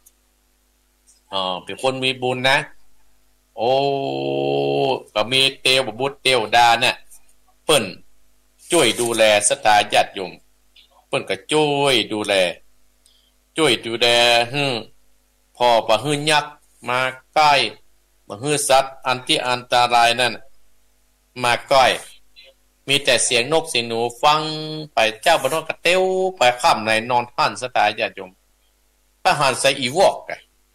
S1: เป็นคนมีบุญนะโอ้ก็มีเทวบุตรเทวดาเนี่ยเปิ้นช่วยดูแลสถานญาติโยมเปิ้นก็ช่วยดูแลพอบ่ฮื้อยักษ์มาใกล้บ่ฮื้อสัตว์อันที่อันตรายนั่นมาใกล้มีแต่เสียงนกเสียงหนูฟังไปเจ้าบ่นอนก็เต้วไปค่ำในนอนท่านสถานญาติโยมพระหันใส่อีวอก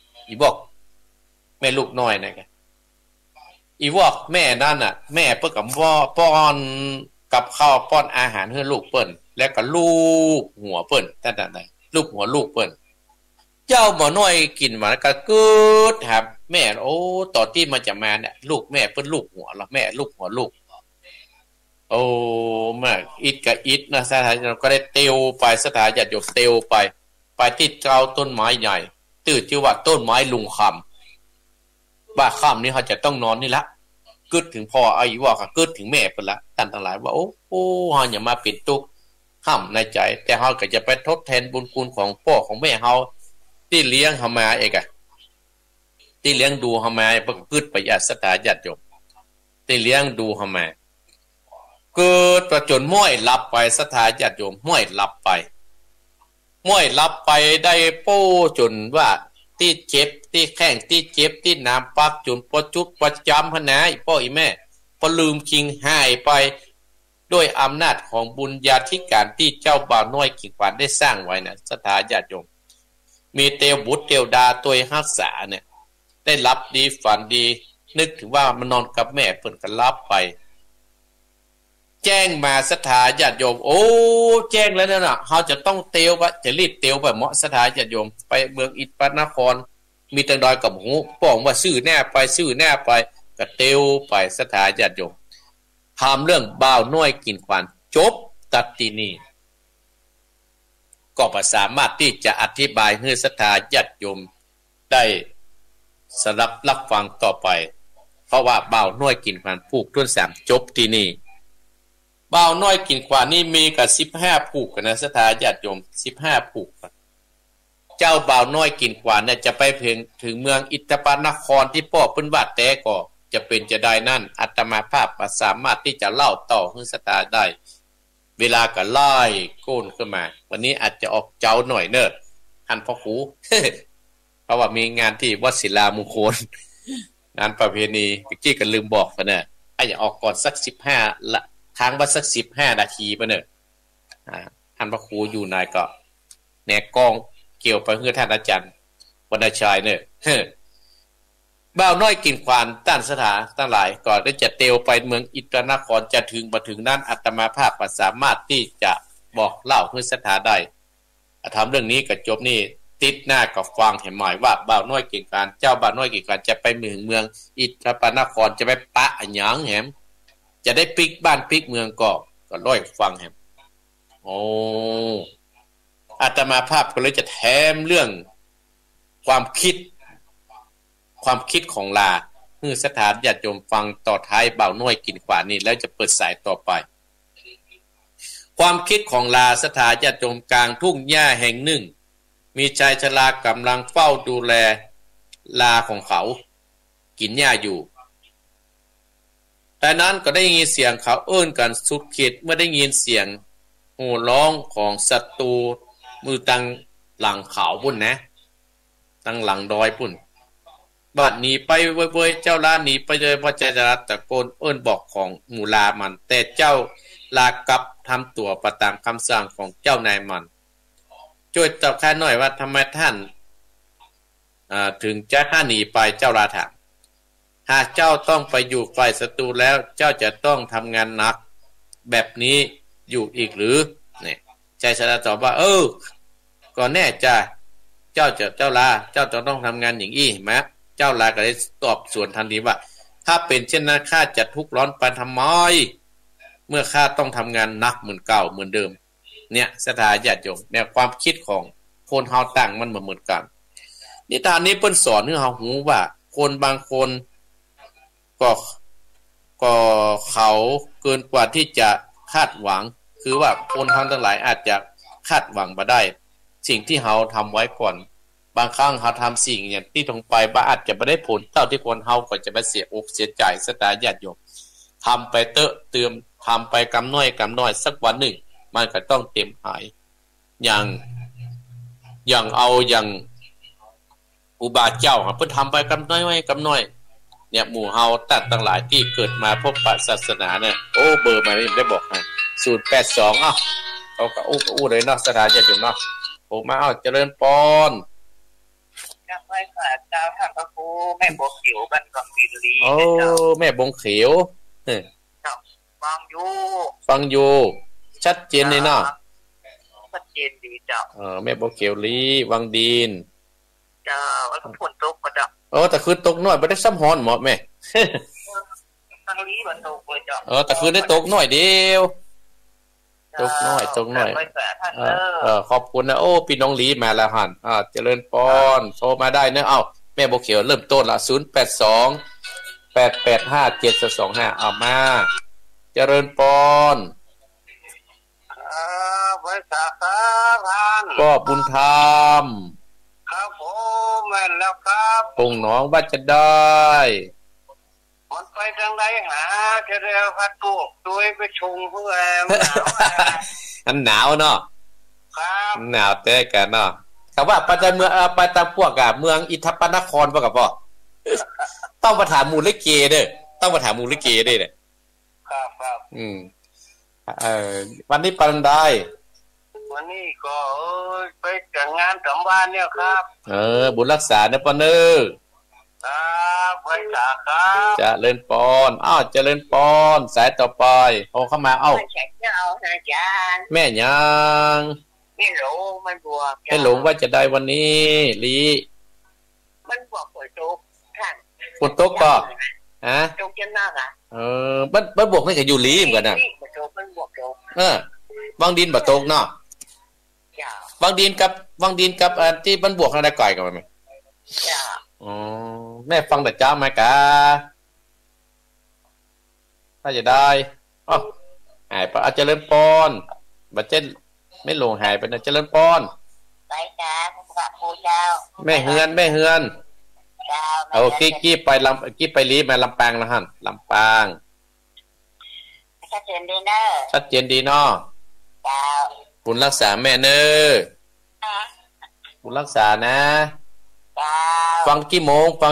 S1: แม่ลูกน้อยนะแกอีวอกแม่นั่นน่ะแม่เปิ้นก็ป้อนกับข้าวป้อนอาหารให้ลูกเปิ้นแล้วก็ลูกหัวเปิ้นท่านน่ะลูกหัวลูกเปิ้นเจ้าหมอน้อยกินมาแล้วก็เกิดครับแม่โอ้ตอนที่มันจะมาเนี่ยลูกแม่เปิ้นลูกหัวแล้วแม่ลูกหัวลูกโอ้มาอิดกับอิดนะสถานก็ได้เตียวไปสถานญาติโยมเตียวไปที่เจ้าต้นไม้ใหญ่ตื่นชื่อว่าต้นไม้ลุงคำว่าค่ำนี้เขาจะต้องนอนนี่ละกึดถึงพ่ออายุว่าก็กึดถึงแม่เพิ่นละท่านทั้งหลายว่าโอ้เฮาอย่ามาปิดตุกค่ำในใจแต่เฮาก็จะไปทดแทนบุญคุณของพ่อของแม่เฮาที่เลี้ยงเฮามาเองที่เลี้ยงดูเฮามาเพิ่นกึดประหยัดสถานญาติโยมที่เลี้ยงดูเฮามาเกิดประจนม้อยหลับไปสถานญาติโยมม้อยหลับไปได้โป้จนว่าที่เจ็บที่แข้งที่เจ็บที่น้ำปักจนปจุดประจำพนะพ่ออีแม่พอลืมคิงหายไปด้วยอำนาจของบุญญาธิการที่เจ้าบ่าวน้อยกิ่งขวัญได้สร้างไว้นะสถานญาติโยมมีเทวบุตรเทวดาตัวรักษาเนี่ยได้รับดีฝันดีนึกถึงว่ามันนอนกับแม่เพิ่นก็รับไปแจ้งมาสถานญาติโยมโอ้แจ้งแล้วนั่นน่ะเฮาจะต้องเตียวว่าจะรีบเตียวไปเหมาะสถานญาติโยมไปเมืองอิฐปนครมีตังดอยกับหูป้องว่าซื้อแน่ไปก็เตียวไปสถานญาติโยมถามเรื่องบ่าวน้อยกิ่งขวัญจบตัดที่นี่ก็สามารถที่จะอธิบายให้สถานญาติโยมได้สดับรับฟังต่อไปเพราะว่าบ่าวน้อยกิ่งขวัญผูกต้น3จบที่นี่บ่าวน้อยกิ่งขวัญนี่มีกับ15ผูกนะสถานญาติโยม15ผูกเจ้าบ่าวน้อยกิ่งขวัญเนี่ยจะไปถึงเมืองอิฐปนครที่พ่อเปิ้นว่าแต่ก็จะเป็นจะได้นั่นอาตมาภาพสามารถที่จะเล่าต่อให้สถานได้เวลาก็ไล่โก้นขึ้นมาวันนี้อาจจะออกเจ้าหน่อยเนอะท่านพ่อครู เพราะว่ามีงานที่วัดศิลามงคลงานประเพณีเมื่อกี้ก็ลืมบอกซะเนี่ยอาจจะออกก่อนสัก15ละค้างว่าสัก15นาทีป่ะเนอะท่านพระครูอยู่นายก็แนกกล้องเกี่ยวไปเพื่อท่านอาจารย์วรรณชัยเนอะบ่าวน้อยกิ่งขวัญต้านสถานทั้งหลายก่อนได้จะเตียวไปเมืองอิฐนครจะถึงมาถึงนั้นอาตมาภาพสามารถที่จะบอกเล่าให้สถานได้ทำเรื่องนี้ก็จบนี่ติดหน้ากับฟังเห็นหมายว่าบ่าวน้อยกิ่งขวัญเจ้าบ่าวน้อยกิ่งขวัญจะไปเมืองอิฐนครจะไปปะหยังแหมจะได้ปิกบ้านปิกเมืองก็ร้อยฟังแหมโอ้อาตมาภาพก็เลยจะแถมเรื่องความคิดของลาเพื่อสถานญาติโยมฟังต่อท้ายบ่าวน้อยกิ่งขวัญนี่แล้วจะเปิดสายต่อไปความคิดของลาสถานญาติโยมกลางทุ่งหญ้าแห่งหนึ่งมีชายชรากำลังเฝ้าดูแลลาของเขากินหญ้าอยู่แต่นั้นก็ได้ยินเสียงเขาเอิ้นกันสุดขีดเมื่อได้ยินเสียงโห่ร้องของศัตรูมือตังหลังเขาพุ่นนะตังหลังดอยพุ่นบัดหนีไปเว้ยเจ้าลาหนีไปเลยพอใจจะตะโกนเอิ้นบอกของหมู่ลามันแต่เจ้าลากลับทำตัวประตามคำสั่งของเจ้านายมันช่วยตอบข้าหน่อยว่าทำไมท่านถึงจะข้าหนีไปเจ้าลาถามหากเจ้าต้องไปอยู่ฝ่ายศัตรูแล้วเจ้าจะต้องทำงานหนักแบบนี้อยู่อีกหรือเนี่ยชัยชนะตอบว่าก็แน่จ้ะเจ้าจะต้องทำงานอย่างอี้ไหมเจ้าลาก็ได้ตอบสวนทันทีว่าถ้าเป็นเช่นนั้นข้าจะทุกข์ร้อนไปทำไมเมื่อข้าต้องทำงานหนักเหมือนเก่าเหมือนเดิมเนี่ยสถาญาติโยมเนี่ยความคิดของคนเฮาต่างมันเหมือนกันนิทานนี้เพิ่นสอนให้เฮารู้ว่าคนบางคนก็เขาเกินกว่าที่จะคาดหวังคือว่าคนทั้งหลายอาจจะคาดหวังบ่ได้สิ่งที่เฮาทำไว้ก่อนบางครั้งเฮาทำสิ่งอย่างที่ตรงไปบ่อาจจะบ่ได้ผลเท่าที่ควรเฮาก็จะไปเสียอกเสียใจสตาญาติโยมทำไปเติมทำไปกำน้อยสักวันหนึ่งมันก็ต้องเต็มหายอย่างอุบาเจ้าเพิ่นทำไปกำน้อยเนี่ยหมู่เฮาตัดทั้งหลายที่เกิดมาพบปะศาสนาเนี่ยเบอร์มาได้บอกให้082เอาก็อู้เลยเนาะสถานญาติโยมเนาะมาเจริญพร
S2: กับไว้ฝากเจ้าท่านพระครูแม่บงเขียวบ้านกองดินลี
S1: แม่บงเขียวฟังอยู่ชัดเจนเลยเนาะ
S2: ชัดเจนดีเจ้า
S1: แม่บงเขียวลีวังดิน
S2: เจ้าแล้วก็ฝนตกก็เจ้า
S1: แต่คืนตกน้อยบ่ได้ซ้ำฮ้อนหมอแม่
S2: ทางนี้บ่ตกเลยเจ้า
S1: แต่คืนได้ตกน้อยเดียวตกน้อยขอบคุณนะพี่น้องลีมาแล้วหั่นเจริญพรโทรมาได้เนอะแม่บงเขียวเริ่มต้นละ082-885-7225เอามาเจริญพร
S2: ไว้สาครับ
S1: ก็บุญธรรม
S2: ครับผมแม่นแล้วครับ
S1: ปงน้องว่าจะได้
S2: มันไปทางไหนหาจะเรียกพัดตุกด้วยไปชงเพื่อ
S1: มันหนาวเนาะ
S2: ครับ
S1: หนาวแต่กันเนาะแต่ว่าไปแต่เมืองไปตามพวกเมืองอิทัปปนครป่ะกับพ่อต้องมาถามมูลลิเกเด้อต้องมาถามมูลลิเกเด้อ
S2: ครับ
S1: วันนี้ปันได้
S2: วันนี้ก็ไปจัดงานสำวานเนี่ยครับ
S1: บุญรักษาเนี่ยปะเนอ
S2: ครับไว้สาครับ
S1: จะเล่นปอนจะเล่นปอนสายต่อไปเข้ามาแม่ยัง
S2: ไม่หลงมันบวก
S1: ให้หลงว่าจะได้วันนี้ลี
S2: มันบวกฝนตกท่าน
S1: ฝนตกก็
S2: ตกจนมาก
S1: มันบวกนี่ก็อยู่ลีเหมือนกันน่ะ
S2: มันบวก
S1: บางดินบ่ตกเนาะบางดินกับที่มันบวกอะไรก่อยกันมั้ยแม่ฟังแต่เจ้าไหมกะถ้าจะได้หายไปเจริญพรบัดเจ็ดไม่ลงหายไปนะเจริญพร
S2: ไปจ้าพระครูเจ้า
S1: แม่เฮือนกี้ไปลีมาลำปางนะฮะลำปาง
S2: ชัดเจนดีเนา
S1: ะบุญรักษาแม่เนอบุญรักษานะฟังกี่โมง
S2: กำลัง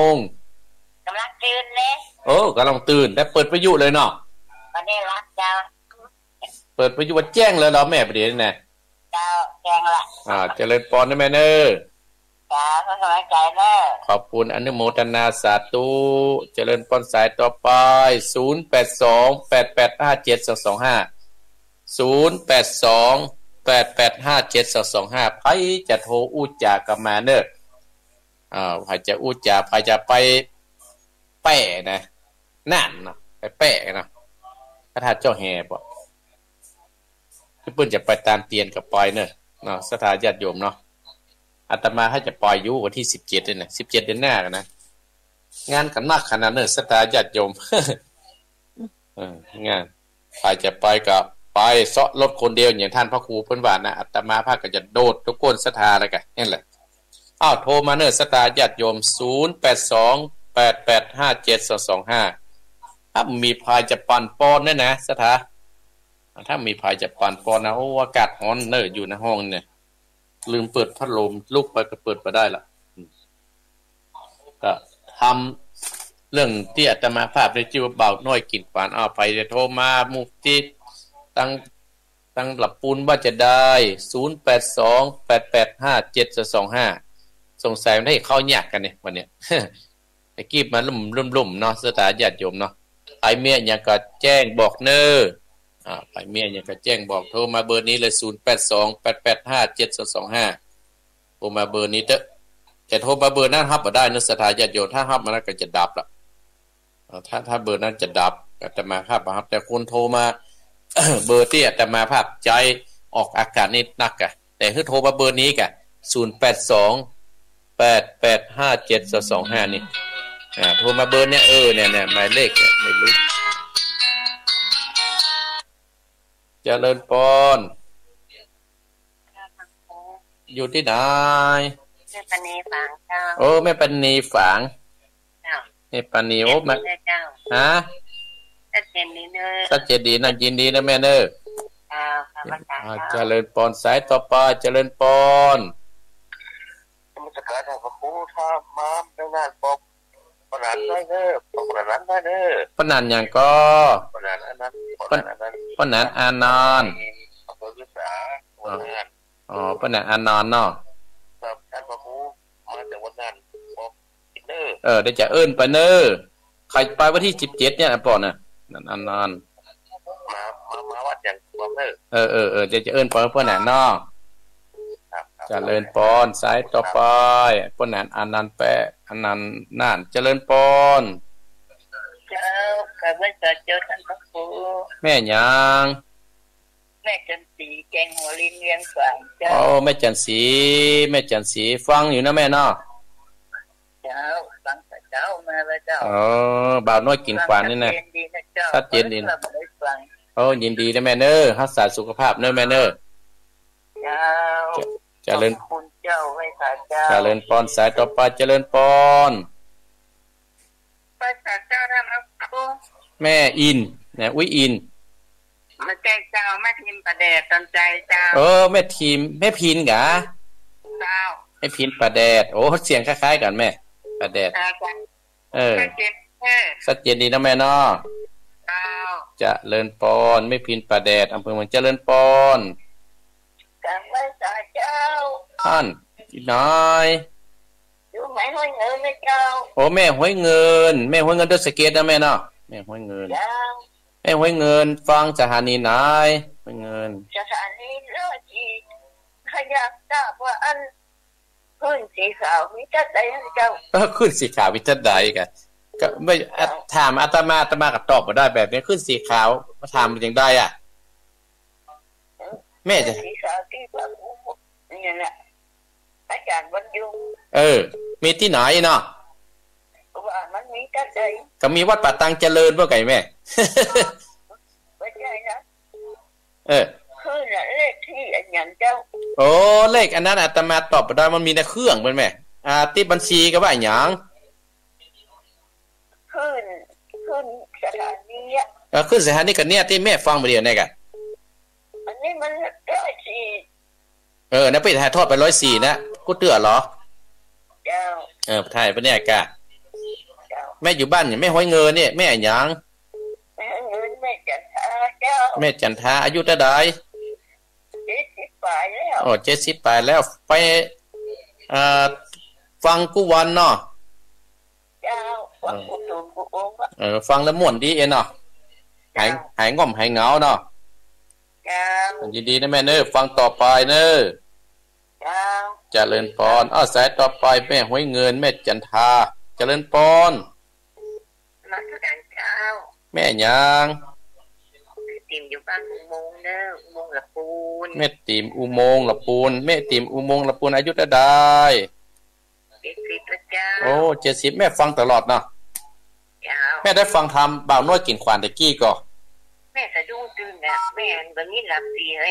S2: ตื่นเลย
S1: กำลังตื่นได้เปิดวิทยุเลยเนาะ
S2: วันนี้รักเจ้า
S1: เปิดวิทยุแจ้งเลยเหรอแม่ประเดี๋ยวนี่
S2: เจ้าแจ้งละ
S1: เจริญพรนะแม่เนอ
S2: จ้าขอบใจเนอ
S1: ขอบคุณอนุโมทนาสาธุเจริญพรสายต่อไป082-885-7225 ใครจะโทรอู้จากัมาเนอใครจะอู้จาใครจะไปแป้นะนั่นนะไปแป้นะถ้าเจ้าแห่บ่ที่เพิ่นจะไปตามเตียนกับปอยเนอะสถาญาติโยมเนาะอาตมาให้จะปล่อยอยู่วันที่17นี่นะ17เดือนหน้ากันนะงานกันมากขนาดนั้นสถาญาติโยมงานใครจะไปก็ไปเซาะรถคนเดียวอย่างท่านพระครูเพิ่นว่านะอาตมาภาคก็จะโดดทุกคนศรัทธาแล้วกันนั่นแหละโทรมาเนอะสถาญาติโยม082-885-7225ถ้ามีพายจะปั่นปอนนะสถาถ้ามีพายจะปั่นปอนนะอากาศร้อนเนอะอยู่ในห้องเนี่ยลืมเปิดพัดลมลุกไปก็เปิดไปได้ละก็ทำเรื่องที่อาตมาภาพได้ชื่อว่าเบาน้อยกินฝานไปจะโทรมามุฟติตั้งหลับปูนว่าจะได้082-885-7225โทรงสัยมันให้เข้ายากกันเนี่ยวันเนี้ย ไอ้กีบมาลุ่มเนาะสถานญาติโยมเนาะไอ้เมียยังก็แจ้งบอกเนอไอ้เมียยังก็แจ้งบอกโทรมาเบอร์นี้เลย0828857225โทรมาเบอร์นี้เด้อแต่โทรมาเบอร์นั้นรับบ่ได้นะสถานญาติโยมถ้ารับมันก็จะดับละถ้าเบอร์นั้นจะดับอาตมาภาพครับแต่คนโทรมา เบอร์ที่อาตมาภาพใจออกอากาศนี่นักกะแต่คือโทรมาเบอร์นี้กะ0828857225นี่โทรมาเบอร์เนี่ยเนี่ยหมายเลขไม่รู้เจริญปอนอยู่ที่ไหน
S2: แม่ปณีฝางเจ้า
S1: โอ้แม่ปณีฝางแม่ปณีโอ้มาฮะ
S2: ชัดเจนดีเนอะ
S1: ชัดเจนดีนะยินดีนะแม่เนอะเจริญปอนสายต่อไปเจริญปอน
S3: มุสการพระครูถ้ามาในงานบอกปนันได้เด้อปนันได้เด้อ
S1: ปนันอย่างก็
S3: ปนันอันนั้น
S1: ปนันอานนท์ปนันอานนท์เนาะ
S3: ครับท่านพระครูมาจากวันนั้นบอกเด้
S1: อได้จะเอิ้นไปเนอใครไปวันที่17เนี่ยปอนน่ะนั่นอานนท์
S3: มาวัดอย่างบอกเด้
S1: อจะเอิ้นไปเพิ่นน่ะเนาะเจริญปอนสายต่อไปปนันอนันต์แปะอนันต์น่านเจริญปอน
S2: เจ้าข้าพเจ้าเจ้าท่านพระครู
S1: แม่ยัง
S2: แม่จันสีแกงหัวลินเลี้ยงฝางเจ้า
S1: แม่จันสีฟังอยู่นะแม่เนาะ
S2: เจ้าฟังแต่เจ้ามาแล้วเจ้า
S1: บ่าวน้อยกินขวานนี่นะชัดเจนดียินดีนะแม่เนอรักษาสุขภาพเนอแม่เนอ
S2: เจ้า
S1: เจริญ
S2: คุณเจ้าไว้ค่ะเจ้า
S1: เจริญปอนสายต่อไปเจริญปอน
S2: ภาษาเจ้าท่านพระครู
S1: แม่อินนะอุ้ยอิน
S2: มาแจ้งเจ้าแม่พิมประแดดตอนใจเจ้า
S1: แม่ทีมแม่พินกะ
S2: เจ้า
S1: แม่พินประแดดโอ้เสียงคล้ายๆกันแม่ประแดดชัดเจนดีนะแม่เนาะเจริญปอนแม่พินประแดดอำเภอเมืองเจริญปอน
S2: การไว้สาเจ้า
S1: ท่านอีกน้อย
S2: อยู่ไหนห้อยเงินนะเจ้า
S1: โอ้แม่ห้อยเงินด้วยสเก็ตนะแม่เนาะแม่ห้อยเงินแม่ห้อยเงินฟังสถานีไหนห้อยเงิน
S2: สถานีเลิศจีขยับทราบว่าอันขึ้นสีขาววิจัดใดเจ้า
S1: ขึ้นสีขาววิจัดใดกันก็ไม่ถามอาตมาก็ตอบมาได้แบบนี้ขึ้นสีขาวมาถามมันยังได้อ่ะแม่จะ
S2: สีขาวที่ว่านี่แหละอาจารย์บรรยุง
S1: มีที่ไหนเนาะ
S2: ว่ามันมีจัดใด
S1: ก็มีวัดป่าตังเจริญบ่ไก่แม่
S2: ไม่ใช่นะ
S1: คือ
S2: เลขที่อันอย่างเจ้า
S1: โอ้เลขอันนั้นอาตมาตอบได้มันมีในเครื่องเป็นแม่ที่บัญชีก็ว่าหยัง
S2: ขึ้นสถานี
S1: ขึ้นสถานีกันเนี่ยที่แม่ฟังมาเดียวเนี่ยกัน
S2: อันนี้มัน
S1: 104นะไปถ่ายทอดไป104นะกูเตือเหรอ
S2: เจ้า
S1: ถ่ายไปเนี่ยกะแม่อยู่บ้านเนี่ยแม่ห้อยเงินเนี่ยแม่หยัง
S2: แม่เงินแม่จันทาเจ้า
S1: แม่จันทาอายุเท่าใด
S2: 70ปลายแล้ว
S1: 70ปลายแล้วไปฟังกูวันเนาะ
S2: เจ้าฟังกูตูนกูอง
S1: ฟังแล้วม่วนดีเนาะหายง่อมหายเหงาเนาะยินดีนะแม่เนอฟังต่อไปเนอเจริญปอนสายต่อไปแม่ห้วยเงินแม่จันทาเจริญปอนแม่ยัง
S2: ติ่มอยู่บ้านอุโมงค์เนออุโมงค์ละปูน
S1: แม่ติ่มอุโมงค์ละปูนแม่ติ่มอุโมงค์ละปูนอายุเท่าใด
S2: 70แล้วเจ้า
S1: โอ้70แม่ฟังตลอดเนาะแม่ได้ฟังทำบ่าวน้อยกินขวานตะกี้ก็
S2: แม่สะดุ้งตื่นน่ะแม่แบบนี้หลับดีเลย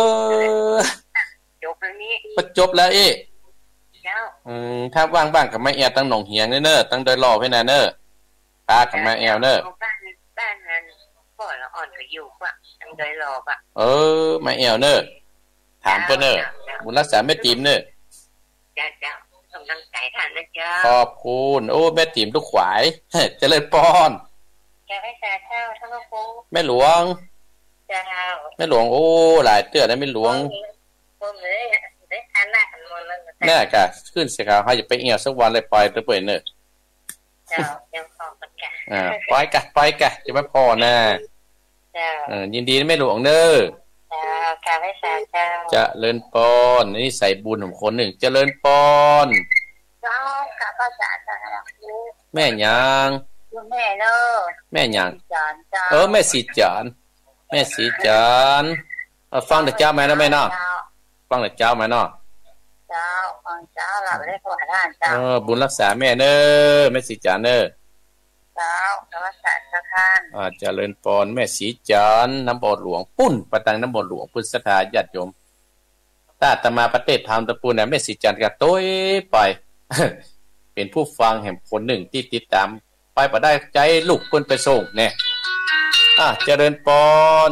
S2: จบแล้วนี้
S1: จบแล้วถ้าว่างบ้างกับแม่แอวตั้งหนองเหียงเนอตั้งโดยรอให้นาเนอตากับแม่แอวเนอ
S2: บ้านนั้นพ่อละอ่อนก็อยู่ป่ะตั้งโดยรอป่ะ
S1: แม่แอวเนอถามเพิ่นเนอบุญรักษาแม่ติ่มเนอ
S2: จ้ากำลังใจท่านนะจ๊ะ
S1: ขอบคุณโอ้แม่ติ่มลูกขวายเจริญปอน
S2: แกให้สาเจ้าทั้งพระครู
S1: แม่หลวง
S2: จ้า
S1: แม่หลวงโอ้หลายเตื้อได้แม่หลวง
S2: ผมเลยได้ทานหน้ากันหมดแล้ว
S1: แน่กะขึ้นเสียกะให้จะไปเอี่ยวสักวันเลยไปตะเปิดเนอะ
S2: เจ้าเดี๋ยวขอประกาศ
S1: ไปกะจะไม่พอนะ
S2: เจ้า
S1: ยินดีไม่หลวงเนอะ
S2: เจ้าค่ะไม่สาเจ้า
S1: จะเลินปอนนี่ใส่บุญของคนหนึ่งจะเลินปอน
S2: เจ้าค่ะภาษาเจ้า
S1: แม่ยัง
S2: แม่เนอะ
S1: แม่ยังแม่สีจานแม่สีจานฟังแต่เจ้าไหมนะแม่เนาะฟังแต่เจ้าไหมเนาะ
S2: เจ้าฟังเจ้าเราไม่ได้ขอท่านเจ้า
S1: บุญรักษาแม่เนอะแม่สีจานเนอะ
S2: เจ้ารักษาเจ้าท่าน
S1: เจริญปอนแม่สีจานน้ำบ่อหลวงปุ้นประตังน้ำบ่อหลวงพุทธศรัทธาญาติโยมถ้าอาตมาประเทศธรรมตะปูเนี่ยแม่สีจานก็โต้ยไป เป็นผู้ฟังแห่งคนหนึ่งที่ติดตามไปบ่ได้ใจลูกเพิ่นไปส่งแน่เจริญปอน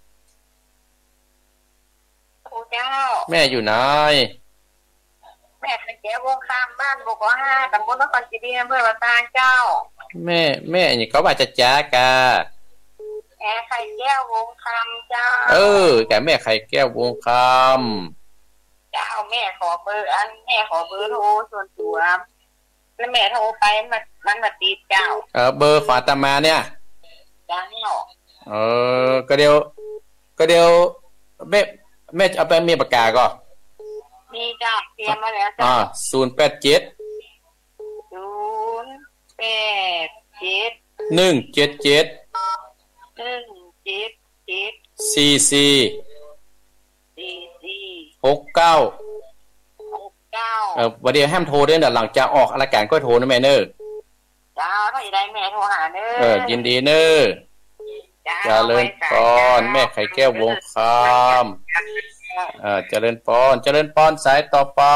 S2: เจ้า
S1: แม่อยู่ไหน
S2: แม่เป็นแก้ววงคำบ้านบกว่า5ตำบลนครศรีธรรมราชอำเภอปะตางเจ้า
S1: แม่นี่เขาว่าจะจ้ากะ
S2: ไข่แก้ววงคำเจ้า
S1: แกแม่ไข่แก้ววงค
S2: ำเจ้าแม่ขอเบอร์แม่ขอเบอร์โทรส่วนตัวแล้วแม่โทรไปมันมาติดเจ้า
S1: เบอร์ขออาตมาเนี่ย
S2: จ้า
S1: ก็เดี๋ยวแม่เอาไปมีปากกาก็
S2: มีจ้าเตรียมมาแล้วจ้า
S1: 087 วันเดียวห้ามโทรด้วยนะหลังจากออกรายการก็โทรนะแม่เนอ
S2: จ้าถ้าอยากได้แม่โทรหาเนอ
S1: ยินดีเนอเจริญปอนแม่ไข่แก้ววงคำเจริญปอนสายต่อไป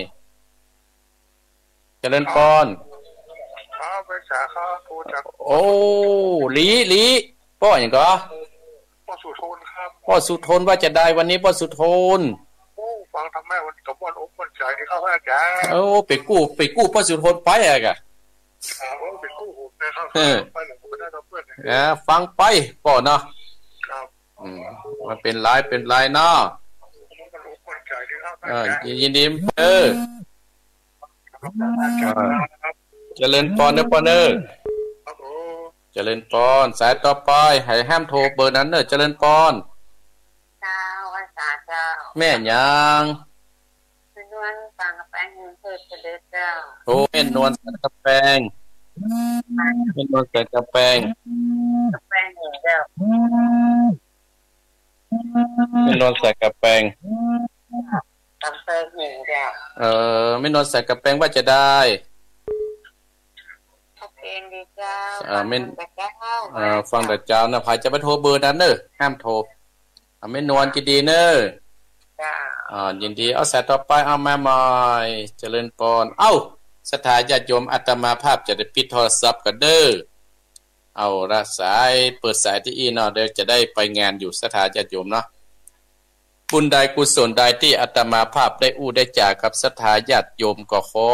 S1: เจริญปอน
S3: ไปสาขาผู้จัก
S1: โอ้ลีป้ออย่างก็
S3: ป้อสุทนครับ
S1: ป้อสุทนว่าจะได้วันนี้ป้อสุทน
S3: ฟังทำแม่วันกับวันอกวันใจเข้าอาจาร
S1: ย์ไปกู้ป้อสุทนไปอะกะ
S3: ไปกู้นะครับไปหลังผมได้รับเพื่
S1: อนฟังไปป้อเนาะ
S3: ครับ
S1: มันเป็นลายเนาะยินดีเจริญปอนเนอะปอนเนอร์เจริญปอนสายต่อไปให้ห้ามโทรเบอร์นั้นเนอะเจริญปอน
S2: เจ้าอาสาเจ้า
S1: แม่ยัง
S2: นวลสังกะแปงเพิ่นเสด็จเจ้า
S1: โอ้แม่นวลสังกะแปงแม่นวลสังกะแปง
S2: เจ้า
S1: แม่นวลสังกะแปง
S2: กำเพิงหนึ่งเจ้า
S1: ไม่นอนใส่กระแปงว่าจะได้
S2: ดีเจ้า
S1: ฟังแต่เจ้านะพายจะไปโทรเบอร์นั้นเนอะห้ามโทรไม่นอนกินดีเนอะยินดีเอาสายต่อไปเอามาใหม่เจริญปอนสถาญาติโยมอาตมาภาพจะได้ปิดโทรศัพท์กันเด้อเอาละสายเปิดสายที่อีเนาะเดี๋ยวจะได้ไปงานอยู่สถาญาติโยมเนาะบุญใดกุศลใดที่อาตมาภาพได้ได้จากกับศรัทธาญาติโยมก็ขอ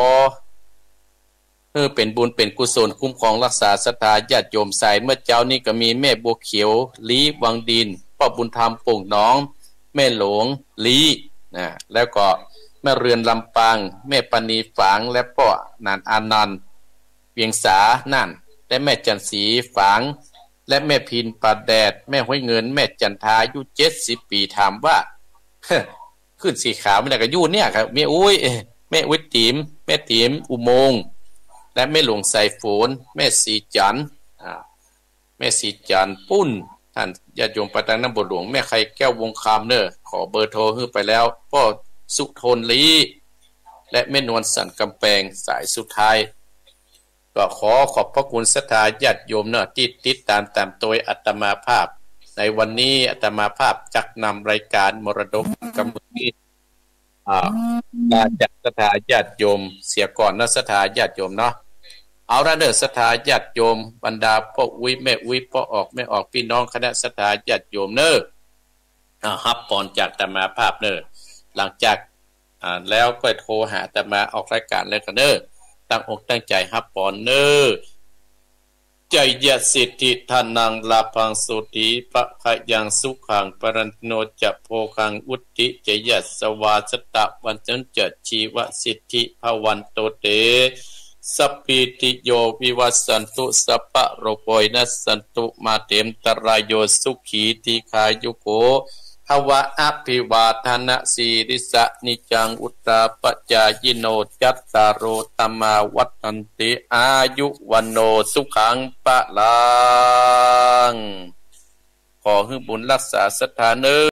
S1: เป็นบุญเป็นกุศลคุ้มครองรักษาศรัทธาญาติโยมใส่เมื่อเจ้านี่ก็มีแม่บัวเขียวลีวังดินพ่อบุญธรรมป่งน้องแม่หลวงลีนะแล้วก็แม่เรือนลำปางแม่ปณีฝางและพ่อนานอานันต์เวียงสานั่นและแม่จันสีฝางและแม่พินปาแดดแม่ห้วยเงินแม่จันทาอายุ70 ปีถามว่าขึ้นสีขาวไม่ได้ก็ยู่เนี่ยครับแม่อุ้ยแม่อุ้ยติ๋มแม่ติ๋มอุโมงค์และแม่หลวงใส่ฝนแม่สีจันแม่สีจันปุ้นท่านญาติโยมประตังน้ำบ่หลวงแม่ไข่แก้ววงคำเนอะขอเบอร์โทรให้ไปแล้วพ่อสุทนลีและแม่นวลสันกำแพงสายสุดท้ายก็ขอบพระคุณศรัทธาญาติโยมเนอะที่ติดตามโดยอาตมาภาพในวันนี้อาตมาภาพจักนำรายการมรดกกำมือมาจากศรัทธาญาติโยมเสียก่อนนะศรัทธาญาติโยมเนาะเอาละเด้อศรัทธาญาติโยมบรรดาพ่ออุ้ยแม่อุ้ยพ่อออกแม่ออกพี่น้องคณะศรัทธาญาติโยมเนอะฮับปอนจากอาตมาภาพเนอะหลังจากแล้วก็โทรหาอาตมาออกรายการแล้วกันเนอะตั้งอกตั้งใจฮับปอนเนอะใจยสิทธิทานังลาพังสุติปะขยังสุขังปรันโนจะโพคังอุติจยัสสวาสตะวันจันจะชีวสิทธิภวันโตเตสัพพิติโยวิวัสสันตุสัพพะโรโกยนัสสันตุมาเตมตรายโยสุขีติขายุโกภวะอภิวาทนาสีริสะนิจังอุตตาปจายโนจัตตารโอตัมมาวัฏันติอายุวันโนสุขังปะลังขอให้บุญรักษาสถาน